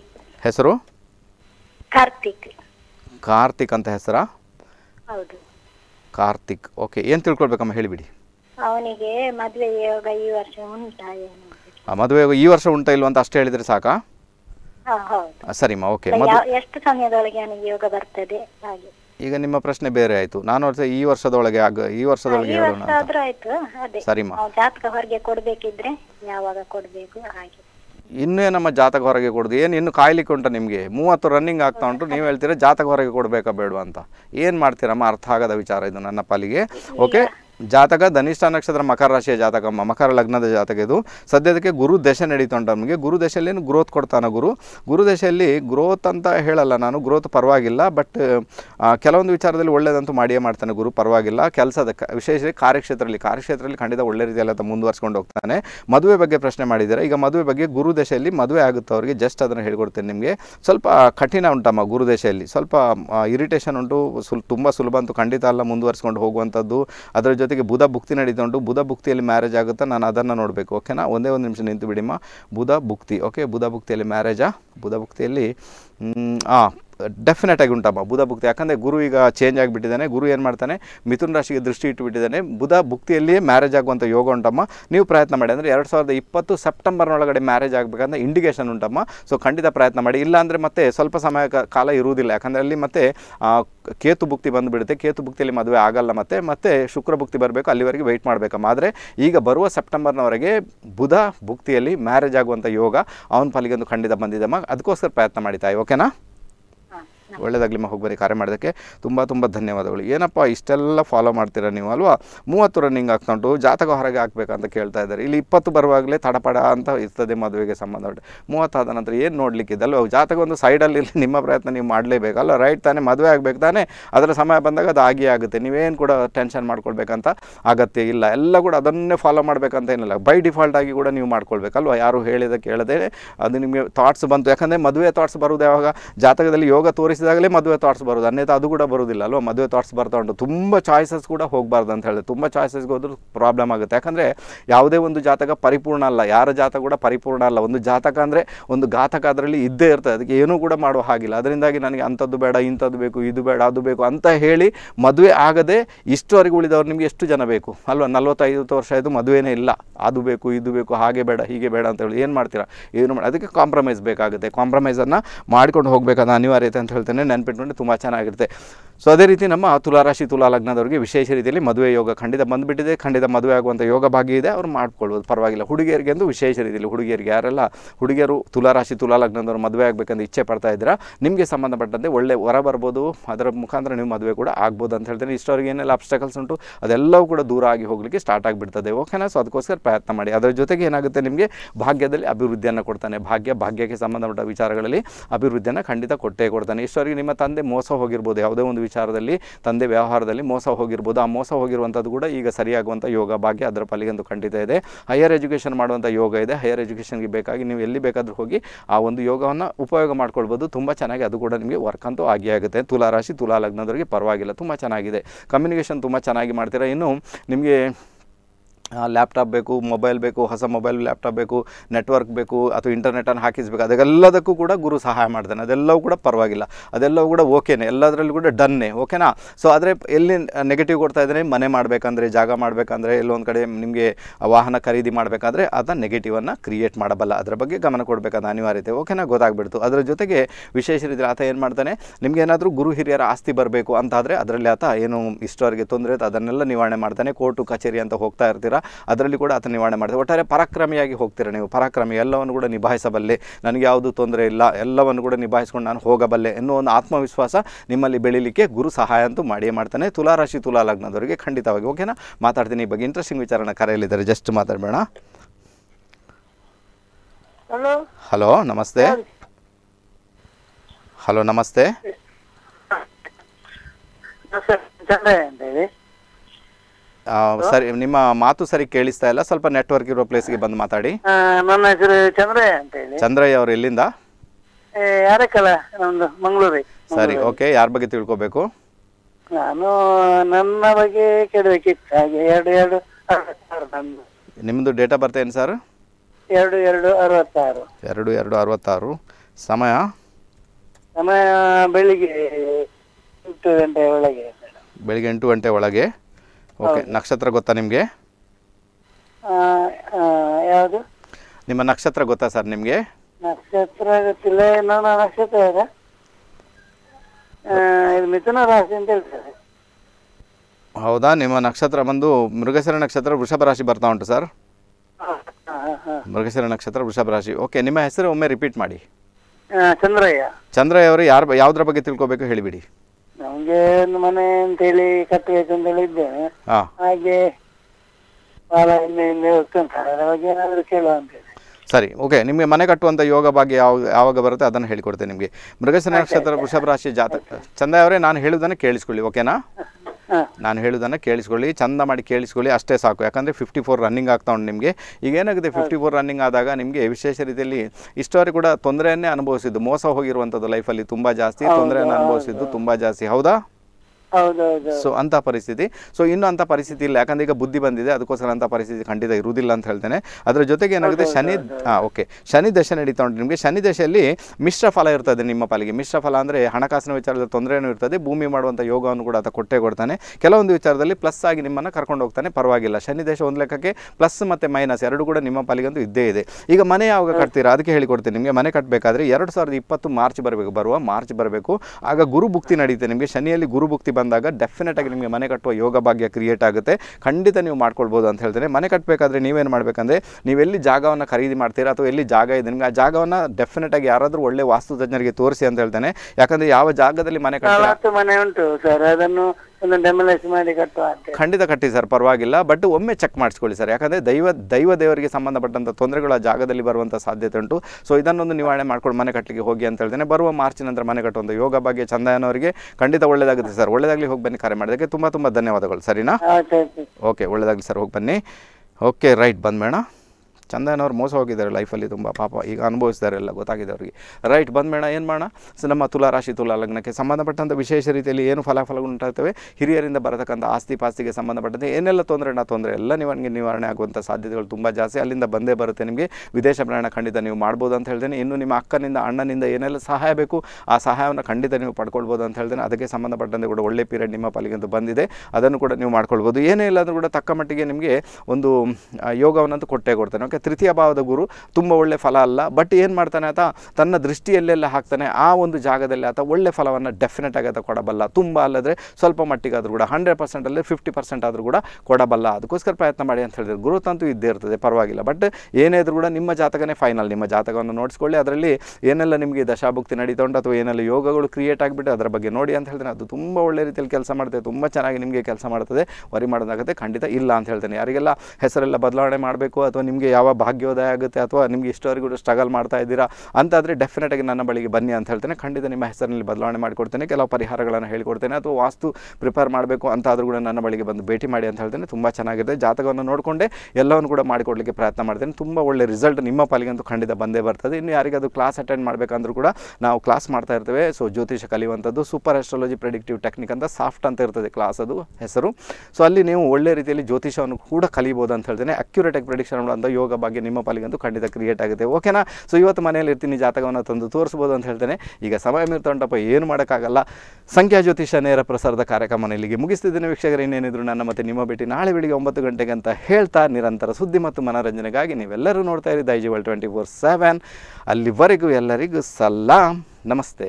ಕಾರ್ತಿಕ್ ಅಂತ ಹೆಸರಾ? ಹೌದು, ಕಾರ್ತಿಕ್. ಓಕೆ, ಏನು ತಿಳ್ಕೊಳ್ಬೇಕಮ್ಮ, ಹೇಳಿಬಿಡಿ. ಅವನಿಗೆ ಮದುವೆ ಯೋಗ ಈ ವರ್ಷ ಉಂಟಾ? ಮದುವೆ ಈ ವರ್ಷ ಉಂಟಾ ಇಲ್ವ ಅಂತ ಅಷ್ಟೇ ಹೇಳಿದರೆ ಸಾಕಾ? ಸರಿಮ್ಮ. ಓಕೆ, ಎಷ್ಟು ಸಮಯದೊಳಗೆ ಅವನಿಗೆ ಯೋಗ ಬರ್ತದೆ ಹಾಗೆ? ಈಗ ನಿಮ್ಮ ಪ್ರಶ್ನೆ ಬೇರೆ ಆಯಿತು. ನಾನು ಈ ವರ್ಷದೊಳಗೆ ಹೇಳೋಣ. ಸರಿಮ್ಮ. ಜಾತಕ ಹೊರಗೆ ಕೊಡ್ಬೇಕಿದ್ರೆ ಯಾವಾಗ ಕೊಡ್ಬೇಕು ಹಾಗೆ? ಇನ್ನೇ ನಮ್ಮ ಜಾತಕ ಹೊರಗೆ ಕೊಡೋದು ಏನು, ಇನ್ನು ಕಾಯ್ಲಿಕ್ಕೆ ಉಂಟು ನಿಮಗೆ. 30 ರನ್ನಿಂಗ್ ಆಗ್ತಾ ಉಂಟು, ನೀವು ಹೇಳ್ತೀರಾ ಜಾತಕ ಹೊರಗೆ ಕೊಡಬೇಕಾ ಬೇಡವಾ ಅಂತ. ಏನು ಮಾಡ್ತೀರಮ್ಮ? ಅರ್ಥ ಆಗದ ವಿಚಾರ ಇದು ನನ್ನ ಪಾಲಿಗೆ. ಓಕೆ, ಜಾತಕ ಧನಿಷ್ಠ ನಕ್ಷತ್ರ ಮಕರ ರಾಶಿಯ ಜಾತಕ, ಮಕರ ಲಗ್ನದ ಜಾತಕ ಇದು. ಸದ್ಯದಕ್ಕೆ ಗುರು ದಶೆ ನಡೀತಾ ಉಂಟು ನಮಗೆ. ಗುರು ದಶೆಯಲ್ಲಿ ಗ್ರೋತ್ ಕೊಡ್ತಾನೆ ಗುರು ದಶೆಯಲ್ಲಿ ಗ್ರೋತ್ ಅಂತ ಹೇಳಲ್ಲ ನಾನು, ಗ್ರೋತ್ ಪರವಾಗಿಲ್ಲ, ಬಟ್ ಕೆಲವೊಂದು ವಿಚಾರದಲ್ಲಿ ಒಳ್ಳೇದಂತೂ ಮಾಡಿಯೇ ಮಾಡ್ತಾನೆ ಗುರು, ಪರವಾಗಿಲ್ಲ. ಕೆಲಸದ ವಿಶೇಷ ಕಾರ್ಯಕ್ಷೇತ್ರದಲ್ಲಿ ಖಂಡಿತ ಒಳ್ಳೆ ರೀತಿಯಲ್ಲಿ ಅಂತ ಮುಂದುವರ್ಸ್ಕೊಂಡು ಹೋಗ್ತಾನೆ. ಮದುವೆ ಬಗ್ಗೆ ಪ್ರಶ್ನೆ ಮಾಡಿದ್ದಾರೆ. ಈಗ ಮದುವೆ ಬಗ್ಗೆ ಗುರು ದಶೆಯಲ್ಲಿ ಮದುವೆ ಆಗುತ್ತೆ ಅವರಿಗೆ, ಜಸ್ಟ್ ಅದನ್ನು ಹೇಳ್ಕೊಡ್ತೇನೆ ನಿಮಗೆ. ಸ್ವಲ್ಪ ಕಠಿಣ ಉಂಟಮ್ಮ ಗುರು ದಶೆಯಲ್ಲಿ, ಸ್ವಲ್ಪ ಇರಿಟೇಷನ್ ಉಂಟು, ತುಂಬ ಸುಲಭ ಅಂತೂ ಖಂಡಿತ ಅಲ್ಲ ಮುಂದುವರ್ಸ್ಕೊಂಡು ಹೋಗುವಂಥದ್ದು. ಅದರ ಜೊತೆಗೆ ಬುಧ ಭುಕ್ತಿ ನಡೀತಾ ಉಂಟು. ಬುಧ ಭುಕ್ತಿಯಲ್ಲಿ ಮ್ಯಾರೇಜ್ ಆಗುತ್ತಾ, ನಾನು ಅದನ್ನು ನೋಡಬೇಕು. ಓಕೆನಾ, ಒಂದೇ ಒಂದು ನಿಮಿಷ ನಿಂತು ಬಿಡಿಮ್ಮ. ಬುಧ ಭುಕ್ತಿ, ಓಕೆ, ಬುಧ ಭುಕ್ತಿಯಲ್ಲಿ ಮ್ಯಾರೇಜಾ? ಬುಧ ಭುಕ್ತಿಯಲ್ಲಿ ಡೆಫಿನೆಟ್ ಆಗಿ ಉಂಟಮ್ಮ ಬುಧ ಭುಕ್ತಿ. ಯಾಕಂದರೆ ಗುರು ಈಗ ಚೇಂಜ್ ಆಗಿಬಿಟ್ಟಿದ್ದಾನೆ. ಗುರು ಏನು ಮಾಡ್ತಾನೆ, ಮಿಥುನ ರಾಶಿಗೆ ದೃಷ್ಟಿ ಇಟ್ಟುಬಿಟ್ಟಿದ್ದಾನೆ. ಬುಧ ಭುಕ್ತಿಯಲ್ಲಿಯೇ ಮ್ಯಾರೇಜ್ ಆಗುವಂಥ ಯೋಗ ಉಂಟಮ್ಮ. ನೀವು ಪ್ರಯತ್ನ ಮಾಡಿ, ಅಂದರೆ 2020 ಸೆಪ್ಟೆಂಬರ್ನೊಳಗಡೆ ಮ್ಯಾರೇಜ್ ಆಗಬೇಕಂತ ಇಂಡಿಕೇಷನ್ ಉಂಟಮ್ಮ. ಸೊ ಖಂಡಿತ ಪ್ರಯತ್ನ ಮಾಡಿ. ಇಲ್ಲ ಅಂದರೆ ಮತ್ತೆ ಸ್ವಲ್ಪ ಸಮಯ ಕಾಲ ಇರುವುದಿಲ್ಲ, ಯಾಕಂದರೆ ಅಲ್ಲಿ ಮತ್ತೆ ಕೇತು ಭುಕ್ತಿ ಬಂದುಬಿಡುತ್ತೆ. ಕೇತು ಭುಕ್ತಿಯಲ್ಲಿ ಮದುವೆ ಆಗಲ್ಲ, ಮತ್ತೆ ಶುಕ್ರ ಭುಕ್ತಿ ಬರಬೇಕು, ಅಲ್ಲಿವರೆಗೆ ವೆಯ್ಟ್ ಮಾಡಬೇಕಮ್ಮ. ಆದರೆ ಈಗ ಬರುವ ಸೆಪ್ಟೆಂಬರ್ನವರೆಗೆ ಬುಧ ಭುಕ್ತಿಯಲ್ಲಿ ಮ್ಯಾರೇಜ್ ಆಗುವಂಥ ಯೋಗ ಅವನ ಪಾಲಿಗೆಂದು ಖಂಡಿತ ಬಂದಿದ್ದಮ್ಮ. ಅದಕ್ಕೋಸ್ಕರ ಪ್ರಯತ್ನ ಮಾಡಿತಾಯಿ. ಓಕೆನಾ, ಒಳ್ಳೆಯದಾಗಲಿಮ್ಮ. ಹೋಗಿ ಬರೀ ಕಾರ್ಯ ಮಾಡೋದಕ್ಕೆ ತುಂಬ ಧನ್ಯವಾದಗಳು. ಏನಪ್ಪ ಇಷ್ಟೆಲ್ಲ ಫಾಲೋ ಮಾಡ್ತೀರಾ ನೀವು ಅಲ್ವಾ? 30 ರನ್ನಿಂಗ್ ಆಗ್ತಾ ಉಂಟು, ಜಾತಕ ಹೊರಗೆ ಹಾಕಬೇಕಂತ ಕೇಳ್ತಾ ಇದ್ದಾರೆ. ಇಲ್ಲಿ 20 ಬರುವಾಗಲೇ ತಡಪಡ ಅಂತ ಇರ್ತದೆ ಮದುವೆಗೆ ಸಂಬಂಧಪಟ್ಟ. 30 ಆದ ನಂತರ ಏನು ನೋಡಲಿಕ್ಕಿದ್ದಲ್ವ? ಜಾತಕ ಒಂದು ಸೈಡಲ್ಲಿ ನಿಮ್ಮ ಪ್ರಯತ್ನ ನೀವು ಮಾಡಲೇಬೇಕಲ್ಲ, ರೈಟ್ ತಾನೇ? ಮದುವೆ ಆಗಬೇಕು ತಾನೇ, ಅದರ ಸಮಯ ಬಂದಾಗ ಅದು ಆಗಿಯೇ ಆಗುತ್ತೆ. ನೀವೇನು ಕೂಡ ಟೆನ್ಷನ್ ಮಾಡ್ಕೊಳ್ಬೇಕಂತ ಅಗತ್ಯ ಇಲ್ಲ. ಎಲ್ಲ ಕೂಡ ಅದನ್ನೇ ಫಾಲೋ ಮಾಡಬೇಕಂತ ಏನಿಲ್ಲ, ಬೈ ಡಿಫಾಲ್ಟ್ ಆಗಿ ಕೂಡ ನೀವು ಮಾಡ್ಕೊಳ್ಬೇಕಲ್ವ? ಯಾರು ಹೇಳಿದ ಕೇಳದೆ ಅದು ನಿಮಗೆ ಥಾಟ್ಸ್ ಬಂತು. ಯಾಕಂದರೆ ಮದುವೆ ಥಾಟ್ಸ್ ಬರೋದು ಯಾವಾಗ? ಜಾತಕದಲ್ಲಿ ಯೋಗ ತೋರಿಸಿದಾಗಲೇ ಮದುವೆ ಥಾಟ್ಸ್ ಬರೋದು, ಅನ್ಯಥ ಅದು ಕೂಡ ಬರೋದಿಲ್ಲ ಅಲ್ವ? ಮದುವೆ ಥಾಟ್ಸ್ ಬರ್ತಾ ಉಂಟು. ತುಂಬ ಚಾಯ್ಸಸ್ ಕೂಡ ಹೋಗಬಾರ್ದು ಅಂತ ಹೇಳಿದೆ. ತುಂಬ ಚಾಯ್ಸಸ್ಗೆ ಹೋದ್ರೂ ಪ್ರಾಬ್ಲಮ್ ಆಗುತ್ತೆ. ಯಾಕಂದರೆ ಯಾವುದೇ ಒಂದು ಜಾತಕ ಪರಿಪೂರ್ಣ ಅಲ್ಲ, ಯಾರ ಜಾತಕ ಕೂಡ ಪರಿಪೂರ್ಣ ಅಲ್ಲ. ಒಂದು ಜಾತಕ ಅಂದರೆ ಒಂದು ಘಾತಕ ಅದರಲ್ಲಿ ಇದ್ದೇ ಇರ್ತದೆ, ಅದಕ್ಕೆ ಏನೂ ಕೂಡ ಮಾಡುವ ಹಾಗಿಲ್ಲ. ಅದರಿಂದಾಗಿ ನನಗೆ ಅಂಥದ್ದು ಬೇಡ, ಇಂಥದ್ದು ಬೇಕು, ಇದು ಬೇಡ, ಅದು ಬೇಕು ಅಂತ ಹೇಳಿ ಮದುವೆ ಆಗದೆ ಇಷ್ಟುವರೆಗೆ ಉಳಿದವ್ರು ನಿಮಗೆ ಎಷ್ಟು ಜನ ಬೇಕು ಅಲ್ವ? 40-50 ವರ್ಷ ಆಯಿತು ಮದುವೆನೇ ಇಲ್ಲ, ಅದು ಬೇಕು, ಇದು ಬೇಕು, ಹಾಗೆ ಬೇಡ, ಹೀಗೆ ಬೇಡ ಅಂತ ಹೇಳಿ ಏನು ಮಾಡ್ತೀರಾ? ಏನು ಮಾಡಿ, ಅದಕ್ಕೆ ಕಾಂಪ್ರಮೈಸ್ ಬೇಕಾಗುತ್ತೆ. ಕಾಂಪ್ರಮೈಸನ್ನು ಮಾಡ್ಕೊಂಡು ಹೋಗಬೇಕಾದ ಅನಿವಾರ್ಯತೆ ಅಂತ ಹೇಳ್ತೇನೆ. ನೆನ್ಪಿಟ್ಕೊಂಡ್ರೆ ತುಂಬ ಚೆನ್ನಾಗಿರುತ್ತೆ. ಸೊ ಅದೇ ರೀತಿ ನಮ್ಮ ತುಲಾರಾಶಿ ತುಲಾ ಲಗ್ನದವರಿಗೆ ವಿಶೇಷ ರೀತಿಯಲ್ಲಿ ಮದುವೆ ಯೋಗ ಖಂಡಿತ ಬಂದುಬಿಟ್ಟಿದೆ. ಖಂಡಿತ ಮದುವೆ ಆಗುವಂಥ ಯೋಗ ಭಾಗ್ಯ ಇದೆ, ಅವ್ರು ಮಾಡ್ಕೊಳ್ಬೋದು, ಪರವಾಗಿಲ್ಲ. ಹುಡುಗಿಯರಿಗೆ ಎಂದು ವಿಶೇಷ ರೀತಿಯಲ್ಲಿ, ಹುಡುಗಿಯರಿಗೆ ಯಾರೆಲ್ಲ ಹುಡುಗಿಯರು ತುಲಾರಾಶಿ ತುಲಾ ಲಗ್ನದವರು ಮದುವೆ ಆಗಬೇಕಂತ ಇಚ್ಛೆ ಪಡ್ತಾ ಇದ್ದೀರಾ, ನಿಮಗೆ ಸಂಬಂಧಪಟ್ಟಂತೆ ಒಳ್ಳೆ ಹೊರ ಬರ್ಬೋದು, ಅದರ ಮುಖಾಂತರ ನೀವು ಮದುವೆ ಕೂಡ ಆಗ್ಬೋದು ಅಂತ ಹೇಳ್ತೇನೆ. ಇಷ್ಟವರೆಗೆ ಏನೆಲ್ಲ ಅಬ್ಸ್ಟಕಲ್ಸ್ ಉಂಟು ಅದೆಲ್ಲವೂ ಕೂಡ ದೂರ ಆಗಿ ಹೋಗಲಿಕ್ಕೆ ಸ್ಟಾರ್ಟ್ ಆಗಿಬಿಡ್ತದೆ. ಓಕೆನಾ? ಸೊ ಅದಕ್ಕೋಸ್ಕರ ಪ್ರಯತ್ನ ಮಾಡಿ. ಅದರ ಜೊತೆಗೆ ಏನಾಗುತ್ತೆ, ನಿಮಗೆ ಭಾಗ್ಯದಲ್ಲಿ ಅಭಿವೃದ್ಧಿಯನ್ನು ಕೊಡ್ತಾನೆ. ಭಾಗ್ಯಕ್ಕೆ ಸಂಬಂಧಪಟ್ಟ ವಿಚಾರಗಳಲ್ಲಿ ಅಭಿವೃದ್ಧಿಯನ್ನು ಖಂಡಿತ ಕೊಟ್ಟೇ ಕೊಡ್ತಾನೆ. ಇಷ್ಟವರೆಗೆ ನಿಮ್ಮ ತಂದೆ ಮೋಸ ಹೋಗಿರ್ಬೋದು, ಯಾವುದೇ ಒಂದು ವಿಚಾರದಲ್ಲಿ ತಂದೆ ವ್ಯವಹಾರದಲ್ಲಿ ಮೋಸ ಹೋಗಿರ್ಬೋದು. ಆ ಮೋಸ ಹೋಗಿರುವಂಥದ್ದು ಕೂಡ ಈಗ ಸರಿಯಾಗುವಂಥ ಯೋಗ ಭಾಗ್ಯ ಅದರ ಪಾಲಿಗಂತೂ ಖಂಡಿತ ಇದೆ. ಹೈಯರ್ ಎಜುಕೇಷನ್ ಮಾಡುವಂಥ ಯೋಗ ಇದೆ. ಹೈಯರ್ ಎಜುಕೇಷನ್ಗೆ ಬೇಕಾಗಿ ನೀವು ಎಲ್ಲಿ ಬೇಕಾದರೂ ಹೋಗಿ ಆ ಒಂದು ಯೋಗವನ್ನು ಉಪಯೋಗ ಮಾಡ್ಕೊಳ್ಬೋದು. ತುಂಬ ಚೆನ್ನಾಗಿ ಅದು ಕೂಡ ನಿಮಗೆ ವರ್ಕ್ ಅಂತೂ ಆಗಿ ಆಗುತ್ತೆ. ತುಲಾರಾಶಿ ತುಲಾ ಲಗ್ನದವರಿಗೆ ಪರವಾಗಿಲ್ಲ, ತುಂಬ ಚೆನ್ನಾಗಿದೆ. ಕಮ್ಯುನಿಕೇಷನ್ ತುಂಬ ಚೆನ್ನಾಗಿ ಮಾಡ್ತೀರಾ. ಇನ್ನು ನಿಮಗೆ ಲ್ಯಾಪ್ಟಾಪ್ ಬೇಕು, ಮೊಬೈಲ್ ಬೇಕು, ಹೊಸ ಮೊಬೈಲ್ ಲ್ಯಾಪ್ಟಾಪ್ ಬೇಕು, ನೆಟ್ವರ್ಕ್ ಬೇಕು, ಅಥವಾ ಇಂಟರ್ನೆಟನ್ನು ಹಾಕಿಸಬೇಕು, ಅದೆಲ್ಲದಕ್ಕೂ ಕೂಡ ಗುರು ಸಹಾಯ ಮಾಡ್ತಾನೆ. ಅದೆಲ್ಲವೂ ಕೂಡ ಪರವಾಗಿಲ್ಲ, ಅದೆಲ್ಲವೂ ಕೂಡ ಓಕೆನೇ, ಎಲ್ಲದರಲ್ಲೂ ಕೂಡ ಡನ್ನೇ. ಓಕೆನಾ? ಸೊ ಆದರೆ ಎಲ್ಲಿ ನೆಗೆಟಿವ್ ಕೊಡ್ತಾ ಇದ್ದರೆ, ಮನೆ ಮಾಡಬೇಕಂದ್ರೆ, ಜಾಗ ಮಾಡಬೇಕಂದ್ರೆ, ಎಲ್ಲೊಂದು ಕಡೆ ನಿಮಗೆ ವಾಹನ ಖರೀದಿ ಮಾಡಬೇಕಾದ್ರೆ ಅದನ್ನು ನೆಗೆಟಿವನ್ನು ಕ್ರಿಯೇಟ್ ಮಾಡಬಲ್ಲ. ಅದರ ಬಗ್ಗೆ ಗಮನ ಕೊಡಬೇಕಾದ ಅನಿವಾರ್ಯತೆ. ಓಕೆನಾ? ಗೊತ್ತಾಗ್ಬಿಡ್ತು. ಅದರ ಜೊತೆಗೆ ವಿಶೇಷ ರೀತಿಯಲ್ಲಿ ಆತ ಏನು ಮಾಡ್ತಾನೆ, ನಿಮ್ಗೆ ಏನಾದರೂ ಗುರು ಹಿರಿಯರ ಆಸ್ತಿ ಬರಬೇಕು ಅಂತಾದರೆ ಅದರಲ್ಲಿ ಆತ ಏನು ಇಷ್ಟವರೆಗೆ ತೊಂದರೆ ಇತ್ತು ಅದನ್ನೆಲ್ಲ ನಿವಾರಣೆ ಮಾಡ್ತಾನೆ. ಕೋರ್ಟು ಕಚೇರಿ ಅಂತ ಹೋಗ್ತಾ ಇರ್ತೀರ, ಅದರಲ್ಲಿ ಕೂಡ ಆತ ನಿವಾರಣೆ ಮಾಡ್ತಾರೆ. ಒಟ್ಟಾರೆ ಪರಾಕ್ರಮಿಯಾಗಿ ಹೋಗ್ತೀರಾ ನೀವು. ಪರಾಕ್ರಮಿ, ಎಲ್ಲವನ್ನು ಕೂಡ ನಿಭಾಯಿಸಬಲ್ಲೆ, ನನಗೆ ಯಾವುದು ತೊಂದರೆ ಇಲ್ಲ, ಎಲ್ಲವನ್ನು ಕೂಡ ನಿಭಾಯಿಸ್ಕೊಂಡು ನಾನು ಹೋಗಬಲ್ಲೆ ಎನ್ನುವ ಒಂದು ಆತ್ಮವಿಶ್ವಾಸ ನಿಮ್ಮಲ್ಲಿ ಬೆಳೀಲಿಕ್ಕೆ ಗುರು ಸಹಾಯ ಅಂತೂ ಮಾಡಿಯೇ ಮಾಡ್ತಾನೆ. ತುಲಾರಾಶಿ ತುಲಾ ಲಗ್ನದವರಿಗೆ ಖಂಡಿತವಾಗಿ. ಓಕೆನಾ? ಮಾತಾಡ್ತೀನಿ ಈ ಬಗ್ಗೆ. ಇಂಟ್ರೆಸ್ಟಿಂಗ್ ವಿಚಾರನ ಕರೆಯಲಿದ್ದಾರೆ, ಜಸ್ಟ್ ಮಾತಾಡಬೇಡ. ಹಲೋ ನಮಸ್ತೆ. ಹಲೋ ನಮಸ್ತೆ. ಸರಿ, ನಿಮ್ಮ ಮಾತು ಸರಿ ಕೇಳಿಸ್ತಾ ಇಲ್ಲ, ಸ್ವಲ್ಪ ನೆಟ್ವರ್ಕ್ ಇರೋ ಪ್ಲೇಸ್ಗೆ ಬಂದು ಮಾತಾಡಿ. ನನ್ನ ಹೆಸರು ಚಂದ್ರಯ್ಯ ಅಂತ ಹೇಳಿ. ಚಂದ್ರಯ್ಯ ಅವರು ಎಲ್ಲಿಂದ? ಯಾರಕ್ಕಲ್ಲ, ನಮ್ದು ಮಂಗಳೂರು. ಸರಿ, ಓಕೆ. ಯಾರ ಬಗ್ಗೆ ತಿಳ್ಕೊಬೇಕು? ನಾನು ನನ್ನ ಬಗ್ಗೆ ಕೇಳಬೇಕಿತ್ತು. ಹಾಗೆ 2266 ನಂದು. ನಿಮ್ಮದು ಡೇಟ್ ಆಫ್ ಬರ್ತ್ ಏನು ಸರ್? 2266. 2266. ಸಮಯ ಬೆಳಿಗ್ಗೆ 8 ಗಂಟೆ ಒಳಗೆ. ಬೆಳಿಗ್ಗೆ 8 ಗಂಟೆ ಒಳಗೆ. ಓಕೆ. ನಕ್ಷತ್ರ ಗೊತ್ತಾ ನಿಮಗೆ? ಯಾವುದು? ನಿಮ್ಮ ನಕ್ಷತ್ರ ಗೊತ್ತಾ ಸರ್ ನಿಮಗೆ? ನಕ್ಷತ್ರ ಗೊತ್ತಿಲ್ಲ. ನನ್ನ ನಕ್ಷತ್ರ ಇದು ಮಿಥುನ ರಾಶಿ ಅಂತ ಹೇಳ್ತಾರೆ. ಹೌದಾ? ನಿಮ್ಮ ನಕ್ಷತ್ರ ಬಂದು ಮೃಗಶಿರ ನಕ್ಷತ್ರ ವೃಷಭ ರಾಶಿ ಬರ್ತಾ ಉಂಟು ಸರ್. ಮೃಗಶಿರ ನಕ್ಷತ್ರ ವೃಷಭ ರಾಶಿ. ಓಕೆ. ನಿಮ್ಮ ಹೆಸರು ಒಮ್ಮೆ ರಿಪೀಟ್ ಮಾಡಿ. ಚಂದ್ರಯ್ಯ. ಚಂದ್ರಯ್ಯ ಅವರು ಯಾವುದ್ರ ಬಗ್ಗೆ ತಿಳ್ಕೊಬೇಕು ಹೇಳಿಬಿಡಿ. ನಮ್ದು ನಮ್ಗೆ ಒಂದು ಮನೆ ಅಂತೇಳಿ ಕಟ್ಟಬೇಕು ಅಂತೇಳಿ ಇದ್ದೇನೆ. ಹಾಂ ಹಾಗೆ ಬಾಳ ಹಿಂದೆ ಹೋಗ್ತುಂಟು, ಅದ್ರ ಬಗ್ಗೆ ಏನಾದ್ರು ಕೇಳುವ ಅಂತೇಳಿ. ಸರಿ, ಓಕೆ. ನಿಮಗೆ ಮನೆ ಕಟ್ಟುವಂಥ ಯೋಗ ಭಾಗ್ಯ ಯಾವಾಗ ಬರುತ್ತೆ ಅದನ್ನು ಹೇಳಿಕೊಡ್ತೇನೆ ನಿಮಗೆ. ಮೃಗಶಿರ ನಕ್ಷತ್ರ ವೃಷಭ ರಾಶಿ ಜಾತಕ. ಚಂದ ಅವರೇ, ನಾನು ಹೇಳುವುದನ್ನು ಕೇಳಿಸ್ಕೊಳ್ಳಿ, ಓಕೆನಾ? ನಾನು ಹೇಳುವುದನ್ನು ಕೇಳಿಸ್ಕೊಳ್ಳಿ, ಚಂದ ಮಾಡಿ ಕೇಳಿಸ್ಕೊಳ್ಳಿ, ಅಷ್ಟೇ ಸಾಕು. ಯಾಕಂದರೆ 54 ರನ್ನಿಂಗ್ ಆಗ್ತಾ ಉಂಟು ನಿಮಗೆ. ಈಗ ಏನಾಗುತ್ತೆ, 54 ರನ್ನಿಂಗ್ ಆದಾಗ ನಿಮಗೆ ವಿಶೇಷ ರೀತಿಯಲ್ಲಿ ಇಷ್ಟವರೆಗೆ ಕೂಡ ತೊಂದರೆಯನ್ನೇ ಅನುಭವಿಸಿದ್ದು, ಮೋಸ ಹೋಗಿರುವಂಥದ್ದು ಲೈಫಲ್ಲಿ ತುಂಬ ಜಾಸ್ತಿ, ತೊಂದರೆಯನ್ನು ಅನುಭವಿಸಿದ್ದು ತುಂಬ ಜಾಸ್ತಿ, ಹೌದಾ? ಸೊ ಅಂಥ ಪರಿಸ್ಥಿತಿ. ಸೊ ಇನ್ನೂ ಅಂಥ ಪರಿಸ್ಥಿತಿ ಇಲ್ಲ, ಯಾಕಂದರೆ ಈಗ ಬುದ್ಧಿ ಬಂದಿದೆ, ಅದಕ್ಕೋಸ್ಕರ ಅಂಥ ಪರಿಸ್ಥಿತಿ ಖಂಡಿತ ಇರುವುದಿಲ್ಲ ಅಂತ ಹೇಳ್ತೇನೆ. ಅದರ ಜೊತೆಗೆ ಏನಾಗುತ್ತೆ, ಓಕೆ, ಶನಿ ದಶೆ ನಡೀತಾ ಉಂಟು ನಿಮಗೆ. ಶನಿ ದಶೆಯಲ್ಲಿ ಮಿಶ್ರ ಫಲ ಇರ್ತದೆ ನಿಮ್ಮ ಪಾಲಿಗೆ. ಮಿಶ್ರ ಫಲ ಅಂದರೆ ಹಣಕಾಸಿನ ವಿಚಾರದಲ್ಲಿ ತೊಂದರೆಯೂ ಇರ್ತದೆ, ಭೂಮಿ ಮಾಡುವಂಥ ಯೋಗವನ್ನು ಕೂಡ ಆತ ಕೊಟ್ಟೇ ಕೊಡ್ತಾನೆ. ಕೆಲವೊಂದು ವಿಚಾರದಲ್ಲಿ ಪ್ಲಸ್ ಆಗಿ ನಿಮ್ಮನ್ನು ಕರ್ಕೊಂಡು ಹೋಗ್ತಾನೆ, ಪರವಾಗಿಲ್ಲ. ಶನಿ ದಶೆ ಒಂದು ಲೆಕ್ಕಕ್ಕೆ ಪ್ಲಸ್ ಮತ್ತು ಮೈನಸ್ ಎರಡೂ ಕೂಡ ನಿಮ್ಮ ಪಾಲಿಗಂತೂ ಇದ್ದೇ ಇದೆ. ಈಗ ಮನೆ ಯಾವಾಗ ಕಟ್ತೀರಾ ಅದಕ್ಕೆ ಹೇಳಿಕೊಡ್ತೀನಿ ನಿಮಗೆ. ಮನೆ ಕಟ್ಟಬೇಕಾದ್ರೆ 2020 ಮಾರ್ಚ್ ಬರಬೇಕು, ಬರುವ ಮಾರ್ಚ್ ಬರಬೇಕು. ಆಗ ಗುರು ಭುಕ್ತಿ ನಡೀತೆ ನಿಮಗೆ. ಶನಿಯಲ್ಲಿ ಗುರು ಭುಕ್ತಿ ಬಂದಾಗ ಡೆಫಿನೆಟ್ ಆಗಿ ನಿಮಗೆ ಮನೆ ಕಟ್ಟುವ ಯೋಗ ಭಾಗ್ಯ ಕ್ರಿಯೇಟ್ ಆಗುತ್ತೆ, ಖಂಡಿತ ನೀವು ಮಾಡ್ಕೊಳ್ಬೋದು ಅಂತ ಹೇಳ್ತೇನೆ. ಮನೆ ಕಟ್ಟಬೇಕಾದ್ರೆ ನೀವೇನು ಮಾಡಬೇಕಂದ್ರೆ, ನೀವೆಲ್ಲಿ ಜಾಗವನ್ನು ಖರೀದಿ ಮಾಡ್ತೀರಾ ಅಥವಾ ಎಲ್ಲಿ ಜಾಗ ಇದೆ ನಿಮಗೆ, ಆ ಜಾಗವನ್ನು ಡೆಫಿನೆಟ್ ಆಗಿ ಯಾರಾದರೂ ಒಳ್ಳೆ ವಾಸ್ತು ತಜ್ಞರಿಗೆ ತೋರಿಸಿ ಅಂತ ಹೇಳ್ತೇನೆ. ಯಾಕಂದರೆ ಯಾವ ಜಾಗದಲ್ಲಿ ಮನೆ ಕಟ್ಟಿ ಮನೆ ಉಂಟು ಸರ್, ಅದನ್ನು ಮಾಡಿ ಖಂಡಿತ ಕಟ್ಟಿ ಸರ್, ಪರವಾಗಿಲ್ಲ. ಬಟ್ ಒಮ್ಮೆ ಚೆಕ್ ಮಾಡಿಸ್ಕೊಳ್ಳಿ ಸರ್, ಯಾಕಂದರೆ ದೇವರಿಗೆ ಸಂಬಂಧಪಟ್ಟಂಥ ತೊಂದರೆಗಳು ಆ ಜಾಗದಲ್ಲಿ ಬರುವಂಥ ಸಾಧ್ಯತೆ ಉಂಟು. ಸೊ ಇದನ್ನೊಂದು ನಿವಾರಣೆ ಮಾಡ್ಕೊಂಡು ಮನೆ ಕಟ್ಟಲಿಕ್ಕೆ ಹೋಗಿ ಅಂತ ಹೇಳ್ತೇನೆ. ಬರುವ ಮಾರ್ಚ್ ನಂತರ ಮನೆ ಕಟ್ಟುವಂಥ ಯೋಗ ಭಾಗ್ಯ ಚಂದನವರಿಗೆ ಖಂಡಿತ ಒಳ್ಳೆಯದಾಗುತ್ತೆ ಸರ್. ಒಳ್ಳೆಯದಾಗಲಿ, ಹೋಗಿ ಬನ್ನಿ. ಕರೆ ಮಾಡೋದಕ್ಕೆ ತುಂಬ ತುಂಬ ಧನ್ಯವಾದಗಳು. ಸರಿನಾ? ಓಕೆ, ಒಳ್ಳೆಯದಾಗಲಿ ಸರ್, ಹೋಗಿ ಬನ್ನಿ. Okay, right, ಬಂದ್ಬೇಡ. ಚಂದನವ್ರು ಮೋಸ ಹೋಗಿದ್ದಾರೆ ಲೈಫಲ್ಲಿ ತುಂಬ, ಪಾಪ ಈಗ ಅನುಭವಿಸ್ತಾರೆ, ಎಲ್ಲ ಗೊತ್ತಾಗಿದೆ ಅವರಿಗೆ. ರೈಟ್, ಬಂದ್ಬೇಡ. ಏನು ಮಾಡೋಣ, ಸೊ ನಮ್ಮ ತುಲಾ ರಾಶಿ ತುಲಾ ಲಗ್ನಕ್ಕೆ ಸಂಬಂಧಪಟ್ಟಂಥ ವಿಶೇಷ ರೀತಿಯಲ್ಲಿ ಏನು ಫಲಗಳು ಉಂಟಾಗ್ತವೆ, ಹಿರಿಯರಿಂದ ಬರತಕ್ಕಂಥ ಆಸ್ತಿ ಪಾಸ್ತಿಗೆ ಸಂಬಂಧಪಟ್ಟಂತೆ ಏನೆಲ್ಲ ತೊಂದರೆ ಎಲ್ಲ ನಿವಾರಣೆ ಆಗುವಂಥ ಸಾಧ್ಯತೆಗಳು ತುಂಬ ಜಾಸ್ತಿ. ಅಲ್ಲಿಂದ ಬಂದೇ ಬರುತ್ತೆ ನಿಮಗೆ. ವಿದೇಶ ಪ್ರಯಾಣ ಖಂಡಿತ ನೀವು ಮಾಡ್ಬೋದು ಅಂತ ಹೇಳ್ತೇನೆ. ಇನ್ನು ನಿಮ್ಮ ಅಕ್ಕನಿಂದ ಅಣ್ಣನಿಂದ ಏನೆಲ್ಲ ಸಹಾಯ ಬೇಕು ಆ ಸಹಾಯವನ್ನು ಖಂಡಿತ ನೀವು ಪಡ್ಕೊಳ್ಬೋದು ಅಂತ ಹೇಳ್ತೇನೆ. ಅದಕ್ಕೆ ಸಂಬಂಧಪಟ್ಟಂತೆ ಕೂಡ ಒಳ್ಳೆ ಪೀರಿಯಡ್ ನಿಮ್ಮ ಪಾಲಿಗಂತೂ ಬಂದಿದೆ, ಅದನ್ನು ಕೂಡ ನೀವು ಮಾಡ್ಕೊಳ್ಬೋದು. ಏನೇ ಇಲ್ಲ ಅಂದರೂ ಕೂಡ ತಕ್ಕ ಮಟ್ಟಿಗೆ ನಿಮಗೆ ಒಂದು ಯೋಗವನ್ನಂತೂ ಕೊಟ್ಟೇ ಕೊಡ್ತೇನೆ. ಓಕೆ, ತೃತೀಯ ಭಾವದ ಗುರು ತುಂಬ ಒಳ್ಳೆ ಫಲ ಅಲ್ಲ, ಬಟ್ ಏನು ಮಾಡ್ತಾನೆ ಆತ, ತನ್ನ ದೃಷ್ಟಿಯಲ್ಲೆಲ್ಲ ಹಾಕ್ತಾನೆ. ಆ ಒಂದು ಜಾಗದಲ್ಲಿ ಆತ ಒಳ್ಳೆ ಫಲವನ್ನು ಡೆಫಿನೆಟ್ ಆಗಿ ಆತ ಕೊಡಬಲ್ಲ. ತುಂಬ ಅಲ್ಲದ್ರೆ ಸ್ವಲ್ಪ ಮಟ್ಟಿಗಾದರೂ ಕೂಡ 100% ಅಲ್ಲದೆ 50% ಆದರೂ ಕೂಡ ಕೊಡಬಲ್ಲ. ಅದಕ್ಕೋಸ್ಕರ ಪ್ರಯತ್ನ ಮಾಡಿ ಅಂತ ಹೇಳಿದ್ರೆ ಗ್ರೋತ್ ಅಂತೂ ಇದ್ದೇ ಇರ್ತದೆ, ಪರವಾಗಿಲ್ಲ. ಬಟ್ ಏನೇ ಇದ್ರೂ ಕೂಡ ನಿಮ್ಮ ಜಾತಕನೇ ಫೈನಲ್. ನಿಮ್ಮ ಜಾತಕವನ್ನು ನೋಡಿಸ್ಕೊಳ್ಳಿ, ಅದರಲ್ಲಿ ಏನೆಲ್ಲ ನಿಮಗೆ ದಶಾಭುಕ್ತಿ ನಡೀತಾ ಉಂಟು ಅಥವಾ ಏನೆಲ್ಲ ಯೋಗಗಳು ಕ್ರಿಯೇಟ್ ಆಗಿಬಿಟ್ಟು ಅದರ ಬಗ್ಗೆ ನೋಡಿ ಅಂತ ಹೇಳ್ತೇನೆ. ಅದು ತುಂಬ ಒಳ್ಳೆ ರೀತಿಯಲ್ಲಿ ಕೆಲಸ ಮಾಡ್ತದೆ, ತುಂಬ ಚೆನ್ನಾಗಿ ನಿಮಗೆ ಕೆಲಸ ಮಾಡ್ತದೆ. ವರಿ ಮಾಡೋದಾಗುತ್ತೆ ಖಂಡಿತ ಇಲ್ಲ ಅಂತ ಹೇಳ್ತೇನೆ. ಯಾರಿಗೆಲ್ಲ ಹೆಸರೆಲ್ಲ ಬದಲಾವಣೆ ಮಾಡಬೇಕು ಅಥವಾ ನಿಮಗೆ ಯಾವ ಭಾಗ್ಯೋದಯ ಆಗುತ್ತೆ ಅಥವಾ ನಿಮಗೆ ಇಷ್ಟವರೆಗೂ ಸ್ಟ್ರಗಲ್ ಮಾಡ್ತಾ ಇದ್ದೀರಾ ಅಂತಾದರೆ ಡೆಫಿನೆಟ್ ಆಗಿ ನನ್ನ ಬಳಿಗೆ ಬನ್ನಿ ಅಂತ ಹೇಳ್ತೇನೆ. ಖಂಡಿತ ನಿಮ್ಮ ಹೆಸರಿನಲ್ಲಿ ಬದಲಾವಣೆ ಮಾಡಿಕೊಡ್ತೇನೆ, ಕೆಲವು ಪರಿಹಾರಗಳನ್ನು ಹೇಳಿಕೊಡ್ತೇನೆ. ಅಥವಾ ವಾಸ್ತು ಪ್ರಿಪೇರ್ ಮಾಡಬೇಕು ಅಂತ ಆದರೂ ಕೂಡ ನನ್ನ ಬಳಿಗೆ ಬಂದು ಭೇಟಿ ಮಾಡಿ ಅಂತ ಹೇಳ್ತೇನೆ. ತುಂಬ ಚೆನ್ನಾಗಿದೆ. ಜಾತಕವನ್ನು ನೋಡಿಕೊಂಡೆ ಎಲ್ಲವನ್ನು ಕೂಡ ಮಾಡಿಕೊಡ್ಲಿಕ್ಕೆ ಪ್ರಯತ್ನ ಮಾಡ್ತೇನೆ. ತುಂಬ ಒಳ್ಳೆ ರಿಸಲ್ಟ್ ನಿಮ್ಮ ಪಾಲಿಗಂತೂ ಖಂಡಿತ ಬಂದೇ ಬರ್ತದೆ. ಇನ್ನು ಯಾರಿಗಾದರೂ ಕ್ಲಾಸ್ ಅಟೆಂಡ್ ಮಾಡಬೇಕಂದ್ರೂ ಕೂಡ ನಾವು ಕ್ಲಾಸ್ ಮಾಡ್ತಾ ಇರ್ತೇವೆ. ಸೊ ಜ್ಯೋತಿಷ ಕಲಿಯುವಂಥದ್ದು ಸೂಪರ್ ಆಸ್ಟ್ರಾಲಜಿ ಪ್ರೆಡಿಕ್ಟಿವ್ ಟೆಕ್ನಿಕ್ ಅಂತ ಸಾಫ್ಟ್ ಅಂತ ಇರ್ತದೆ ಕ್ಲಾಸ್, ಅದು ಹೆಸರು. ಸೊ ಅಲ್ಲಿ ನೀವು ಒಳ್ಳೆ ರೀತಿಯಲ್ಲಿ ಜ್ಯೋತಿಷವನ್ನು ಕೂಡ ಕಲಿಬೋದು ಅಂತ ಹೇಳ್ತೇನೆ. ಅಕ್ಯುರೇಟ್ ಆಗಿ ಪ್ರೆಡಿಕ್ಷನ್ ಮಾಡುವಂಥ ಯೋಗ ಬಗ್ಗೆ ನಿಮ್ಮ ಪಾಲಿಗಂತೂ ಖಂಡಿತ ಕ್ರಿಯೇಟ್ ಆಗುತ್ತೆ. ಓಕೆನಾ? ಸೊ ಇವತ್ತು ಮನೆಯಲ್ಲಿ ಇರ್ತೀನಿ, ಜಾತಕವನ್ನು ತಂದು ತೋರಿಸ್ಬೋದು ಅಂತ ಹೇಳ್ತೇನೆ. ಈಗ ಸಮಯ ಮೀರ್ತೊಂಟಪ್ಪ, ಏನು ಮಾಡೋಕ್ಕಾಗಲ್ಲ. ಸಂಖ್ಯಾ ಜ್ಯೋತಿಷ ನೇರ ಪ್ರಸಾರದ ಕಾರ್ಯಕ್ರಮ ಇಲ್ಲಿಗೆ ಮುಗಿಸ್ತಿದ್ದೇನೆ ವೀಕ್ಷಕರು. ಇನ್ನೇನಿದ್ರು ನನ್ನ ಮತ್ತೆ ನಿಮ್ಮ ಭೇಟಿ ನಾಳೆ ಬೆಳಿಗ್ಗೆ 9 ಗಂಟೆಗೆ ಅಂತ ಹೇಳ್ತಾ, ನಿರಂತರ ಸುದ್ದಿ ಮತ್ತು ಮನೋರಂಜನೆಗಾಗಿ ನೀವೆಲ್ಲರೂ ನೋಡ್ತಾ ಇರಿ ದೈಜಿವರ್ಲ್ಡ್ 24/7. ಅಲ್ಲಿವರೆಗೂ ಎಲ್ಲರಿಗೂ ಸಲಾಂ, ನಮಸ್ತೆ.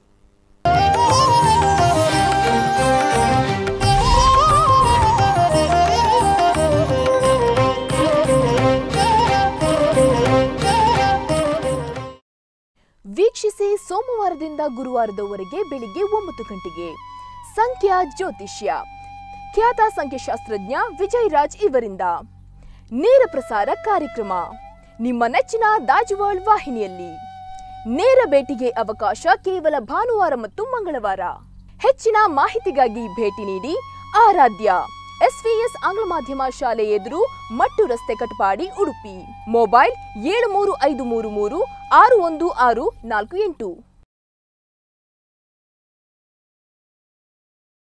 ವೀಕ್ಷಿಸಿ ಸೋಮವಾರದಿಂದ ಗುರುವಾರದವರೆಗೆ ಬೆಳಿಗ್ಗೆ 9 ಗಂಟೆಗೆ ಸಂಖ್ಯಾ ಜ್ಯೋತಿಷ್ಯ ಖ್ಯಾತ ಸಂಖ್ಯಾಶಾಸ್ತ್ರಜ್ಞ ವಿಜಯ್ ರಾಜ್ ಇವರಿಂದ ನೇರ ಪ್ರಸಾರ ಕಾರ್ಯಕ್ರಮ ನಿಮ್ಮ ನೆಚ್ಚಿನ ದಾಜ್ವರ್ಲ್ಡ್ ವಾಹಿನಿಯಲ್ಲಿ. ನೇರ ಭೇಟಿಗೆ ಅವಕಾಶ ಕೇವಲ ಭಾನುವಾರ ಮತ್ತು ಮಂಗಳವಾರ. ಹೆಚ್ಚಿನ ಮಾಹಿತಿಗಾಗಿ ಭೇಟಿ ನೀಡಿ ಆರಾಧ್ಯ SVS ಆಂಗ್ಲ ಮಾಧ್ಯಮ ಶಾಲೆ ಎದುರು ಮಟ್ಟು ರಸ್ತೆ ಕಟ್ಪಾಡಿ ಉಡುಪಿ. ಮೊಬೈಲ್ 7353361648.